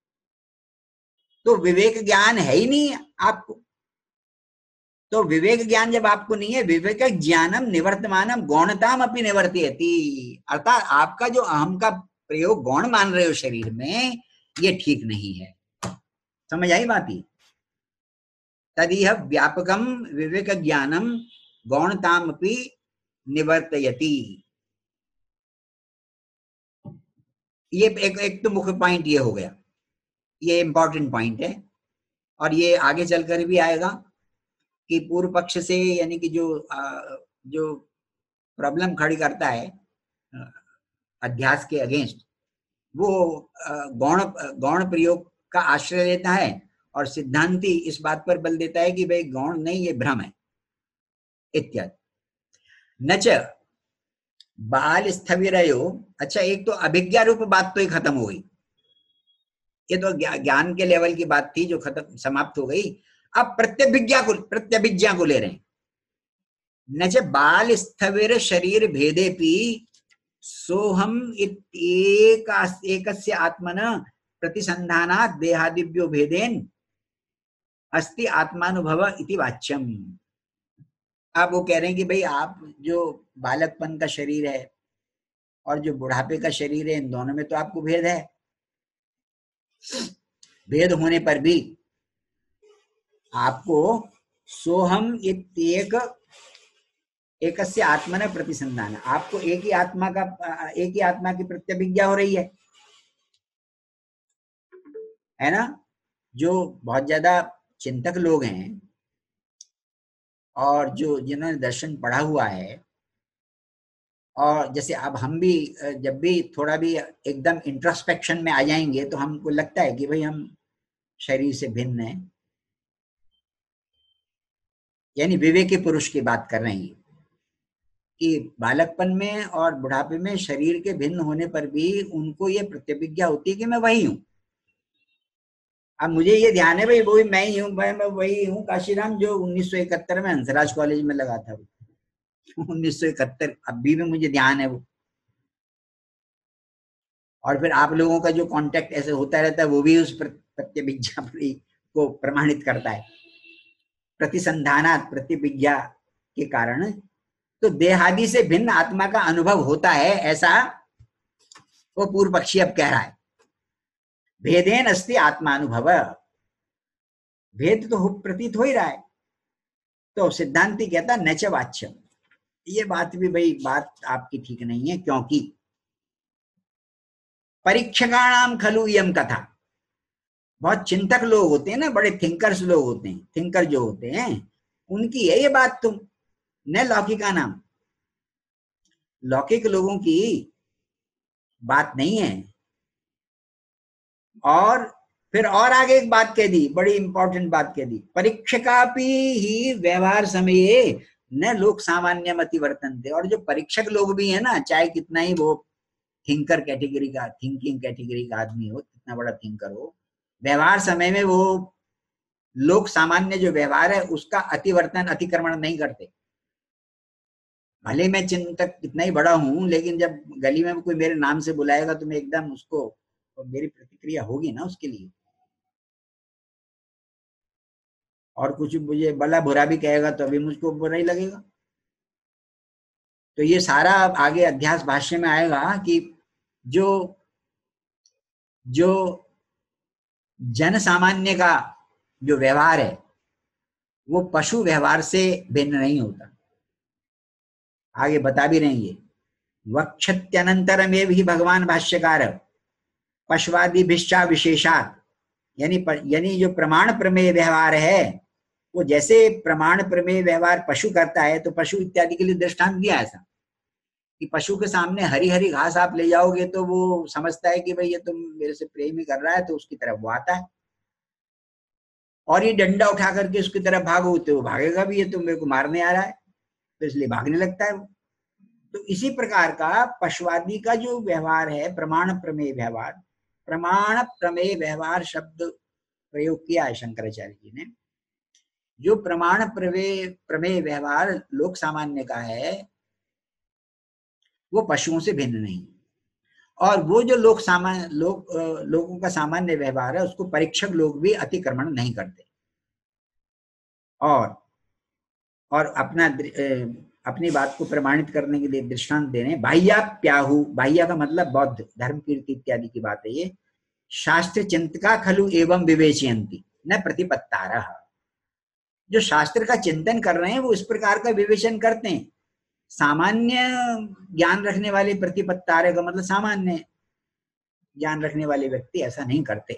तो विवेक ज्ञान है ही नहीं आपको। तो विवेक ज्ञान जब आपको नहीं है, विवेक ज्ञानम निवर्तमानम गौणताम अपि निवर्तयति, अर्थात आपका जो अहम का प्रयोग गौण मान रहे हो शरीर में, ये ठीक नहीं है। समझ आई बात? ही तदिह व्यापकम विवेक ज्ञानम गौणतामपि निवर्तयति। ये एक एक तो मुख्य पॉइंट ये हो गया, ये इंपॉर्टेंट पॉइंट है, और ये आगे चलकर भी आएगा कि पूर्व पक्ष से यानी कि जो जो प्रॉब्लम खड़ी करता है अध्यास के अगेंस्ट, वो गौण गौण प्रयोग का आश्रय लेता है, और सिद्धांति इस बात पर बल देता है कि भाई गौण नहीं, ये भ्रम है इत्यादि। नच बाल स्थविरयो। अच्छा, एक तो अभिज्ञा रूप बात तो ही खत्म हो गई, ये तो ज्ञान के लेवल की बात थी जो खत्म समाप्त हो गई। अब प्रत्यभिज्ञा को प्रत्यभिज्ञा को ले रहे हैं। नच बाल स्थविर शरीर भेदेपि सोहम एकस्य आत्मना प्रतिसंधानात् देहादिभ्यो भेदेन अस्ति आत्मानुभव इति वाच्यम। आप वो कह रहे हैं कि भाई आप जो बालकपन का शरीर है और जो बुढ़ापे का शरीर है, इन दोनों में तो आपको भेद है। भेद होने पर भी आपको सोहम एक एकस्य आत्मना प्रतिसंधान, आपको एक ही आत्मा का एक ही आत्मा की प्रत्यभिज्ञा हो रही है, है ना। जो बहुत ज्यादा चिंतक लोग हैं और जो जिन्होंने दर्शन पढ़ा हुआ है, और जैसे अब हम भी जब भी थोड़ा भी एकदम इंट्रोस्पेक्शन में आ जाएंगे तो हमको लगता है कि भाई हम शरीर से भिन्न हैं, यानी विवेकी पुरुष की बात कर रहे हैं कि बालकपन में और बुढ़ापे में शरीर के भिन्न होने पर भी उनको ये प्रतिभिज्ञा होती है कि मैं वही हूं। अब मुझे ये ध्यान है भाई वही मैं ही हूँ, भाई मैं वही हूँ काशीराम जो उन्नीस सौ इकहत्तर में हंसराज कॉलेज में लगा था, उन्नीस सौ इकहत्तर, अभी भी मुझे ध्यान है वो। और फिर आप लोगों का जो कांटेक्ट ऐसे होता रहता है वो भी उस प्रतिभिज्ञा पर ही को प्रमाणित करता है, प्रतिसंधानात प्रतिविज्ञा के कारण। तो देहादि से भिन्न आत्मा का अनुभव होता है, ऐसा वो पूर्व पक्षी अब कह रहा है। भेदेन अस्ति आत्मानुभव, भेद तो प्रतीत हो ही रहा है। तो सिद्धांति कहता न च वाच्यम, ये बात भी भाई बात आपकी ठीक नहीं है, क्योंकि परीक्षकाणाम खलु इयम कथा, बहुत चिंतक लोग होते हैं ना, बड़े थिंकर्स लोग होते हैं, थिंकर जो होते हैं उनकी है ये बात, तुम न लौकिका नाम, लौकिक लोगों की बात नहीं है। और फिर और आगे एक बात कह दी, बड़ी इंपॉर्टेंट बात कह दी, परीक्षकापि ही व्यवहार समये न लोक सामान्य मति वर्तनते। और जो परीक्षक लोग भी है ना, चाहे कितना ही वो थिंकर कैटेगरी का, थिंकिंग कैटेगरी का आदमी हो, कितना बड़ा थिंकर हो, व्यवहार समय में वो लोक सामान्य जो व्यवहार है उसका अतिवर्तन अतिक्रमण नहीं करते। भले मैं चिंतक कितना ही बड़ा हूं, लेकिन जब गली में कोई मेरे नाम से बुलाएगा तो मैं एकदम उसको, तो मेरी प्रतिक्रिया होगी ना उसके लिए। और कुछ मुझे भला बुरा भी कहेगा तो अभी मुझको बुरा ही लगेगा। तो ये सारा आगे अध्यास भाष्य में आएगा कि जो जो जन सामान्य का जो व्यवहार है वो पशु व्यवहार से भिन्न नहीं होता। आगे बता भी रहे ये, वक्षत्यनंतरमेव ही भगवान भाष्यकार पशुवादि भिष्टा विशेषात, यानी यानी जो प्रमाण प्रमेय व्यवहार है वो जैसे प्रमाण प्रमेय व्यवहार पशु करता है, तो पशु इत्यादि के लिए दृष्टांत दिया ऐसा कि पशु के सामने हरी हरी घास आप ले जाओगे तो वो समझता है कि भाई ये तुम मेरे से प्रेम ही कर रहा है, तो उसकी तरफ वो आता है। और ये डंडा उठा करके उसकी तरफ भागो तो वो भागेगा भी, ये तुम मेरे को मारने आ रहा है, तो इसलिए भागने लगता है वो। तो इसी प्रकार का पशुवादी का जो व्यवहार है, प्रमाण प्रमेय व्यवहार, प्रमाण प्रमेय व्यवहार शब्द प्रयोग किया है शंकराचार्य जी ने। जो प्रमाण प्रमेय प्रमेय व्यवहार लोक सामान्य का है वो पशुओं से भिन्न नहीं। और वो जो लोक सामान्य लोग लोगों का सामान्य व्यवहार है उसको परीक्षक लोग भी अतिक्रमण नहीं करते। और और अपना अपनी बात को प्रमाणित करने के लिए दृष्टांत दे रहे हैं। बाह्या प्याहु, बाह्या का मतलब बौद्ध धर्म कीर्ति इत्यादि की बात है ये। शास्त्र चिंतका खलु एवं विवेचयन्ति न प्रतिपत्तारः, जो शास्त्र का चिंतन कर रहे हैं वो इस प्रकार का विवेचन करते हैं। सामान्य ज्ञान रखने वाले प्रतिपत्तारः का मतलब सामान्य ज्ञान रखने वाले व्यक्ति ऐसा नहीं करते।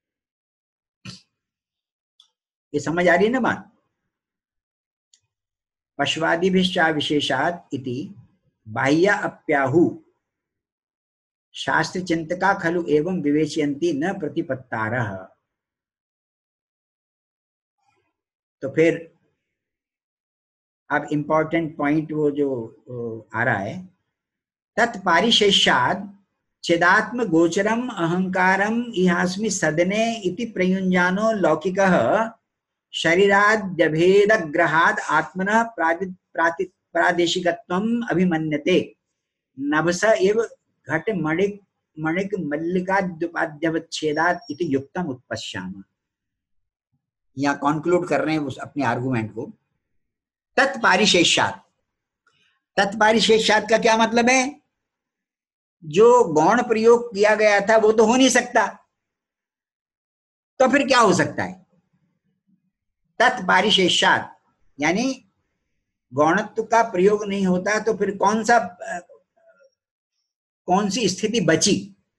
ये समझ आ रही है ना बात। पशुवादिभिश्चा विशेषात इति बाह्य अप्याहु शास्त्र चिंतका खलु एवं विवेचयन्ति न प्रतिपत्तारः। तो फिर अब इंपॉर्टेंट पॉइंट वो जो आ रहा है, तत्पारिशेष्याद चिदात्म गोचरम अहंकारम इहास्मि सदने इति प्रयुञ्जानो लौकिकः शरीराद्यभेद ग्रहाद आत्मनः प्रादेशिकत्वम अभिमन्यते नभस एव घट मणिक मणिक मल्लिकाद्युपाद्यवच्छेदात् इति युक्तम उत्पश्यामः। यहाँ कॉन्क्लूड कर रहे हैं उस अपने आर्गुमेंट को। तत्पारिशेष्यात्, तत्पारिशेष्यात् का क्या मतलब है? जो गौण प्रयोग किया गया था वो तो हो नहीं सकता, तो फिर क्या हो सकता है? तत्पारिशेष्यात् यानी गौणत्व का प्रयोग नहीं होता तो फिर कौन सा कौन सी स्थिति बची?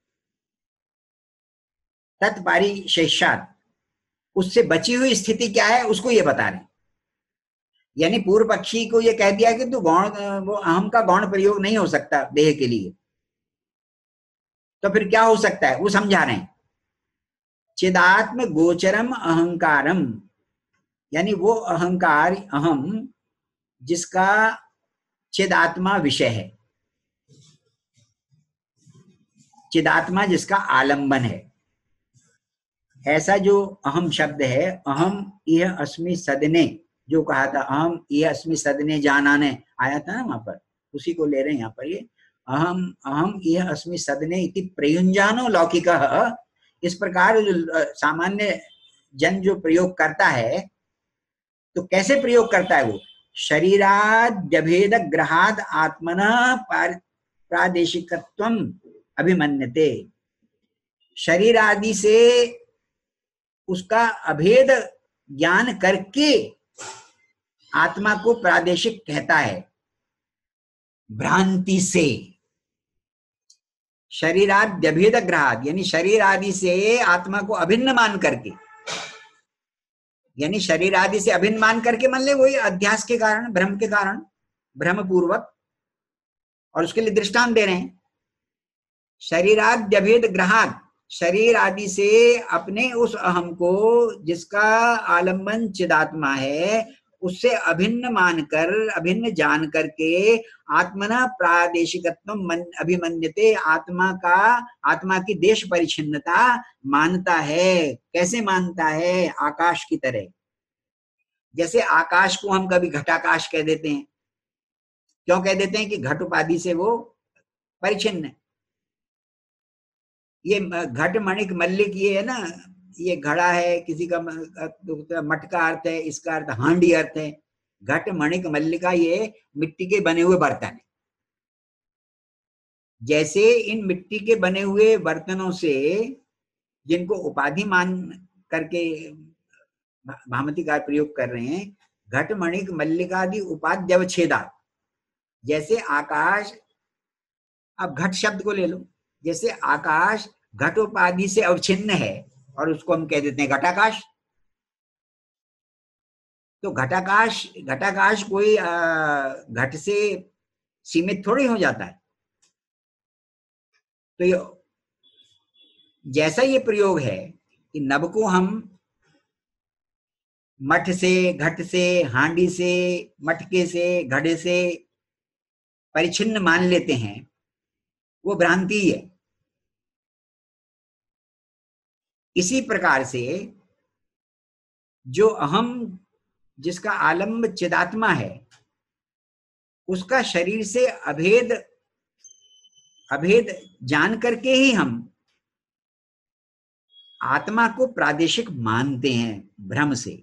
तत्पारिशेष्यात्, उससे बची हुई स्थिति क्या है उसको ये बता रहे हैं। यानी पूर्व पक्षी को ये कह दिया कि तो गौण वो अहम का गौण प्रयोग नहीं हो सकता देह के लिए, तो फिर क्या हो सकता है वो समझा रहे हैं। चिदात्म गोचरम अहंकारम, यानी वो अहंकार अहम जिसका चिदात्मा विषय है, चिदात्मा जिसका आलंबन है, ऐसा जो अहम शब्द है, अहम यह अस्मि सदने जो कहा था, अहम यह अस्मि सदने जानाने आया था ना वहां पर, उसी को ले रहे हैं यहाँ पर। ये अहम अहम यह अस्मि सदने इति प्रयुञ्जानो लौकिकः, इस प्रकार जो सामान्य जन जो प्रयोग करता है तो कैसे प्रयोग करता है वो? शरीराद्यभेद ग्रहाद आत्मनः प्रादेशिकत्वम अभिमन्यते। शरीर आदि से उसका अभेद ज्ञान करके आत्मा को प्रादेशिक कहता है, भ्रांति से। शरीराद्यभेद ग्रहाद यानी शरीर आदि से आत्मा को अभिन्न मान करके, यानी शरीर आदि से अभिन्न मान करके मान ले वही अध्यास के कारण, भ्रम के कारण, भ्रम पूर्वक। और उसके लिए दृष्टांत दे रहे हैं, शरीराद्यभेद ग्रहाद, शरीर आदि से अपने उस अहम को जिसका आलम्बन चिदात्मा है उससे अभिन्न मानकर, अभिन्न जान करके आत्मना प्रादेशिकत्व अभिमन्यते, आत्मा का, आत्मा की देश परिच्छिन्नता मानता है। कैसे मानता है? आकाश की तरह। जैसे आकाश को हम कभी घटाकाश कह देते हैं, क्यों कह देते हैं? कि घट उपाधि से वो परिच्छिन्न है। ये घट मणिक मल्लिक ये है ना, ये घड़ा है, किसी का मट का अर्थ है, इसका अर्थ हांडी अर्थ है। घट मणिक मल्लिका ये मिट्टी के बने हुए बर्तन है। जैसे इन मिट्टी के बने हुए बर्तनों से जिनको उपाधि मान करके भामतीकार प्रयोग कर रहे हैं, घट मणिक मल्लिकादि उपाध्यवच्छेदा, जैसे आकाश, अब घट शब्द को ले लो, जैसे आकाश घटोपाधि से अवच्छिन्न है और उसको हम कह देते हैं घटाकाश। तो घटाकाश, घटाकाश कोई घट से सीमित थोड़ी हो जाता है। तो ये जैसा ये प्रयोग है कि नभ को हम मठ से, घट से, हांडी से, मटके से, घड़े से परिच्छिन्न मान लेते हैं, वो भ्रांति है। इसी प्रकार से जो अहम, जिसका आलम्ब चिदात्मा है, उसका शरीर से अभेद अभेद जान करके ही हम आत्मा को प्रादेशिक मानते हैं भ्रम से।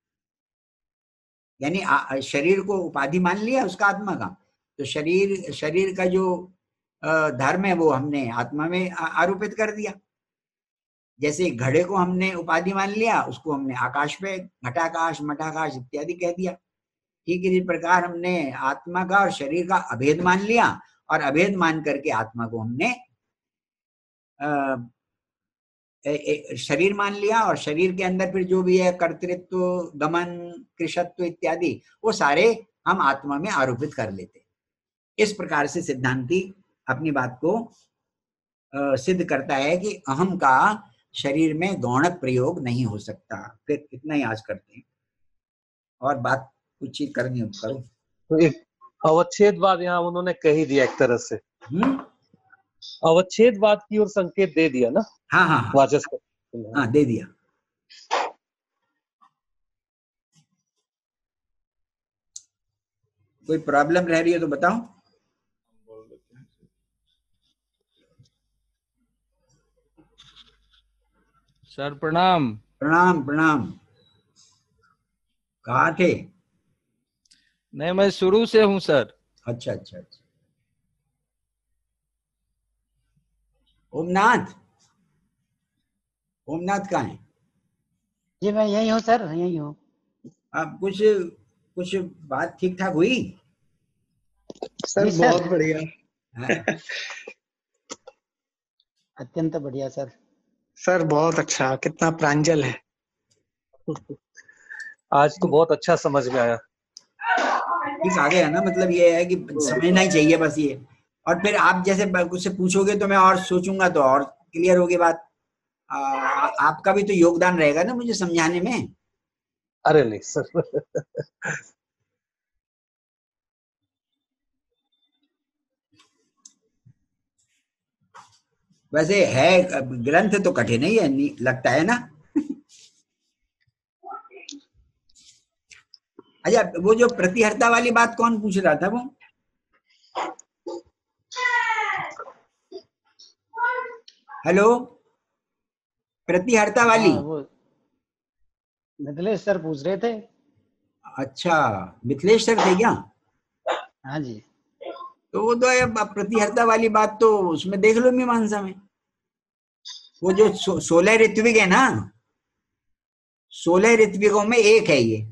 यानी शरीर को उपाधि मान लिया उसका आत्मा का, तो शरीर शरीर का जो धर्म है वो हमने आत्मा में आरोपित कर दिया। जैसे घड़े को हमने उपाधि मान लिया, उसको हमने आकाश पे घटाकाश, मठाकाश इत्यादि कह दिया। ठीक इसी प्रकार हमने आत्मा का और शरीर का अभेद मान लिया, और अभेद मान करके आत्मा को हमने आ, ए, ए, शरीर मान लिया, और शरीर के अंदर फिर जो भी है कर्तृत्व, गमन, कृशत्व इत्यादि, वो सारे हम आत्मा में आरोपित कर लेते। इस प्रकार से सिद्धांती अपनी बात को आ, सिद्ध करता है कि अहम का शरीर में गौणक प्रयोग नहीं हो सकता। फिर इतना ही आज करते हैं, और बात कुछ ही करनी हो करो। तो एक अवच्छेदवाद यहाँ उन्होंने कह ही दिया एक तरह से। हम्म, अवच्छेदवाद की ओर संकेत दे दिया ना। हाँ हाँ हाँ, वाचस्पति, हाँ दे दिया। कोई प्रॉब्लम रह रही है तो बताओ। सर प्रणाम। प्रणाम प्रणाम। कहाँ थे? नहीं, मैं शुरू से हूँ सर। अच्छा अच्छा अच्छा। ओमनाथ, ओमनाथ कहाँ है? जी मैं यही हूँ सर, यही हूँ। अब कुछ कुछ बात ठीक ठाक हुई? सर बहुत बढ़िया। हाँ। अत्यंत बढ़िया सर। सर बहुत अच्छा, कितना प्रांजल है। आज तो बहुत अच्छा समझ में आया। ठीक आ गया ना, मतलब ये है कि समझना ही चाहिए बस ये। और फिर आप जैसे कुछ से पूछोगे तो मैं और सोचूंगा तो और क्लियर होगी बात। आ, आपका भी तो योगदान रहेगा ना मुझे समझाने में। अरे नहीं सर। वैसे है ग्रंथ तो कठिन ही है, लगता है ना। अच्छा, वो जो प्रतिहर्ता वाली बात कौन पूछ रहा था? वो हेलो, प्रतिहर्ता वाली। हाँ, वो मिथिलेश सर पूछ रहे थे। अच्छा, मिथिलेश सर थे क्या? हाँ जी। तो वो तो अब प्रतिहर्ता वाली बात तो उसमें देख लो मीमांसा में, वो जो सो, सोलह ऋत्विक है ना, सोलह ऋत्विकों में एक है ये।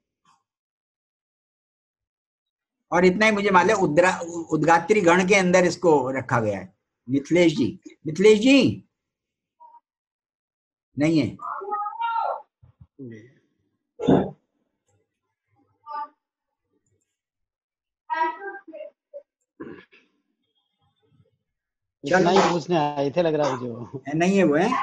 और इतना ही मुझे मालूम है, उद्रा उद्गात्री गण के अंदर इसको रखा गया है। मिथिलेश जी, मिथिलेश जी नहीं है। इतना ही पूछने आए थे लग रहा है मुझे। नहीं है वो, है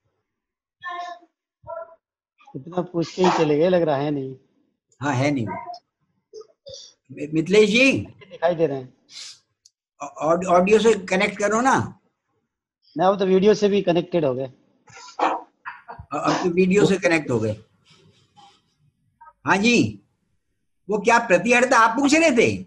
इतना पूछ के ही चले गए, लग रहा है नहीं। हाँ है नहीं वो। मिथिलेश जी दिखाई दे रहे हैं। ऑडियो से कनेक्ट करो ना। ना वो तो वीडियो से भी कनेक्टेड हो गए। अब तो वीडियो से कनेक्ट हो गए। हाँ जी, वो क्या प्रतिहर्ता आप पूछ रहे थे?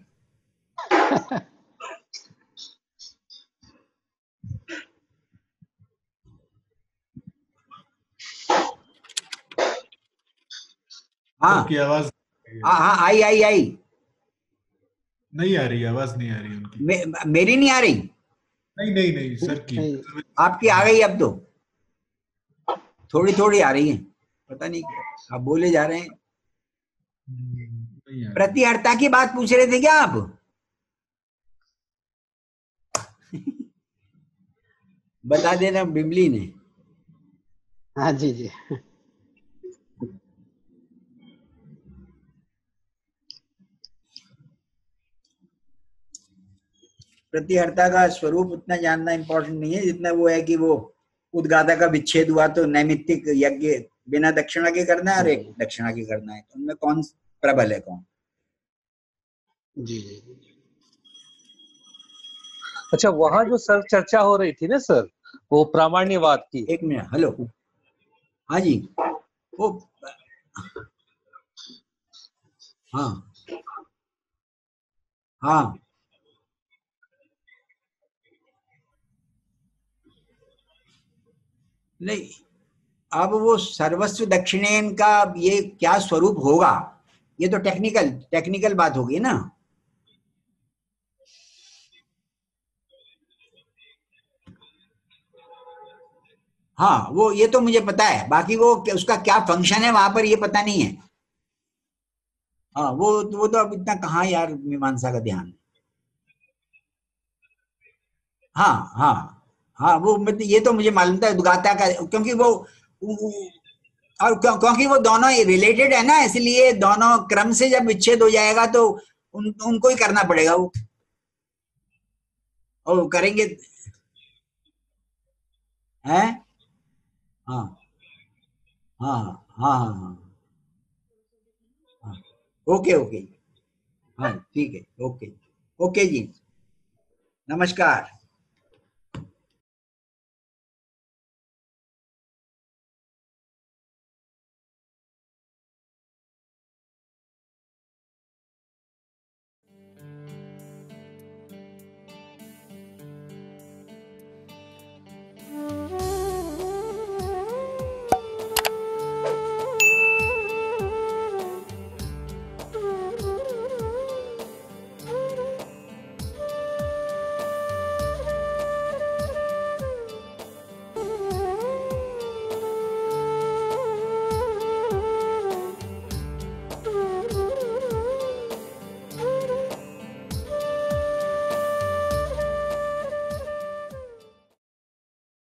हाँ की आवाज हाँ हाँ आई आई आई नहीं आ रही, आवाज नहीं आ रही उनकी। मे, मेरी नहीं आ रही? नहीं नहीं नहीं सर की। आपकी आ गई अब तो, थोड़ी थोड़ी आ रही है, पता नहीं क्या आप बोले जा रहे हैं। प्रतिहर्ता की बात पूछ रहे थे क्या आप? बता देना बिबली ने। हाँ जी जी। प्रतिहर्ता का स्वरूप उतना जानना इंपॉर्टेंट नहीं है जितना वो है कि वो उद्गाता का विच्छेद हुआ तो नैमित्तिक यज्ञ बिना दक्षिणा के करना है और एक दक्षिणा के करना है, तो उनमें कौन प्रबल है कौन? जी जी। अच्छा, वहां जो सर चर्चा हो रही थी ना सर, वो प्रामाण्यवाद की। एक मिनट, हेलो, हाँ जी, वो हाँ हाँ नहीं, अब वो सर्वस्व दक्षिणेन का ये क्या स्वरूप होगा, ये तो टेक्निकल टेक्निकल बात होगी ना। हाँ वो ये तो मुझे पता है, बाकी वो उसका क्या फंक्शन है वहां पर ये पता नहीं है। हाँ वो वो तो अब इतना कहाँ यार मीमांसा का ध्यान। हाँ हाँ हाँ वो मतलब ये तो मुझे मालूम था उद्गाता का, क्योंकि वो और क्योंकि वो दोनों रिलेटेड है ना, इसलिए दोनों क्रम से जब विच्छेद हो जाएगा तो उन, उनको ही करना पड़ेगा वो, और करेंगे हैं। हाँ हाँ हाँ हाँ हाँ हाँ ओके ओके, हाँ ठीक है, ओके ओके जी, नमस्कार।